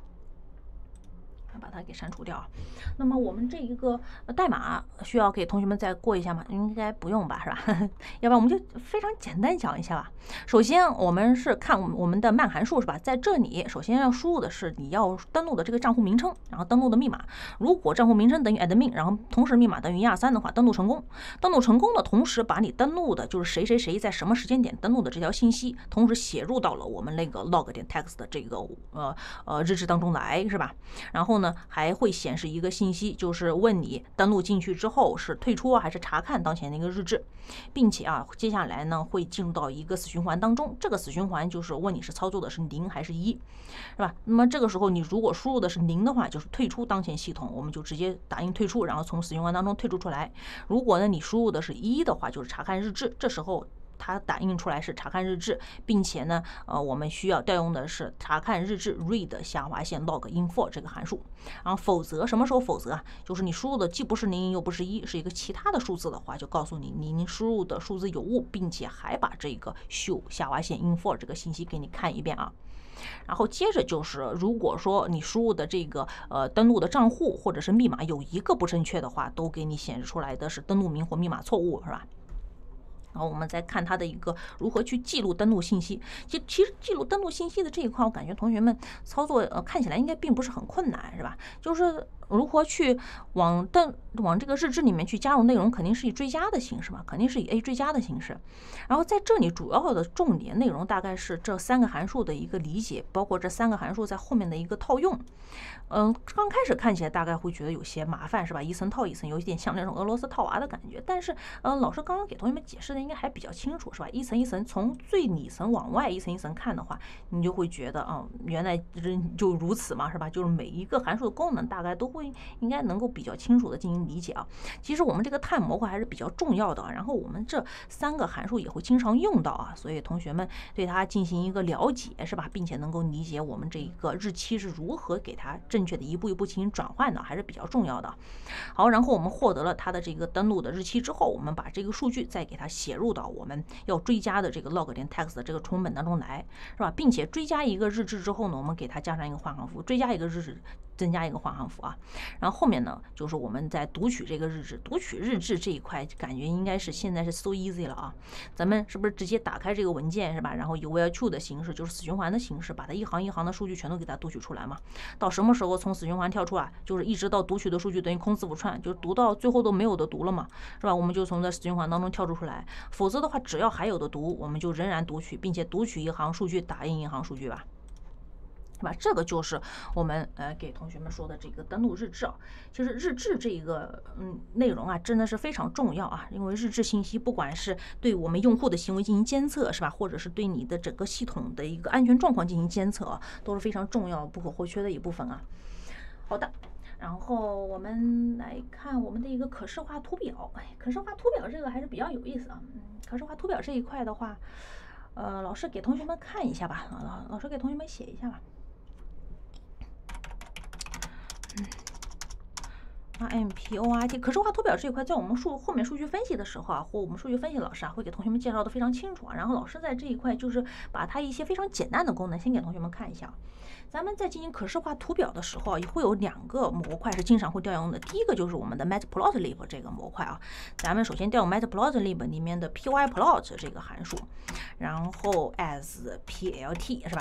把它给删除掉。那么我们这一个代码需要给同学们再过一下吗？应该不用吧，是吧？要不然我们就非常简单讲一下吧。首先我们是看我们的慢函数是吧？在这里首先要输入的是你要登录的这个账户名称，然后登录的密码。如果账户名称等于 admin， 然后同时密码等于一二三的话，登录成功。登录成功的同时，把你登录的就是谁谁谁在什么时间点登录的这条信息，同时写入到了我们那个 log 点 text 的这个呃呃日志当中来，是吧？然后呢，还会显示一个信息，就是问你登录进去之后是退出啊还是查看当前的一个日志，并且啊，接下来呢会进入到一个死循环当中。这个死循环就是问你是操作的是零还是一，是吧？那么这个时候你如果输入的是零的话，就是退出当前系统，我们就直接打印退出，然后从死循环当中退出出来。如果呢你输入的是一的话，就是查看日志，这时候它打印出来是查看日志，并且呢，呃，我们需要调用的是查看日志 read 下划线 log info 这个函数。然后否则什么时候否则啊？就是你输入的既不是零又不是一，是一个其他的数字的话，就告诉你你您输入的数字有误，并且还把这个 show 下划线 info 这个信息给你看一遍啊。然后接着就是，如果说你输入的这个呃登录的账户或者是密码有一个不正确的话，都给你显示出来的是登录名或密码错误，是吧？然后我们再看它的一个如何去记录登录信息。其其实记录登录信息的这一块，我感觉同学们操作呃看起来应该并不是很困难，是吧？就是如何去往登往这个日志里面去加入内容，肯定是以追加的形式嘛，肯定是以 A 追加的形式。然后在这里主要的重点内容大概是这三个函数的一个理解，包括这三个函数在后面的一个套用。嗯，刚开始看起来大概会觉得有些麻烦，是吧？一层套一层，有一点像那种俄罗斯套娃的感觉。但是，嗯，老师刚刚给同学们解释的应该还比较清楚，是吧？一层一层从最里层往外一层一层看的话，你就会觉得啊、嗯，原来就如此嘛，是吧？就是每一个函数的功能大概都会应该能够比较清楚的进行理解啊。其实我们这个碳模块还是比较重要的，然后我们这三个函数也会经常用到啊，所以同学们对它进行一个了解，是吧？并且能够理解我们这个日期是如何给它正确的一步一步进行转换的，还是比较重要的。好，然后我们获得了它的这个登录的日期之后，我们把这个数据再给它写入到我们要追加的这个 log 点 text 的这个重文本当中来，是吧？并且追加一个日志之后呢，我们给它加上一个换行符，追加一个日志，增加一个换行符啊。然后后面呢，就是我们在读取这个日志，读取日志这一块，感觉应该是现在是 so easy 了啊。咱们是不是直接打开这个文件，是吧？然后以 where to 的形式，就是死循环的形式，把它一行一行的数据全都给它读取出来嘛。到什么时候从死循环跳出啊？就是一直到读取的数据等于空字符串，就读到最后都没有的读了嘛，是吧？我们就从这死循环当中跳出出来。否则的话，只要还有的读，我们就仍然读取，并且读取一行数据，打印一行数据吧。是吧？这个就是我们呃给同学们说的这个登录日志啊。其实日志这一个嗯内容啊，真的是非常重要啊，因为日志信息不管是对我们用户的行为进行监测，是吧？或者是对你的整个系统的一个安全状况进行监测啊，都是非常重要不可或缺的一部分啊。好的。然后我们来看我们的一个可视化图表。哎，可视化图表这个还是比较有意思啊。嗯，可视化图表这一块的话，呃，老师给同学们看一下吧。啊，老师给同学们写一下吧。R M P O R T 可视化图表这一块，在我们数后面数据分析的时候啊，或我们数据分析老师啊，会给同学们介绍的非常清楚啊。然后老师在这一块就是把它一些非常简单的功能先给同学们看一下。咱们在进行可视化图表的时候啊，也会有两个模块是经常会调用的。第一个就是我们的 matplotlib 这个模块啊，咱们首先调用 matplotlib 里面的 pyplot 这个函数，然后 as plt 是吧？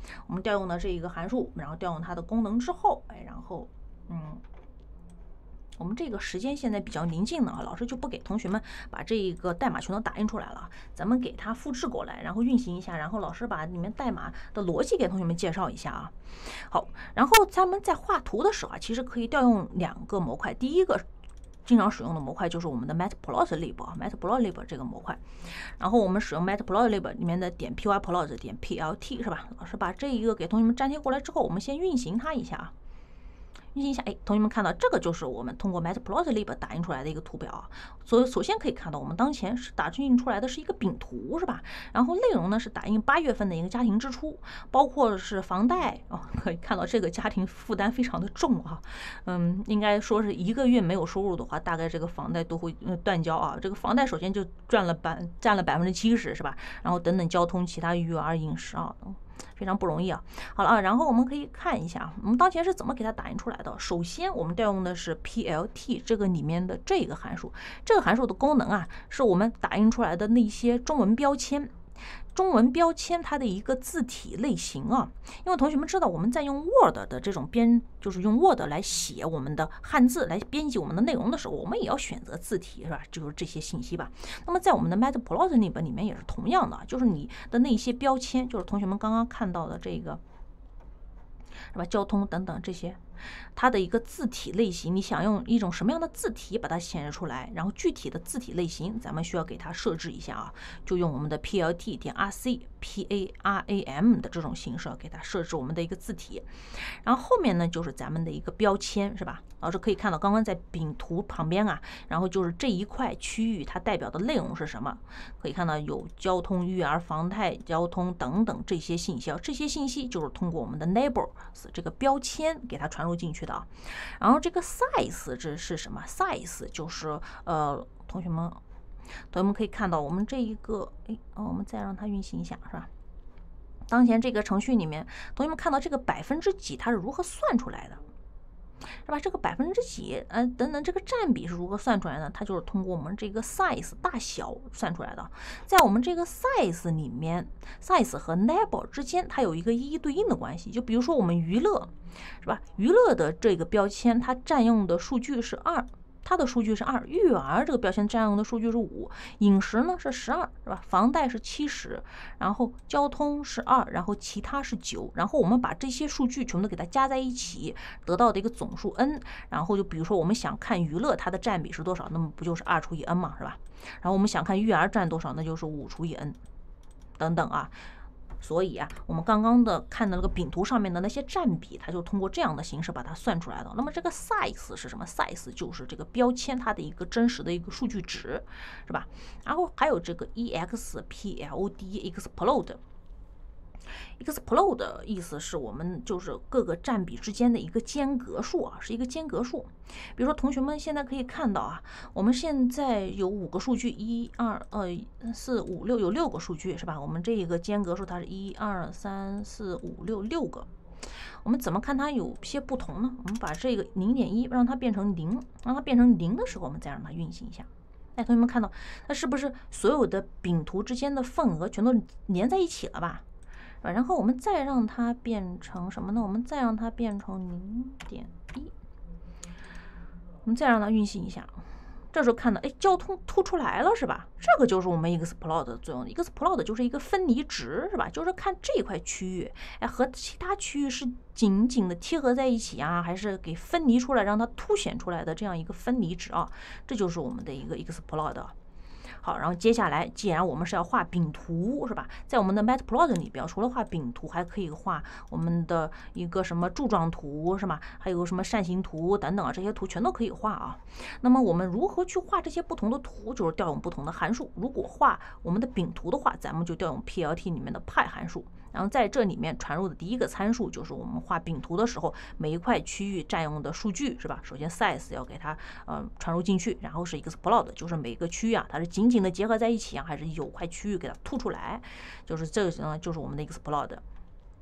我们调用的这一个函数，然后调用它的功能之后，哎，然后嗯。我们这个时间现在比较临近了啊，老师就不给同学们把这一个代码全都打印出来了，咱们给它复制过来，然后运行一下，然后老师把里面代码的逻辑给同学们介绍一下啊。好，然后咱们在画图的时候啊，其实可以调用两个模块，第一个经常使用的模块就是我们的 matplotlib 啊 ，matplotlib 这个模块，然后我们使用 matplotlib 里面的点 pyplot 点 plt 是吧？老师把这一个给同学们粘贴过来之后，我们先运行它一下啊。运行一下，哎，同学们看到这个就是我们通过 matplotlib 打印出来的一个图表啊。所以首先可以看到，我们当前是打印出来的是一个饼图，是吧？然后内容呢是打印八月份的一个家庭支出，包括是房贷哦，可以看到这个家庭负担非常的重啊。嗯，应该说是一个月没有收入的话，大概这个房贷都会断交啊。这个房贷首先就占了百占了百分之七十，是吧？然后等等交通、其他育儿、饮食啊。非常不容易啊。好了啊，然后我们可以看一下，我们当前是怎么给它打印出来的。首先，我们调用的是 P L T 这个里面的这个函数，这个函数的功能啊，是我们打印出来的那些中文标签。中文标签它的一个字体类型啊，因为同学们知道我们在用 Word 的这种编，就是用 Word 来写我们的汉字来编辑我们的内容的时候，我们也要选择字体，是吧？就是这些信息吧。那么在我们的 matplotlib 里面也是同样的，就是你的那些标签，就是同学们刚刚看到的这个，是吧？交通等等这些。它的一个字体类型，你想用一种什么样的字体把它显示出来，然后具体的字体类型咱们需要给它设置一下啊，就用我们的 plt 点 rc param 的这种形式给它设置我们的一个字体。然后后面呢就是咱们的一个标签，是吧？老师可以看到刚刚在饼图旁边啊，然后就是这一块区域它代表的内容是什么，可以看到有交通、育儿、房贷、交通等等这些信息啊，这些信息就是通过我们的 neighbors 这个标签给它传入进去的啊。然后这个 size 这是什么 ？size 就是呃，同学们，同学们可以看到我们这一个，哎，哦，我们再让它运行一下，是吧？当前这个程序里面，同学们看到这个百分之几它是如何算出来的，是吧？这个百分之几，呃，等等，这个占比是如何算出来的？它就是通过我们这个 size 大小算出来的。在我们这个 size 里面 ，size 和 neighbor 之间它有一个一一对应的关系。就比如说我们娱乐，是吧？娱乐的这个标签它占用的数据是二。它的数据是二，育儿这个标签占用的数据是五，饮食呢是十二，是吧？房贷是七十，然后交通是二，然后其他是九，然后我们把这些数据全都给它加在一起，得到的一个总数 n， 然后就比如说我们想看娱乐它的占比是多少，那么不就是二除以 n 嘛，是吧？然后我们想看育儿占多少，那就是五除以 n， 等等啊。所以啊，我们刚刚的看的那个饼图上面的那些占比，它就通过这样的形式把它算出来的。那么这个 size 是什么 ？size 就是这个标签它的一个真实的一个数据值，是吧？然后还有这个 explod explode。explode 的意思是我们就是各个占比之间的一个间隔数啊，是一个间隔数。比如说同学们现在可以看到啊，我们现在有五个数据，一二呃四五六，有六个数据是吧？我们这一个间隔数它是一二三四五六六个。我们怎么看它有些不同呢？我们把这个零点一让它变成零，让它变成零的时候，我们再让它运行一下。哎，同学们看到，那是不是所有的饼图之间的份额全都连在一起了吧？然后我们再让它变成什么呢？我们再让它变成零点一，我们再让它运行一下。这时候看到，哎，交通凸出来了，是吧？这个就是我们 explode 的作用。explode 就是一个分离值，是吧？就是看这一块区域，哎，和其他区域是紧紧的贴合在一起啊，还是给分离出来，让它凸显出来的这样一个分离值啊，这就是我们的一个 explode。好，然后接下来，既然我们是要画饼图，是吧？在我们的 matplot 里边，除了画饼图，还可以画我们的一个什么柱状图，是吧？还有什么扇形图等等啊，这些图全都可以画啊。那么我们如何去画这些不同的图？就是调用不同的函数。如果画我们的饼图的话，咱们就调用 P L T 里面的派函数。然后在这里面传入的第一个参数就是我们画饼图的时候，每一块区域占用的数据，是吧？首先 size 要给它呃传入进去，然后是 explode， 就是每个区域啊，它是紧紧的结合在一起啊，还是有块区域给它凸出来，就是这个呢，就是我们的 explode。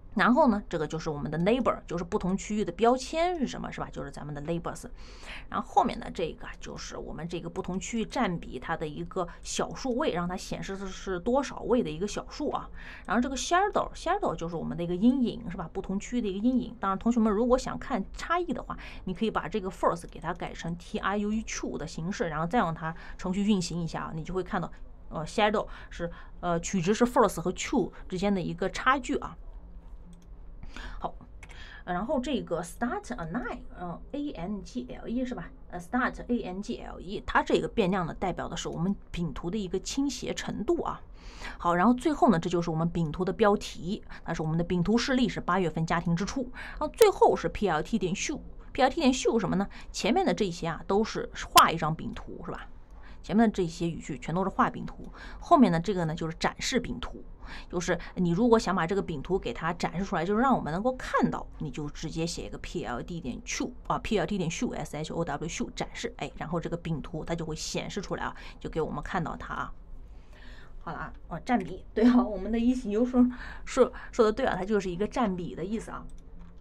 然后呢，这个就是我们的 neighbor， 就是不同区域的标签是什么，是吧？就是咱们的 neighbors。然后后面的这个就是我们这个不同区域占比它的一个小数位，让它显示的是多少位的一个小数啊。然后这个 shadow shadow 就是我们的一个阴影，是吧？不同区域的一个阴影。当然，同学们如果想看差异的话，你可以把这个 first 给它改成 tiu true 的形式，然后再让它程序运行一下，你就会看到，呃，shadow 是呃取值是 first 和 true 之间的一个差距啊。好，然后这个 start align， 嗯 ，a n g l e 是吧？呃 ，start a n g l e， 它这个变量呢，代表的是我们饼图的一个倾斜程度啊。好，然后最后呢，这就是我们饼图的标题，它是我们的饼图示例是八月份家庭支出，然后最后是 p l t 点 show，p l t 点 show 什么呢？前面的这些啊都是画一张饼图是吧？前面的这些语句全都是画饼图，后面的这个呢就是展示饼图。就是你如果想把这个饼图给它展示出来，就是让我们能够看到，你就直接写一个 p l t 点 show 啊 ，p l t 点 show s h o w show 展示，哎，然后这个饼图它就会显示出来啊，就给我们看到它啊。好了啊，哦，占比，对啊，我们的一起又说说说的对啊，它就是一个占比的意思啊。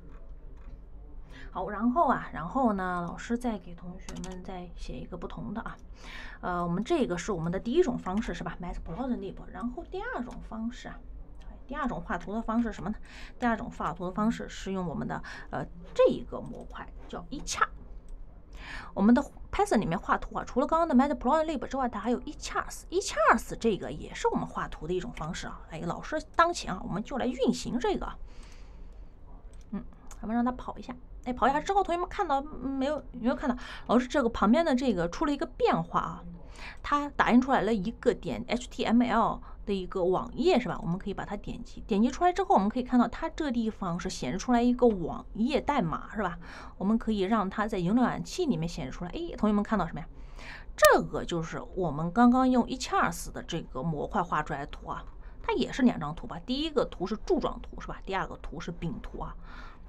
好，然后啊，然后呢，老师再给同学们再写一个不同的啊，呃，我们这个是我们的第一种方式是吧 ？Matplotlib， 然后第二种方式啊，第二种画图的方式什么呢？第二种画图的方式是用我们的呃这一个模块叫 eChart。我们的 Python 里面画图啊，除了刚刚的 Matplotlib 之外，它还有 eCharts。eCharts 这个也是我们画图的一种方式啊。哎，老师当前啊，我们就来运行这个。嗯，咱们让它跑一下。哎，跑一下之后，同学们看到没有？有没有看到老师这个旁边的这个出了一个变化啊？它打印出来了一个点 H T M L 的一个网页是吧？我们可以把它点击，点击出来之后，我们可以看到它这地方是显示出来一个网页代码是吧？我们可以让它在云浏览器里面显示出来。哎，同学们看到什么呀？这个就是我们刚刚用 eCharts 的这个模块画出来的图啊，它也是两张图吧？第一个图是柱状图是吧？第二个图是饼图啊。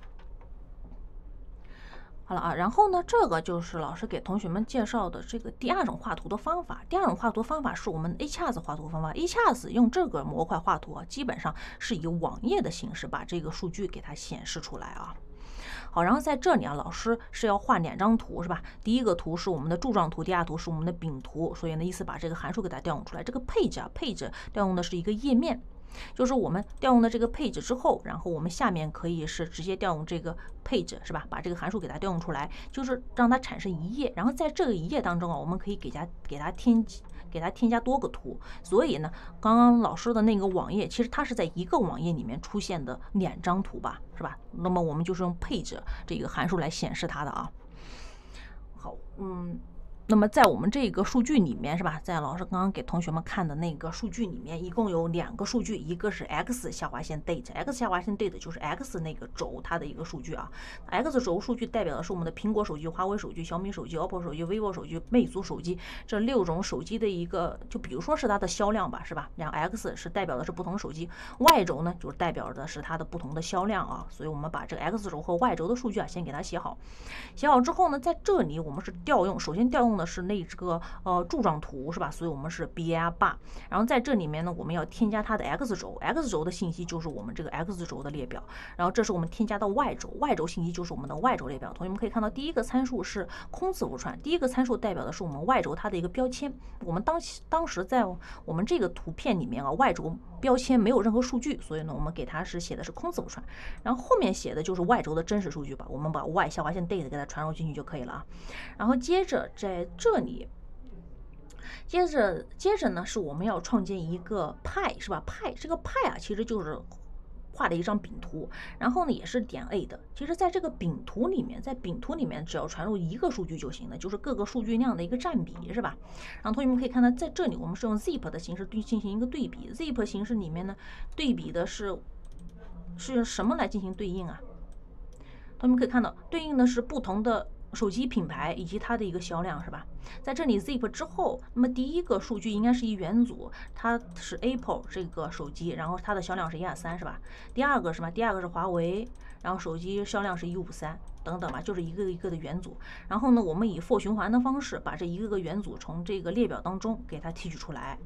好了啊，然后呢，这个就是老师给同学们介绍的这个第二种画图的方法。第二种画图方法是我们 eCharts 画图方法。eCharts 用这个模块画图啊，基本上是以网页的形式把这个数据给它显示出来啊。好，然后在这里啊，老师是要画两张图是吧？第一个图是我们的柱状图，第二图是我们的饼图。所以呢，意思把这个函数给它调用出来。这个 page 啊 ，page 调用的是一个页面。就是我们调用的这个 page 之后，然后我们下面可以是直接调用这个 page 是吧？把这个函数给它调用出来，就是让它产生一页。然后在这个一页当中啊，我们可以给它给它添给它添加多个图。所以呢，刚刚老师的那个网页，其实它是在一个网页里面出现的两张图吧，是吧？那么我们就是用 page 这个函数来显示它的啊。好，嗯。那么在我们这个数据里面是吧，在老师刚刚给同学们看的那个数据里面，一共有两个数据，一个是 x 下划线 date，x 下划线 date 就是 x 那个轴它的一个数据啊。x 轴数据代表的是我们的苹果手机、华为手机、小米手机、O P P O 手机、vivo 手机、魅族手机这六种手机的一个，就比如说是它的销量吧，是吧？然后 x 是代表的是不同手机 ，y 轴呢就是代表的是它的不同的销量啊。所以我们把这个 x 轴和 y 轴的数据啊先给它写好，写好之后呢，在这里我们是调用，首先调用的是那这个呃柱状图是吧？所以我们是 bar bar， 然后在这里面呢，我们要添加它的 x 轴 ，x 轴的信息就是我们这个 x 轴的列表，然后这是我们添加到 y 轴 ，y 轴信息就是我们的 y 轴列表。同学们可以看到，第一个参数是空字符串，第一个参数代表的是我们 y 轴它的一个标签。我们当当时在我们这个图片里面啊 ，y 轴标签没有任何数据，所以呢，我们给它是写的是空字符串，然后后面写的就是 y 轴的真实数据吧。我们把 y 下划线 date 给它传入进去就可以了啊。然后接着在这里。接着，接着呢，是我们要创建一个派，是吧？派这个派啊，其实就是画了一张饼图，然后呢也是点 A 的。其实，在这个饼图里面，在饼图里面只要传入一个数据就行了，就是各个数据量的一个占比，是吧？然后同学们可以看到，在这里我们是用 zip 的形式对进行一个对比。zip 形式里面呢，对比的是是什么来进行对应啊？同学们可以看到，对应的是不同的手机品牌以及它的一个销量是吧？在这里 zip 之后，那么第一个数据应该是一元组，它是 Apple 这个手机，然后它的销量是一二三是吧？第二个是吧？第二个是华为，然后手机销量是一五三等等吧，就是一个一个的元组。然后呢，我们以 for 循环的方式把这一个个元组从这个列表当中给它提取出来。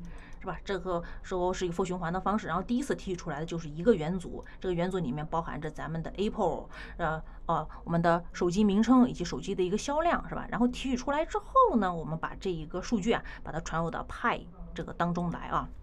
是吧？这个时候是一个 for 循环的方式，然后第一次提取出来的就是一个元组，这个元组里面包含着咱们的 Apple， 呃呃我们的手机名称以及手机的一个销量，是吧？然后提取出来之后呢，我们把这一个数据啊，把它传入到 Pi 这个当中来啊。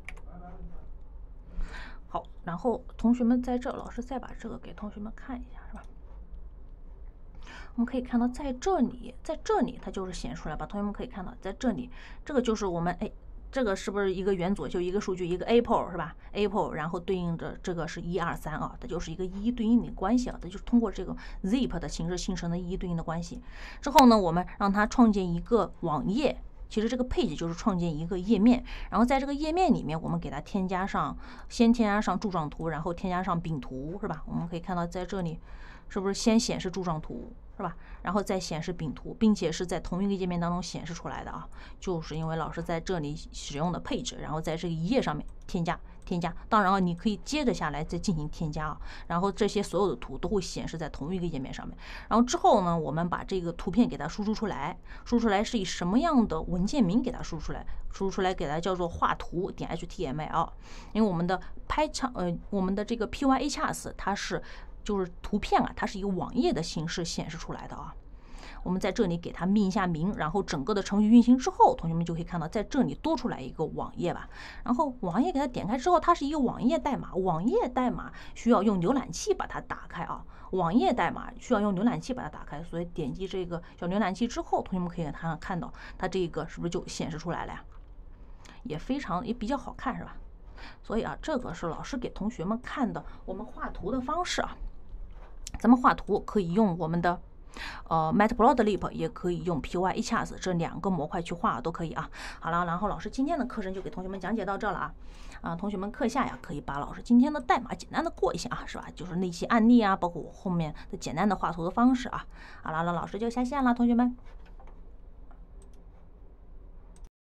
好，然后同学们在这，老师再把这个给同学们看一下，是吧？我们可以看到，在这里，在这里它就是显出来吧？同学们可以看到，在这里，这个就是我们哎。这个是不是一个元组？就一个数据，一个 Apple 是吧 ？Apple， 然后对应着这个是一二三啊，它就是一个一一对应的关系啊，它就是通过这个 zip 的形式形成的一一对应的关系。之后呢，我们让它创建一个网页，其实这个 page 就是创建一个页面，然后在这个页面里面，我们给它添加上，先添加上柱状图，然后添加上饼图，是吧？我们可以看到在这里，是不是先显示柱状图？是吧？然后再显示饼图，并且是在同一个页面当中显示出来的啊，就是因为老师在这里使用的配置，然后在这个一页上面添加添加。当然啊，你可以接着下来再进行添加啊，然后这些所有的图都会显示在同一个页面上面。然后之后呢，我们把这个图片给它输出出来，输出来是以什么样的文件名给它输出来？输出来给它叫做画图点 H T M L， 因为我们的拍场呃我们的这个 Pyhs 它是。就是图片啊，它是以网页的形式显示出来的啊。我们在这里给它命一下名，然后整个的程序运行之后，同学们就可以看到在这里多出来一个网页吧。然后网页给它点开之后，它是一个网页代码，网页代码需要用浏览器把它打开啊。网页代码需要用浏览器把它打开，所以点击这个小浏览器之后，同学们可以看看到它这个是不是就显示出来了呀？也非常也比较好看，是吧？所以啊，这个是老师给同学们看的我们画图的方式啊。咱们画图可以用我们的呃 Matplotlib， 也可以用 Pyhs 这两个模块去画都可以啊。好了，然后老师今天的课程就给同学们讲解到这了啊。啊，同学们课下呀可以把老师今天的代码简单的过一下啊，是吧？就是那些案例啊，包括我后面的简单的画图的方式啊。好了，那老师就下线了，同学们。